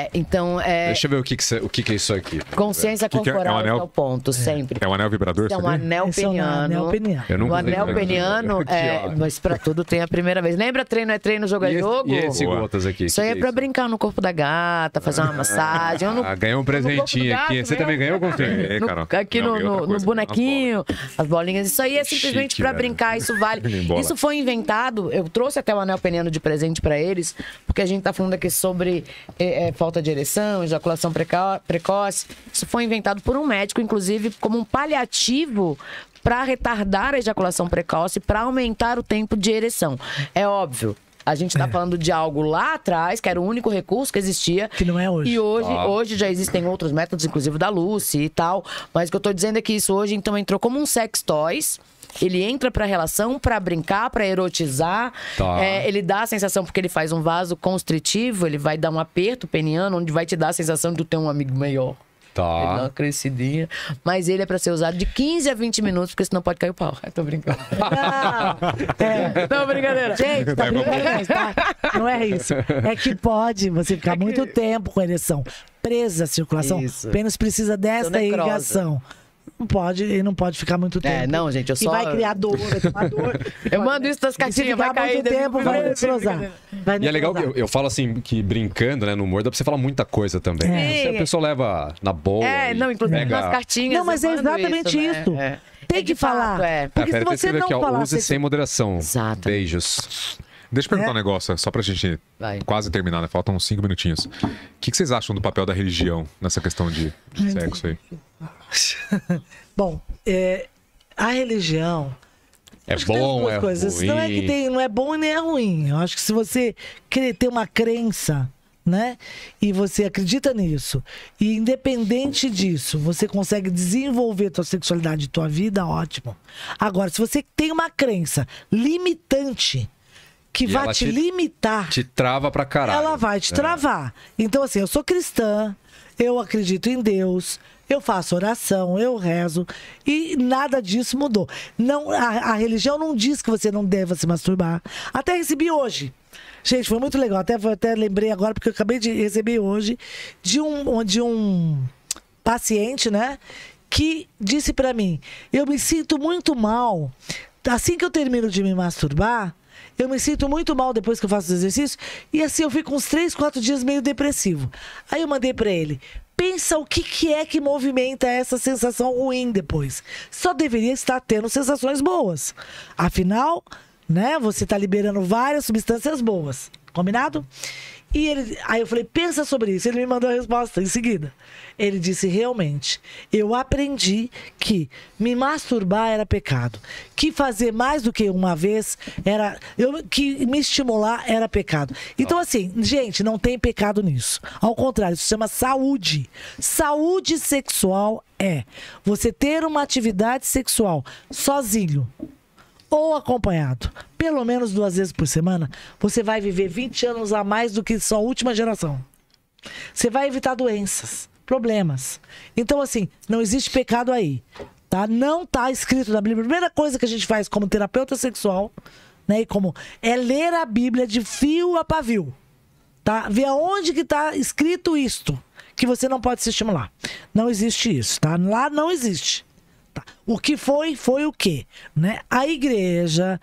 Deixa eu ver o que é isso aqui. Consciência corporal é o ponto, sempre. É um anel vibrador? É um anel peniano. O anel peniano, mas para tudo tem a primeira vez. Lembra treino é treino, jogo é jogo? E esse gotas aqui? Isso aí é para brincar no corpo da gata, fazer uma massagem. Ganhou um presentinho aqui. Você também ganhou, Golfinho? Aqui no bonequinho, as bolinhas. Isso aí é simplesmente para brincar, isso vale. Isso foi inventado, eu trouxe até o anel peniano de presente para eles, porque a gente tá falando aqui sobre falta de ereção, ejaculação precoce. Isso foi inventado por um médico, inclusive, como um paliativo para retardar a ejaculação precoce, para aumentar o tempo de ereção. É óbvio. A gente está falando de algo lá atrás, que era o único recurso que existia. Que não é hoje. E hoje já existem outros métodos, inclusive da Lucy e tal. Mas o que eu tô dizendo é que isso hoje, então, entrou como um sex toys. Ele entra pra relação, pra brincar, pra erotizar. Ele dá a sensação, porque ele faz um vaso constritivo, ele vai dar um aperto peniano, onde vai te dar a sensação de tu ter um amigo maior. Tá. Ele dá uma crescidinha. Mas ele é pra ser usado de 15 a 20 minutos, porque senão pode cair o pau. Tô brincando. Não, brincadeira. gente, tá brincando, tá? Não é isso. É que pode você ficar muito tempo com a ereção presa à circulação. Isso. O pênis precisa dessa necrosa. irrigação. Não pode, ele não pode ficar muito tempo. Não, gente, eu só... E vai criar dor, vai tomar dor. Eu mando isso das caixinhas, vai cair muito tempo, vai necrosar. E é legal que eu falo assim, que brincando, né, no humor, dá pra você falar muita coisa também. É. Se a pessoa leva na boa. Não, inclusive pega... nas cartinhas. Não, mas é exatamente isso. Né? Tem que falar. Porque se você não falar... Use sem moderação. Exato. Beijos. Deixa eu perguntar um negócio, só pra gente Vai. quase terminar, né? Faltam uns 5 minutinhos. O que vocês acham do papel da religião nessa questão de sexo aí? Bom, a religião... É acho que tem as bom, duas é coisas. ruim. Não é que não é bom e nem é ruim. Eu acho que se você ter uma crença, né? E você acredita nisso, e independente disso, você consegue desenvolver tua sexualidade, tua vida, ótimo. Agora, se você tem uma crença limitante, que E vai ela te te- limitar, Te trava pra caralho. ela vai te travar. Então, assim, eu sou cristã, eu acredito em Deus, eu faço oração, eu rezo, e nada disso mudou. Não, a religião não diz que você não deve se masturbar. Até recebi hoje. Gente, foi muito legal. Até lembrei agora, porque eu acabei de receber hoje de um paciente, né? Que disse pra mim: eu me sinto muito mal. Assim que eu termino de me masturbar, eu me sinto muito mal depois que eu faço os exercícios. E assim, eu fico uns 3, 4 dias meio depressivo. Aí eu mandei pra ele: pensa o que é que movimenta essa sensação ruim depois. Só deveria estar tendo sensações boas. Afinal, né, você tá liberando várias substâncias boas. Combinado? Aí eu falei: pensa sobre isso. Ele me mandou a resposta em seguida. Ele disse: realmente, eu aprendi que me masturbar era pecado. Que fazer mais do que uma vez que me estimular era pecado. Então, assim, gente, não tem pecado nisso. Ao contrário, isso se chama saúde. Saúde sexual é você ter uma atividade sexual sozinho ou acompanhado, pelo menos 2 vezes por semana, você vai viver 20 anos a mais do que sua última geração. Você vai evitar doenças, problemas. Então, assim, não existe pecado aí, tá? Não tá escrito na Bíblia. A primeira coisa que a gente faz como terapeuta sexual, né, e como é ler a Bíblia de fio a pavio, tá? Ver aonde que tá escrito isto, que você não pode se estimular. Não existe isso, tá? Lá não existe. O que foi o quê? Né? A igreja,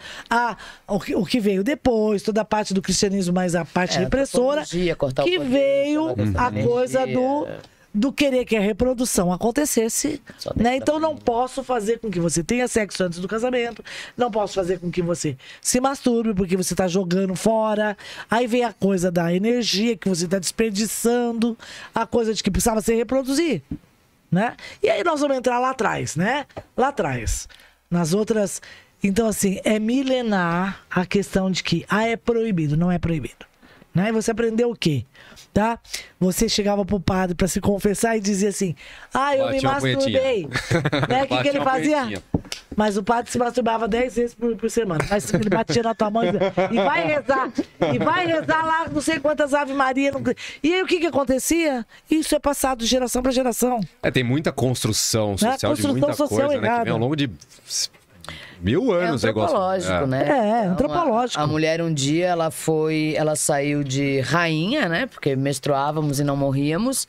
o que veio depois, toda a parte do cristianismo, mais a parte repressora, que veio a coisa do querer que a reprodução acontecesse. Né? Então não posso fazer com que você tenha sexo antes do casamento, não posso fazer com que você se masturbe porque você está jogando fora. Aí vem a coisa da energia que você está desperdiçando, a coisa de que precisava se reproduzir. Né? E aí nós vamos entrar lá atrás, né? Lá atrás. Nas outras... Então, assim, é milenar a questão de que é proibido, não é proibido. Né? E você aprendeu o quê? Tá? Você chegava pro padre para se confessar e dizia assim: eu me masturbei. Né? O que ele fazia? Mas o padre se masturbava 10 vezes por semana. Mas ele batia na tua mão e vai rezar. E vai rezar lá não sei quantas Ave Maria. E aí o que acontecia? Isso é passado de geração para geração. Tem muita construção social de muita coisa, né? Que vem ao longo de 1000 anos. É antropológico, né? Antropológico. A mulher um dia, ela saiu de rainha, né? Porque menstruávamos e não morríamos.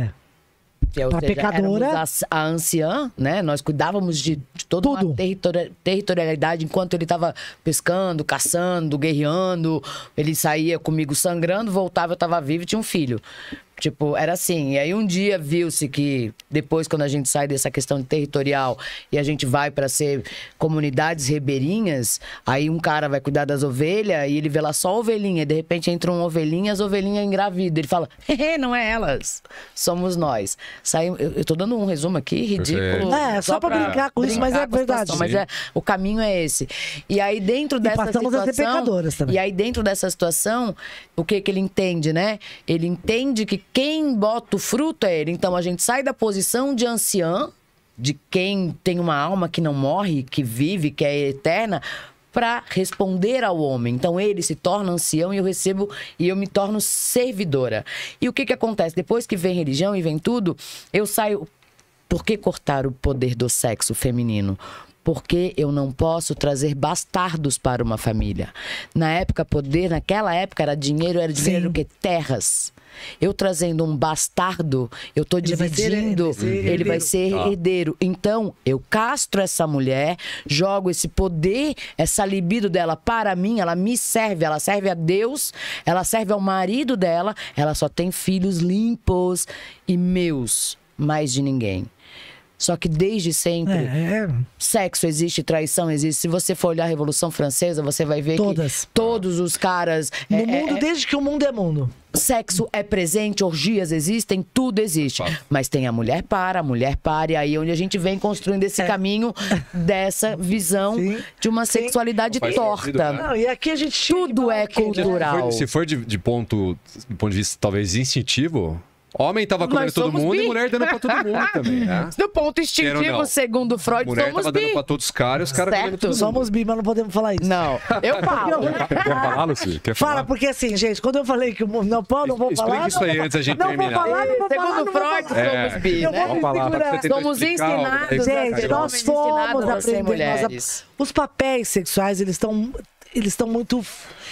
Ou seja, pecadora. Éramos a anciã, né? Nós cuidávamos de toda uma territorialidade enquanto ele estava pescando, caçando, guerreando. Ele saía comigo sangrando, voltava, eu estava vivo e tinha um filho. Tipo, era assim. E aí um dia viu-se que depois, quando a gente sai dessa questão de territorial e a gente vai para ser comunidades ribeirinhas, aí um cara vai cuidar das ovelhas e ele vê lá só ovelhinha. De repente entra uma ovelhinha, as ovelhinhas engravidam. Ele fala: não é elas, somos nós. Eu tô dando um resumo aqui, ridículo. Só para brincar com isso, mas é verdade. Mas o caminho é esse. E aí dentro dessa passamos a ser pecadoras também. E aí dentro dessa situação, o que ele entende, né? Ele entende que quem bota o fruto é ele. Então a gente sai da posição de anciã, de quem tem uma alma que não morre, que vive, que é eterna, para responder ao homem. Então ele se torna ancião e eu recebo e eu me torno servidora. E o que acontece? Depois que vem religião e vem tudo, eu saio. Por que cortar o poder do sexo feminino? Porque eu não posso trazer bastardos para uma família. Naquela época era dinheiro do que terras. Eu trazendo um bastardo, eu estou dividindo, ele vai ser herdeiro. Então, eu castro essa mulher, jogo esse poder, essa libido dela para mim, ela me serve, ela serve a Deus, ela serve ao marido dela, ela só tem filhos limpos e meus, mais de ninguém. Só que desde sempre, sexo existe, traição existe. Se você for olhar a Revolução Francesa, você vai ver que todos os caras... No mundo, desde que o mundo é mundo. Sexo é presente, orgias existem, tudo existe. Mas tem a mulher para, e aí onde a gente vem construindo esse caminho dessa visão de uma sexualidade torta. Não, e aqui a gente tudo é cultural. Se for de ponto de vista talvez instintivo... Homem tava comendo todo mundo e mulher dando pra todo mundo também, né? Do ponto instintivo, segundo Freud, mulher somos tava dando pra todos os caras, os caras comendo todo mundo. Somos bi, mas não podemos falar isso. Não, eu falo. Quer falar, Lucy? Quer falar? Fala, porque assim, gente, quando eu falei que o mundo não pode, não vou falar... Explica isso aí antes da gente terminar. Não vou falar, Segundo Freud, somos bi, né? Vamos falar, Somos ensinados gente, nós fomos aprender... Os papéis sexuais, eles estão muito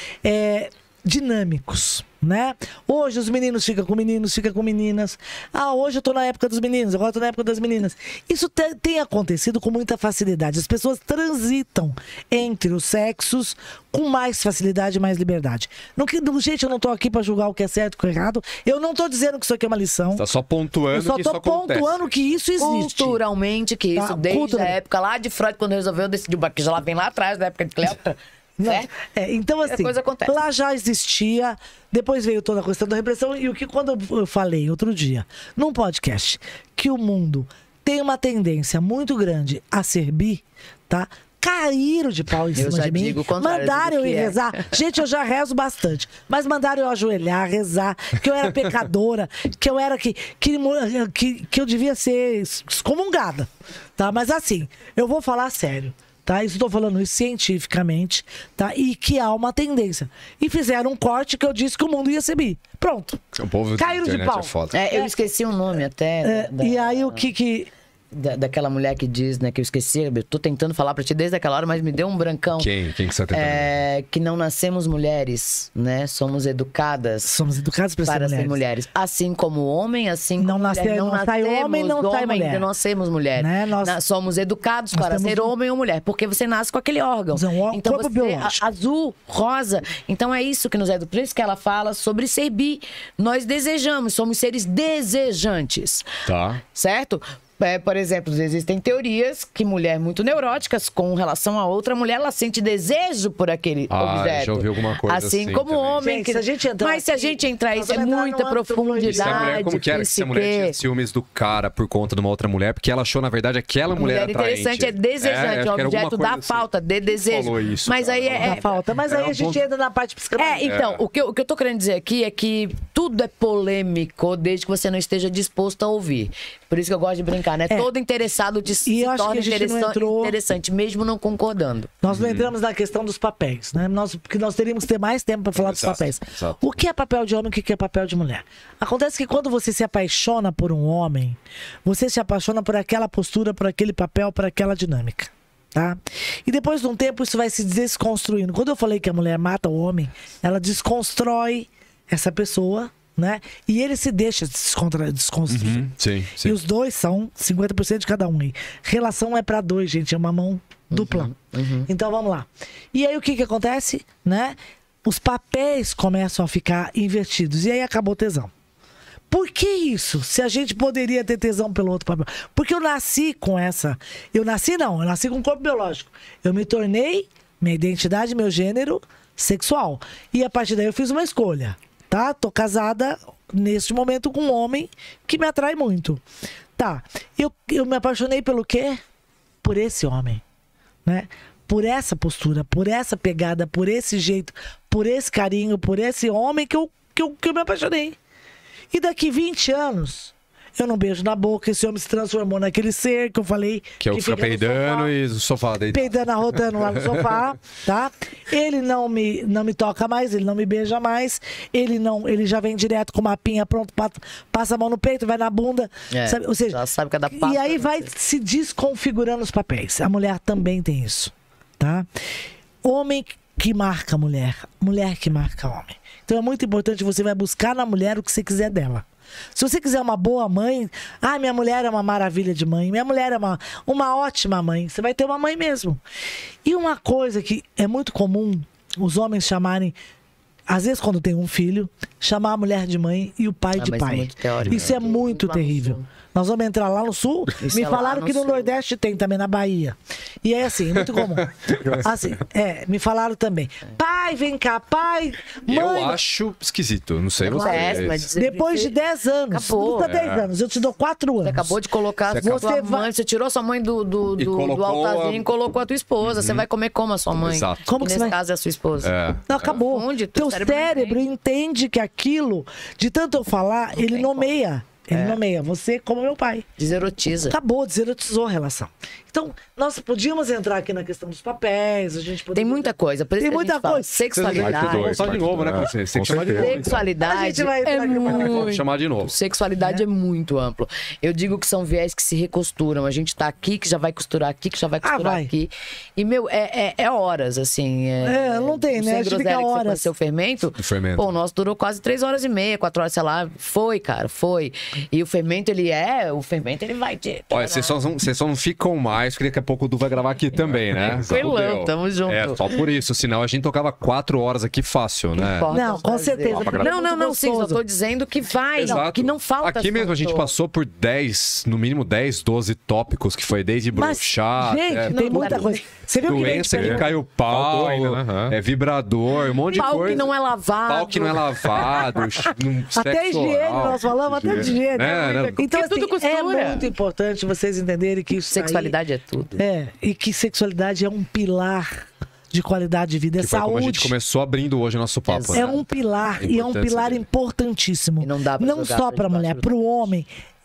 dinâmicos, né? Hoje os meninos ficam com meninos, ficam com meninas. Hoje eu tô na época dos meninos, agora eu tô na época das meninas. Isso tem acontecido com muita facilidade. As pessoas transitam entre os sexos com mais facilidade e mais liberdade. Gente, eu não tô aqui pra julgar o que é certo e o que é errado. Eu não tô dizendo que isso aqui é uma lição. Tá só pontuando que isso acontece. Eu só tô pontuando que isso existe. Culturalmente que isso, desde a época lá de Freud, quando resolveu decidir, que já lá vem lá atrás, da época de Cleópatra. Então, assim, lá já existia, depois veio toda a questão da repressão, e quando eu falei outro dia, num podcast, que o mundo tem uma tendência muito grande a ser bi, tá? Caíram de pau em cima de mim, mandaram eu ir rezar. Gente, eu já rezo bastante, mas mandaram eu ajoelhar, rezar, que eu era pecadora, que eu era que eu devia ser excomungada, tá? Mas assim, eu vou falar sério. Tá? Estou falando isso cientificamente, tá? E que há uma tendência. E fizeram um corte que eu disse que o mundo ia ser bi. Pronto. O povo caíram de pau. É foda. Eu esqueci o nome até. E aí o que... Daquela mulher que diz, né, que eu esqueci, eu tô tentando falar pra ti desde aquela hora, mas me deu um brancão. Quem que você tá tentando? Que não nascemos mulheres, né? Somos educadas. Somos educadas para ser mulheres. Assim como homem, assim não como mulher. Não sai homem, não sai mulher. Não nascemos mulheres. Né? Somos educados para ser homem ou mulher, porque você nasce com aquele órgão. Então corpo você biológico. Azul, rosa. Então é isso que nos educa. Por isso que ela fala sobre ser bi. Nós desejamos, somos seres desejantes. Tá. Certo? Por exemplo, existem teorias que mulheres muito neuróticas, com relação a outra mulher, ela sente desejo por aquele objeto. Já ouvi alguma coisa assim como também. homem. Gente, mas se a gente entrar, isso é muita profundidade. Se a mulher, como que era que se a mulher tinha ciúmes do cara por conta de uma outra mulher, porque ela achou, na verdade, aquela mulher atraente. Interessante, é desejante, é um objeto da falta, de desejo. Falou isso, mas aí da falta. Mas aí a gente entra na parte psicológica. Então, o que eu tô querendo dizer aqui é que tudo é polêmico desde que você não esteja disposto a ouvir. Por isso que eu gosto de brincar, né? Todo interessado se torna interessante, mesmo não concordando. Nós não entramos na questão dos papéis, né? Porque nós teríamos que ter mais tempo para falar dos papéis. Exato. O que é papel de homem, o que é papel de mulher? Acontece que quando você se apaixona por um homem, você se apaixona por aquela postura, por aquele papel, por aquela dinâmica. Tá? E depois de um tempo isso vai se desconstruindo. Quando eu falei que a mulher mata o homem, ela desconstrói essa pessoa, né? E ele se deixa desconstruir. Sim. E os dois são 50% de cada um. E relação é para dois, gente. É uma mão dupla. Então vamos lá. E aí o que acontece? Né? Os papéis começam a ficar invertidos. E aí acabou o tesão. Por que isso? Se a gente poderia ter tesão pelo outro papel. Porque eu nasci com essa... Eu nasci com um corpo biológico. Eu me tornei, minha identidade, meu gênero sexual. E a partir daí eu fiz uma escolha. Tá? Tô casada neste momento com um homem que me atrai muito. Tá. Eu me apaixonei pelo quê? Por esse homem. Né? Por essa postura, por essa pegada, por esse jeito, por esse carinho, por esse homem que eu me apaixonei. E daqui 20 anos, eu não beijo na boca. Esse homem se transformou naquele ser que eu falei. Que é o que fica peidando e o sofá deitado. Peidando, arrotando lá no sofá, tá? Ele não me toca mais, ele não me beija mais. Ele já vem direto com uma pinha, pronto, passa a mão no peito, vai na bunda. Sabe? Ou seja, já sabe cada passo. E aí vai se desconfigurando os papéis. A mulher também tem isso, tá? Homem que marca mulher que marca homem. Então é muito importante, você vai buscar na mulher o que você quiser dela. Se você quiser uma boa mãe, minha mulher é uma maravilha de mãe, minha mulher é uma ótima mãe, você vai ter uma mãe mesmo. E uma coisa que é muito comum, os homens chamarem, às vezes quando tem um filho, chamar a mulher de mãe e o pai de pai. É muito teórico, isso é muito terrível. Nós vamos entrar lá no sul. Me falaram que no Nordeste tem também, na Bahia. E é assim, muito comum. Assim, me falaram também. Pai, vem cá, pai, mãe. Eu acho esquisito, não sei você. Depois de 10 anos. Acabou. Nunca 10 anos, eu te dou 4 anos. Você acabou de colocar você tirou sua mãe do altarzinho e colocou a tua esposa. Você vai comer como a sua mãe? Exato. Como que nesse você vai... caso é a sua esposa. Não, acabou. Teu cérebro entende que aquilo, de tanto eu falar, ele nomeia. Ele nomeia você como meu pai. Deserotiza. Acabou, deserotizou a relação. Então, nós podíamos entrar aqui na questão dos papéis, a gente Tem muita coisa. Por isso tem que muita coisa. Sexualidade. Vamos falar de novo, né? Sexualidade é muito... Vamos chamar de novo. Sexualidade é muito amplo. Eu digo que são viés que se recosturam. A gente tá aqui, que já vai costurar aqui, que já vai costurar aqui. E, é horas, assim. Não tem, né? A gente fica horas. Seu fermento. Pô, o nosso durou quase 3 horas e meia, 4 horas, sei lá. Foi, cara, foi. E o fermento, ele vai te... Olha, vocês só não ficam mais, porque daqui a pouco o Du vai gravar aqui também, né? Tranquilão, tamo junto. Só por isso, senão a gente tocava 4 horas aqui fácil, né? Não, com certeza. Não, sim, só tô dizendo que vai, que não falta. Aqui mesmo a gente passou por 10, no mínimo 10, 12 tópicos, que foi desde broxar... Gente, tem muita coisa. Você viu doença que caiu pau, vibrador, um monte de coisa. Pau que não é lavado. Pau que não é lavado. Até higiene, nós falamos, até de higiene. Então, tudo costura. É muito importante vocês entenderem que isso sexualidade é tudo. E que sexualidade é um pilar de qualidade de vida, é saúde. Como a gente começou abrindo hoje o nosso papo. É um pilar, e é um pilar importantíssimo. E não dá pra não só para a mulher, para o homem.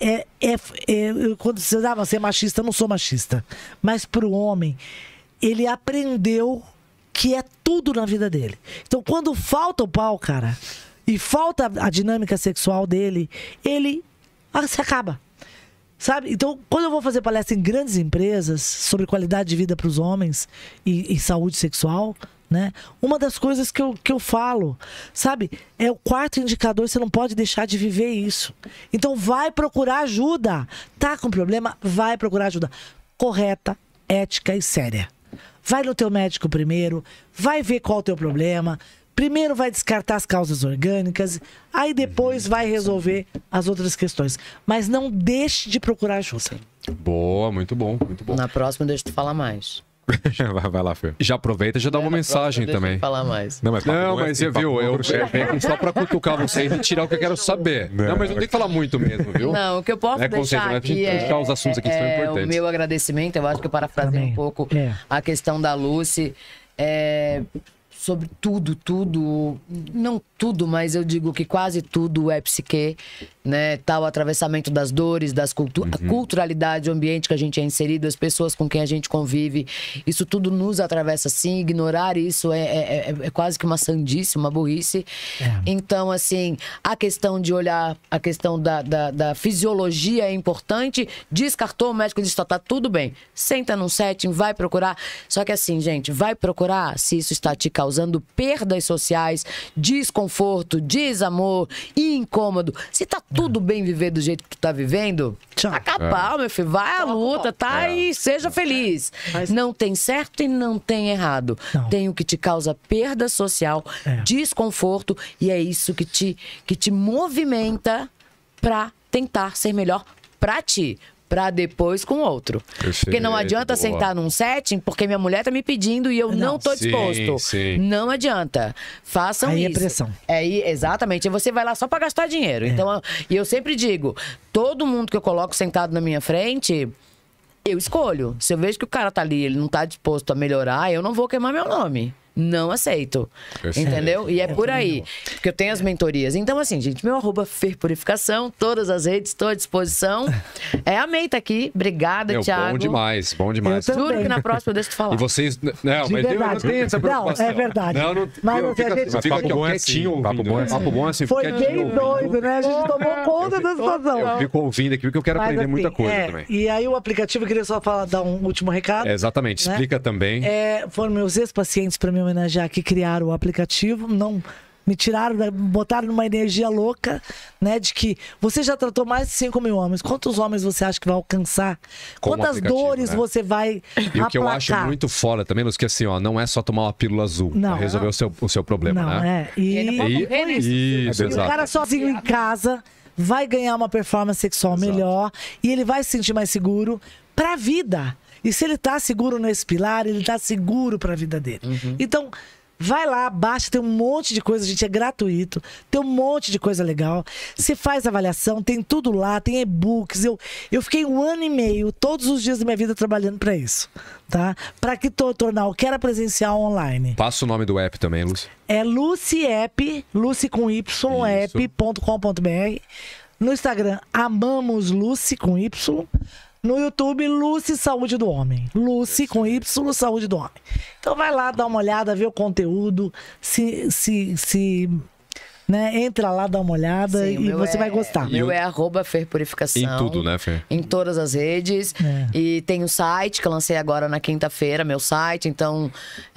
Quando você dava ser machista, eu não sou machista. Mas para o homem, ele aprendeu que é tudo na vida dele. Então, quando falta o pau, cara, e falta a dinâmica sexual dele, ele se acaba. Sabe? Então, quando eu vou fazer palestra em grandes empresas sobre qualidade de vida para os homens e saúde sexual, né? Uma das coisas que eu falo, sabe? É o 4º indicador, você não pode deixar de viver isso. Então, vai procurar ajuda. Tá com problema? Vai procurar ajuda. Correta, ética e séria. Vai no teu médico primeiro, vai ver qual é o teu problema. Primeiro vai descartar as causas orgânicas, aí depois vai resolver as outras questões. Mas não deixe de procurar ajuda. Boa, muito bom, muito bom. Na próxima deixa eu te falar mais. Vai lá, Fer. Já aproveita e já dá uma mensagem também. Deixa eu falar mais. Não, mas você viu, eu venho aqui só pra cutucar vocês e tirar o que eu quero saber. Não, mas não tem que falar muito mesmo, viu? Não, o que eu posso deixar aqui é os assuntos aqui são importantes. O meu agradecimento, eu acho que eu parafrasei um pouco a questão da Lucy. Sobre tudo, não tudo, mas eu digo que quase tudo é psique, né? Tal atravessamento das dores, a culturalidade, o ambiente que a gente é inserido, as pessoas com quem a gente convive, isso tudo nos atravessa sim, ignorar isso é quase que uma sandice, uma burrice. Então, assim, a questão de olhar, a questão da fisiologia é importante, descartou, o médico disse, tá tudo bem, senta num setting, vai procurar, só que assim, gente, vai procurar se isso está te causando perdas sociais, desconforto, desamor e incômodo. Se tá tudo bem viver do jeito que tu tá vivendo, acabou, meu filho. Vai à luta, tá? E seja feliz. Não tem certo e não tem errado. Tem o que te causa perda social, desconforto, e é isso que te movimenta pra tentar ser melhor pra ti. Pra depois com outro. Porque não adianta sentar num setting porque minha mulher tá me pedindo e eu não tô disposto. Sim. Não adianta. Façam isso. Aí é pressão. Exatamente. E você vai lá só pra gastar dinheiro. Então, e eu sempre digo, todo mundo que eu coloco sentado na minha frente, eu escolho. Se eu vejo que o cara tá ali, ele não tá disposto a melhorar, eu não vou queimar meu nome. não aceito. Perfeito. Entendeu? E é por aí. Porque eu tenho as mentorias. Então, assim, gente, meu @ferpurificação, todas as redes, estou à disposição. Amei estar aqui. Obrigada, Thiago. Bom demais, bom demais. Juro que na próxima eu deixo tu falar. E vocês... Não, mas eu não tenho essa preocupação. Não, é verdade. Não, mas eu fico, a gente... fica aqui, ó, quietinho ouvindo. Papo bom é assim. Papo bom é assim, Foi quietinho bem ouvindo. doido, né? A gente tomou conta da situação. Eu fico ouvindo aqui porque eu quero Mas, aprender assim, muita coisa também. E aí o aplicativo, eu queria só dar um último recado. Exatamente, né? explica também. Foram meus ex-pacientes para me homenagear que criaram o aplicativo, não me tiraram, botaram numa energia louca, né? De que você já tratou mais de 5 mil homens. Quantos homens você acha que vai alcançar? Com o Quantas aplicativo, dores né? você vai E o que eu aplacar? acho muito foda também, Luz, que assim, ó, não é só tomar uma pílula azul Não. pra resolver o seu problema, Não, né? Isso, E o exato. cara sozinho em casa vai ganhar uma performance sexual melhor e ele vai se sentir mais seguro pra vida. E se ele tá seguro nesse pilar, ele tá seguro pra vida dele. Então, vai lá, baixa, tem um monte de coisa, gente, é gratuito. Tem um monte de coisa legal. Você faz avaliação, tem tudo lá, tem e-books. Eu fiquei 1 ano e meio, todos os dias da minha vida, trabalhando pra isso, tá? Pra que tornar o que era presencial online. Passa o nome do app também, Luz. É Lucy App, Lucy com Y, app.com.br. No Instagram, Amamos Lucy com Y. No YouTube, Lucy Saúde do Homem. Lucy com Y, Saúde do Homem. Então vai lá, dá uma olhada, vê o conteúdo, né, entra lá, dá uma olhada. Sim, e você vai gostar. Meu é @ferpurificação. Em tudo, né, Fer? Em todas as redes. E tem o site que eu lancei agora na quinta-feira, meu site. Então,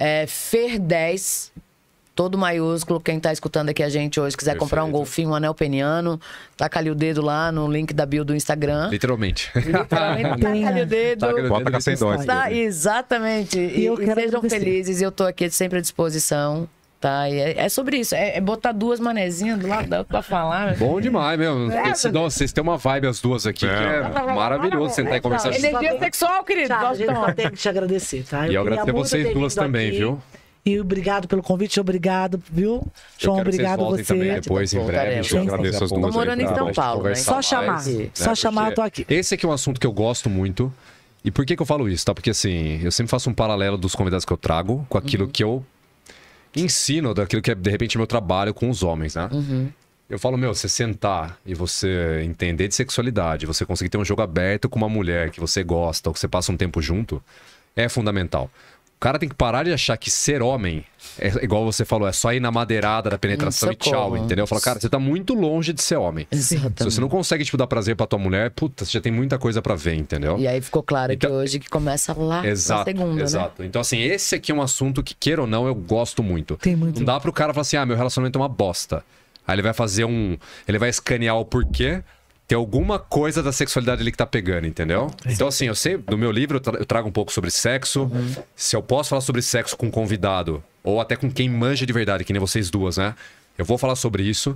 Fer10, todo maiúsculo. Quem tá escutando aqui a gente hoje, quiser comprar um golfinho, um anel peniano, taca ali o dedo lá no link da bio do Instagram. Literalmente. Literalmente, taca ali o dedo. Pode tacar sem dó. Tá, exatamente. E eu quero sejam agradecer. felizes. Eu tô aqui sempre à disposição. Tá? E é sobre isso. É botar duas manezinhas do lado da outra pra falar. Bom demais, meu. Vocês têm uma vibe as duas aqui, que é maravilhoso sentar e conversar. Energia sexual, querido. Tá, a Gosto gente de só tem que te agradecer, tá? E eu queria agradecer muito vocês ter duas vindo também, aqui. viu? E obrigado pelo convite, obrigado, viu? João, quero que vocês obrigado voltem você. também depois, em breve. Voltaremos. Eu agradeço as duas Tô morando aí, em pra São gente Paulo, né? conversar Só chamar. mais, Só chamar, Porque eu tô aqui. Esse aqui é um assunto que eu gosto muito. E por que eu falo isso, tá? Porque assim, eu sempre faço um paralelo dos convidados que eu trago com aquilo que eu ensino, daquilo que é, de repente, meu trabalho com os homens, né? Eu falo, você sentar e você entender de sexualidade, você conseguir ter um jogo aberto com uma mulher que você gosta ou que você passa um tempo junto, é fundamental. O cara tem que parar de achar que ser homem, igual você falou, é só ir na madeirada da penetração e tchau, entendeu? Fala, cara, você tá muito longe de ser homem. Exatamente. Se você não consegue, dar prazer pra tua mulher, puta, você já tem muita coisa pra ver, entendeu? E aí ficou claro Então- que hoje que começa lá na segunda, Exato. Então, assim, esse aqui é um assunto que, queira ou não, eu gosto muito. Tem muito. Não dá pro cara falar assim, meu relacionamento é uma bosta. Aí ele vai fazer ele vai escanear o porquê. Tem alguma coisa da sexualidade ali que tá pegando, entendeu? Então, assim, eu sei, no meu livro eu trago um pouco sobre sexo. Se eu posso falar sobre sexo com um convidado, ou até com quem manja de verdade, que nem vocês duas, né? Eu vou falar sobre isso.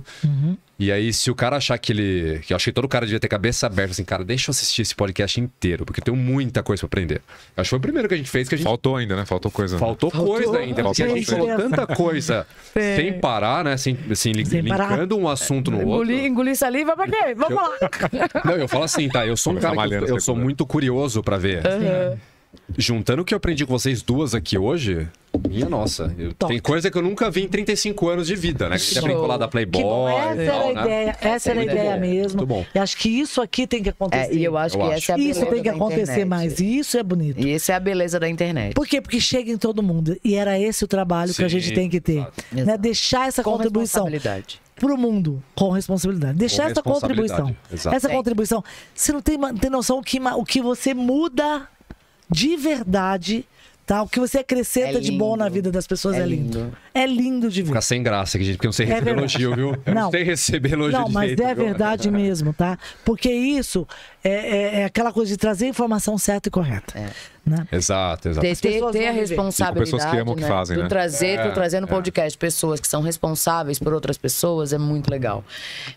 E aí, se o cara achar que ele... Que eu achei que todo cara devia ter cabeça aberta, assim, cara, deixa eu assistir esse podcast inteiro, porque eu tenho muita coisa pra aprender. Acho que foi o primeiro que a gente fez, que a gente... Faltou ainda, né? Faltou coisa. Faltou coisa ainda, porque a gente falou tanta coisa sem parar, né? Sem linkando um assunto no outro. Engolir saliva pra quê? Vamos lá. Não, eu falo assim, tá? Eu sou um cara que eu sou muito curioso pra ver. Juntando o que eu aprendi com vocês duas aqui hoje, minha nossa. Tem coisa que eu nunca vi em 35 anos de vida, né? Que você brincou lá da Playboy. Que bom, essa e era tal, a né? ideia, essa era a ideia mesmo. Muito bom. E acho que isso aqui tem que acontecer. E eu acho que essa é a beleza Isso tem que da acontecer internet. mais. E isso é bonito. E essa é a beleza da internet. Por quê? Porque chega em todo mundo. E era esse o trabalho que a Sim, gente tem que ter. exato. Né? Exato. Deixar essa Com contribuição responsabilidade. pro mundo com responsabilidade. Deixar essa contribuição. Exato. Essa contribuição. Você não tem noção o que você muda de verdade, tá? O que você acrescenta É de bom lindo. na vida das pessoas é lindo. lindo. É lindo de ver. Ficar sem graça aqui, gente, porque eu não sei É receber verdade. elogio, viu? Eu não sei receber elogio Não, mas direito, é viu? verdade mesmo, tá? Porque isso é aquela coisa de trazer a informação certa e correta. Né? Exato. Ter pessoas a vão viver. responsabilidade, E com pessoas que amam o que fazem, né? Tu trazer no podcast pessoas que são responsáveis por outras pessoas é muito legal.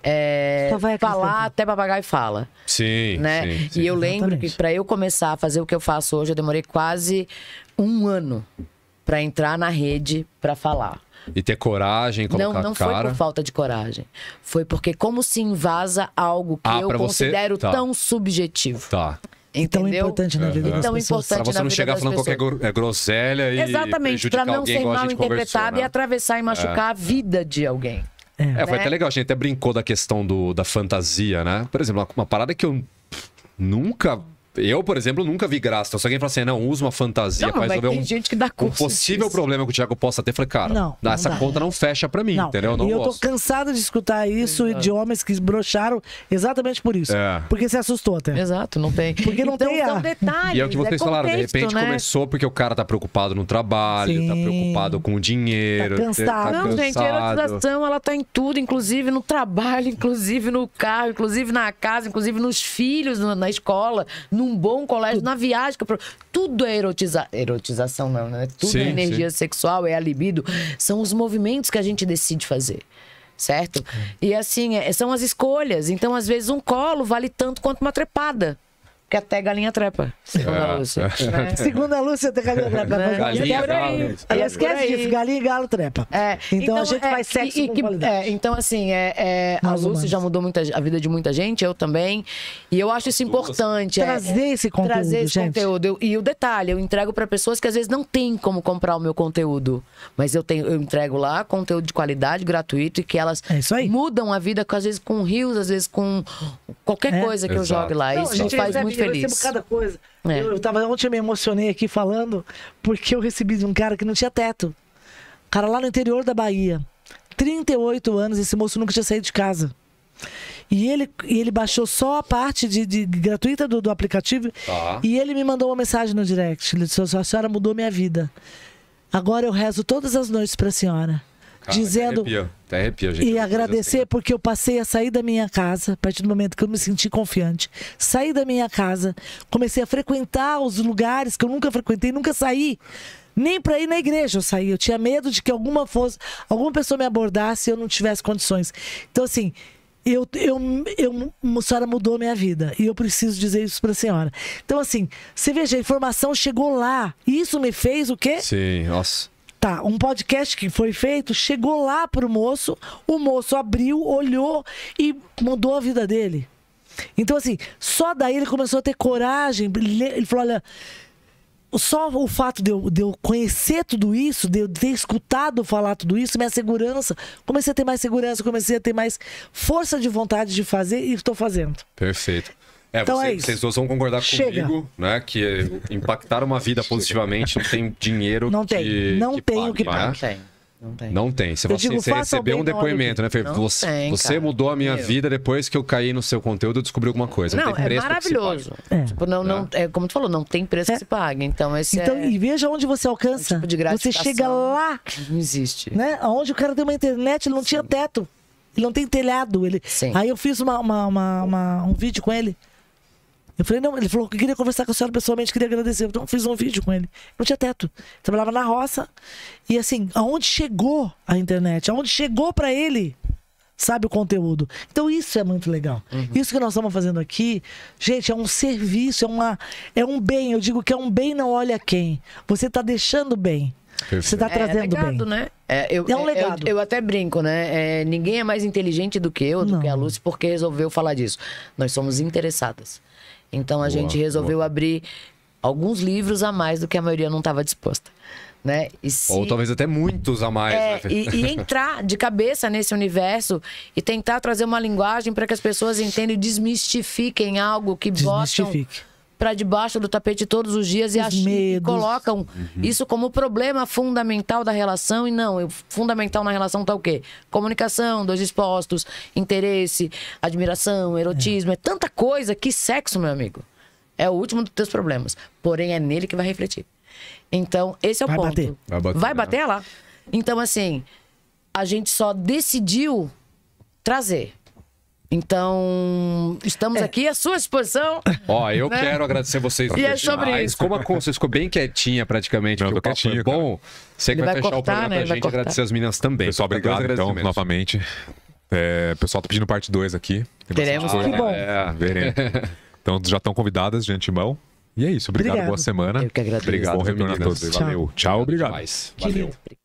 Só vai Falar acrescentar. até papagaio fala. Sim, Né? sim. E eu lembro Exatamente. que para eu começar a fazer o que eu faço hoje, eu demorei quase 1 ano para entrar na rede para falar. E ter coragem, colocar Não a foi cara. por falta de coragem. Foi porque como se invasa algo que eu pra você- considero tá. tão subjetivo. Tá. Entendeu? Tão importante na vida das Tão pessoas. importante Pra você na não vida chegar das falando pessoas. qualquer groselha e Exatamente, para prejudicar não alguém ser igual a mal gente conversou, interpretado né? e atravessar e machucar a vida de alguém. Foi né? até legal, a gente até brincou da questão da fantasia, né? Por exemplo, uma parada que eu nunca... Eu, por exemplo, nunca vi graça. Então, se alguém fala assim, não, usa uma fantasia Não, pra mas resolver tem gente que dá um curso possível disso. problema que o Thiago possa ter. Eu falei, cara, Não essa dá. conta não fecha pra mim, entendeu? Eu não E eu tô gosto. cansada de escutar isso de homens que broxaram exatamente por isso. Porque se assustou até. Exato, não tem. Porque não então, tem são detalhes. E é o que vocês falaram, de contexto, repente né? começou porque o cara tá preocupado no trabalho, tá Sim. preocupado com o dinheiro. Tá cansado. Não, gente, a cansado. erotização, ela tá em tudo, inclusive no trabalho, inclusive no carro, inclusive na casa, inclusive nos filhos, na escola, num bom colégio, na viagem. Tudo é erotização, não, né? Tudo Sim, é energia sim. sexual, é a libido. São os movimentos que a gente decide fazer. Certo? E assim, são as escolhas. Então, às vezes, um colo vale tanto quanto uma trepada. Que até galinha trepa, segundo a Lúcia. Né? Segundo a Lúcia, até galinha trepa. Galinha, E é por aí. galo. Aliás, É por esquece aí. disso, galinha e galo trepa. Então a gente faz sexo com qualidade. Então, assim, a Nós Lúcia humanos. já mudou a vida de muita gente, eu também. E eu acho isso importante. Trazer esse conteúdo, Trazer esse gente. conteúdo. E o detalhe, eu entrego para pessoas que às vezes não têm como comprar o meu conteúdo. Mas eu entrego lá conteúdo de qualidade, gratuito, e que elas É isso aí. mudam a vida, às vezes com rios, às vezes com qualquer coisa que eu Exato. jogue lá. Não, Isso a me gente faz recebe, muito eu feliz. recebo cada coisa. É. Ontem eu me emocionei aqui falando porque eu recebi de um cara que não tinha teto. Cara lá no interior da Bahia. 38 anos, esse moço nunca tinha saído de casa. E ele baixou só a parte de gratuita do aplicativo. Tá. E ele me mandou uma mensagem no direct. Ele disse, a senhora mudou minha vida. Agora eu rezo todas as noites pra senhora. Cara, dizendo... até arrepia, gente. E agradecer porque eu passei a sair da minha casa, a partir do momento que eu me senti confiante. Saí da minha casa, comecei a frequentar os lugares que eu nunca frequentei, nunca saí. Nem para ir na igreja eu saí. Eu tinha medo de que alguma pessoa me abordasse e eu não tivesse condições. Então, assim, a senhora mudou a minha vida. E eu preciso dizer isso para a senhora. Então, assim, você veja, a informação chegou lá. E isso me fez o quê? Sim, nossa. Tá, um podcast que foi feito, chegou lá pro moço, o moço abriu, olhou e mudou a vida dele. Então, assim, só daí ele começou a ter coragem. Ele falou, olha, só o fato de eu conhecer tudo isso, de eu ter escutado falar tudo isso, minha segurança, comecei a ter mais segurança, comecei a ter mais força de vontade de fazer e estou fazendo. Perfeito. Então é isso. Vocês dois vão concordar Chega. comigo, né? Que impactar uma vida positivamente não tem dinheiro Não tem. que Não tem o que pague, né? pague. Não tem. Não tem. Não tem. Se Eu você, digo, você faça o recebeu bem um na hora depoimento, né, Fê? Não Você, tem, você cara. mudou a minha Meu. vida depois que eu caí no seu conteúdo, eu descobri alguma coisa. Não, tem é preço que se maravilhoso. pague. Tipo, não, como tu falou, não tem preço que se pague. Então, esse Então, é... e veja onde você alcança. tipo de Você gratificação. chega lá, Não existe. né? Onde o cara tem uma internet, ele não tinha teto. Ele não tem telhado. Sim. Aí eu fiz um vídeo com ele. Eu falei, não, ele falou que queria conversar com a senhora pessoalmente, queria agradecer. Então eu fiz um vídeo com ele. Não tinha teto. Trabalhava na roça. E assim, aonde chegou a internet? Aonde chegou pra ele, sabe, o conteúdo. Então isso é muito legal. Isso que nós estamos fazendo aqui, gente, é um serviço, é um bem. Eu digo que é um bem, não olha quem. Você tá deixando bem. Você tá trazendo legado, bem. né? É um legado. Eu até brinco, né? Ninguém é mais inteligente do que eu, do Não. que a Lúcia, porque resolveu falar disso. Nós somos interessadas. Então a gente resolveu abrir alguns livros a mais do que a maioria não estava disposta. Né? Ou talvez até muitos a mais, né, Fê? e entrar de cabeça nesse universo e tentar trazer uma linguagem para que as pessoas entendam e desmistifiquem algo que botam Desmistifique. para debaixo do tapete todos os dias e, Os e medos. colocam isso como problema fundamental da relação. E não, fundamental na relação tá o quê? Comunicação, dois expostos, interesse, admiração, erotismo. É tanta coisa que sexo, meu amigo, é o último dos teus problemas. Porém, é nele que vai refletir. Então, esse é o Vai ponto. bater. Vai bater, né? lá. Então, assim, a gente só decidiu trazer. Então, estamos aqui à sua disposição. Ó, eu Né? quero agradecer vocês E é dois sobre demais. isso. Como a Conce ficou bem quietinha praticamente, Não, porque o tô papo foi quietinho, bom. Você que Ele vai vai fechar o cortar, programa né? pra Ele vai gente, cortar. agradecer as meninas também. Pessoal, Dois obrigado, então, agradecimentos. novamente. O pessoal tá pedindo parte 2 aqui. Tem Teremos. bastante Que coisa. bom. Veremos. Então, já estão convidadas de antemão. E é isso. Obrigado, Obrigado. boa semana. Eu que agradeço. Obrigado, Bom retorno a meninas. todos. Valeu. Tchau, obrigado. Demais. Que lindo. Valeu.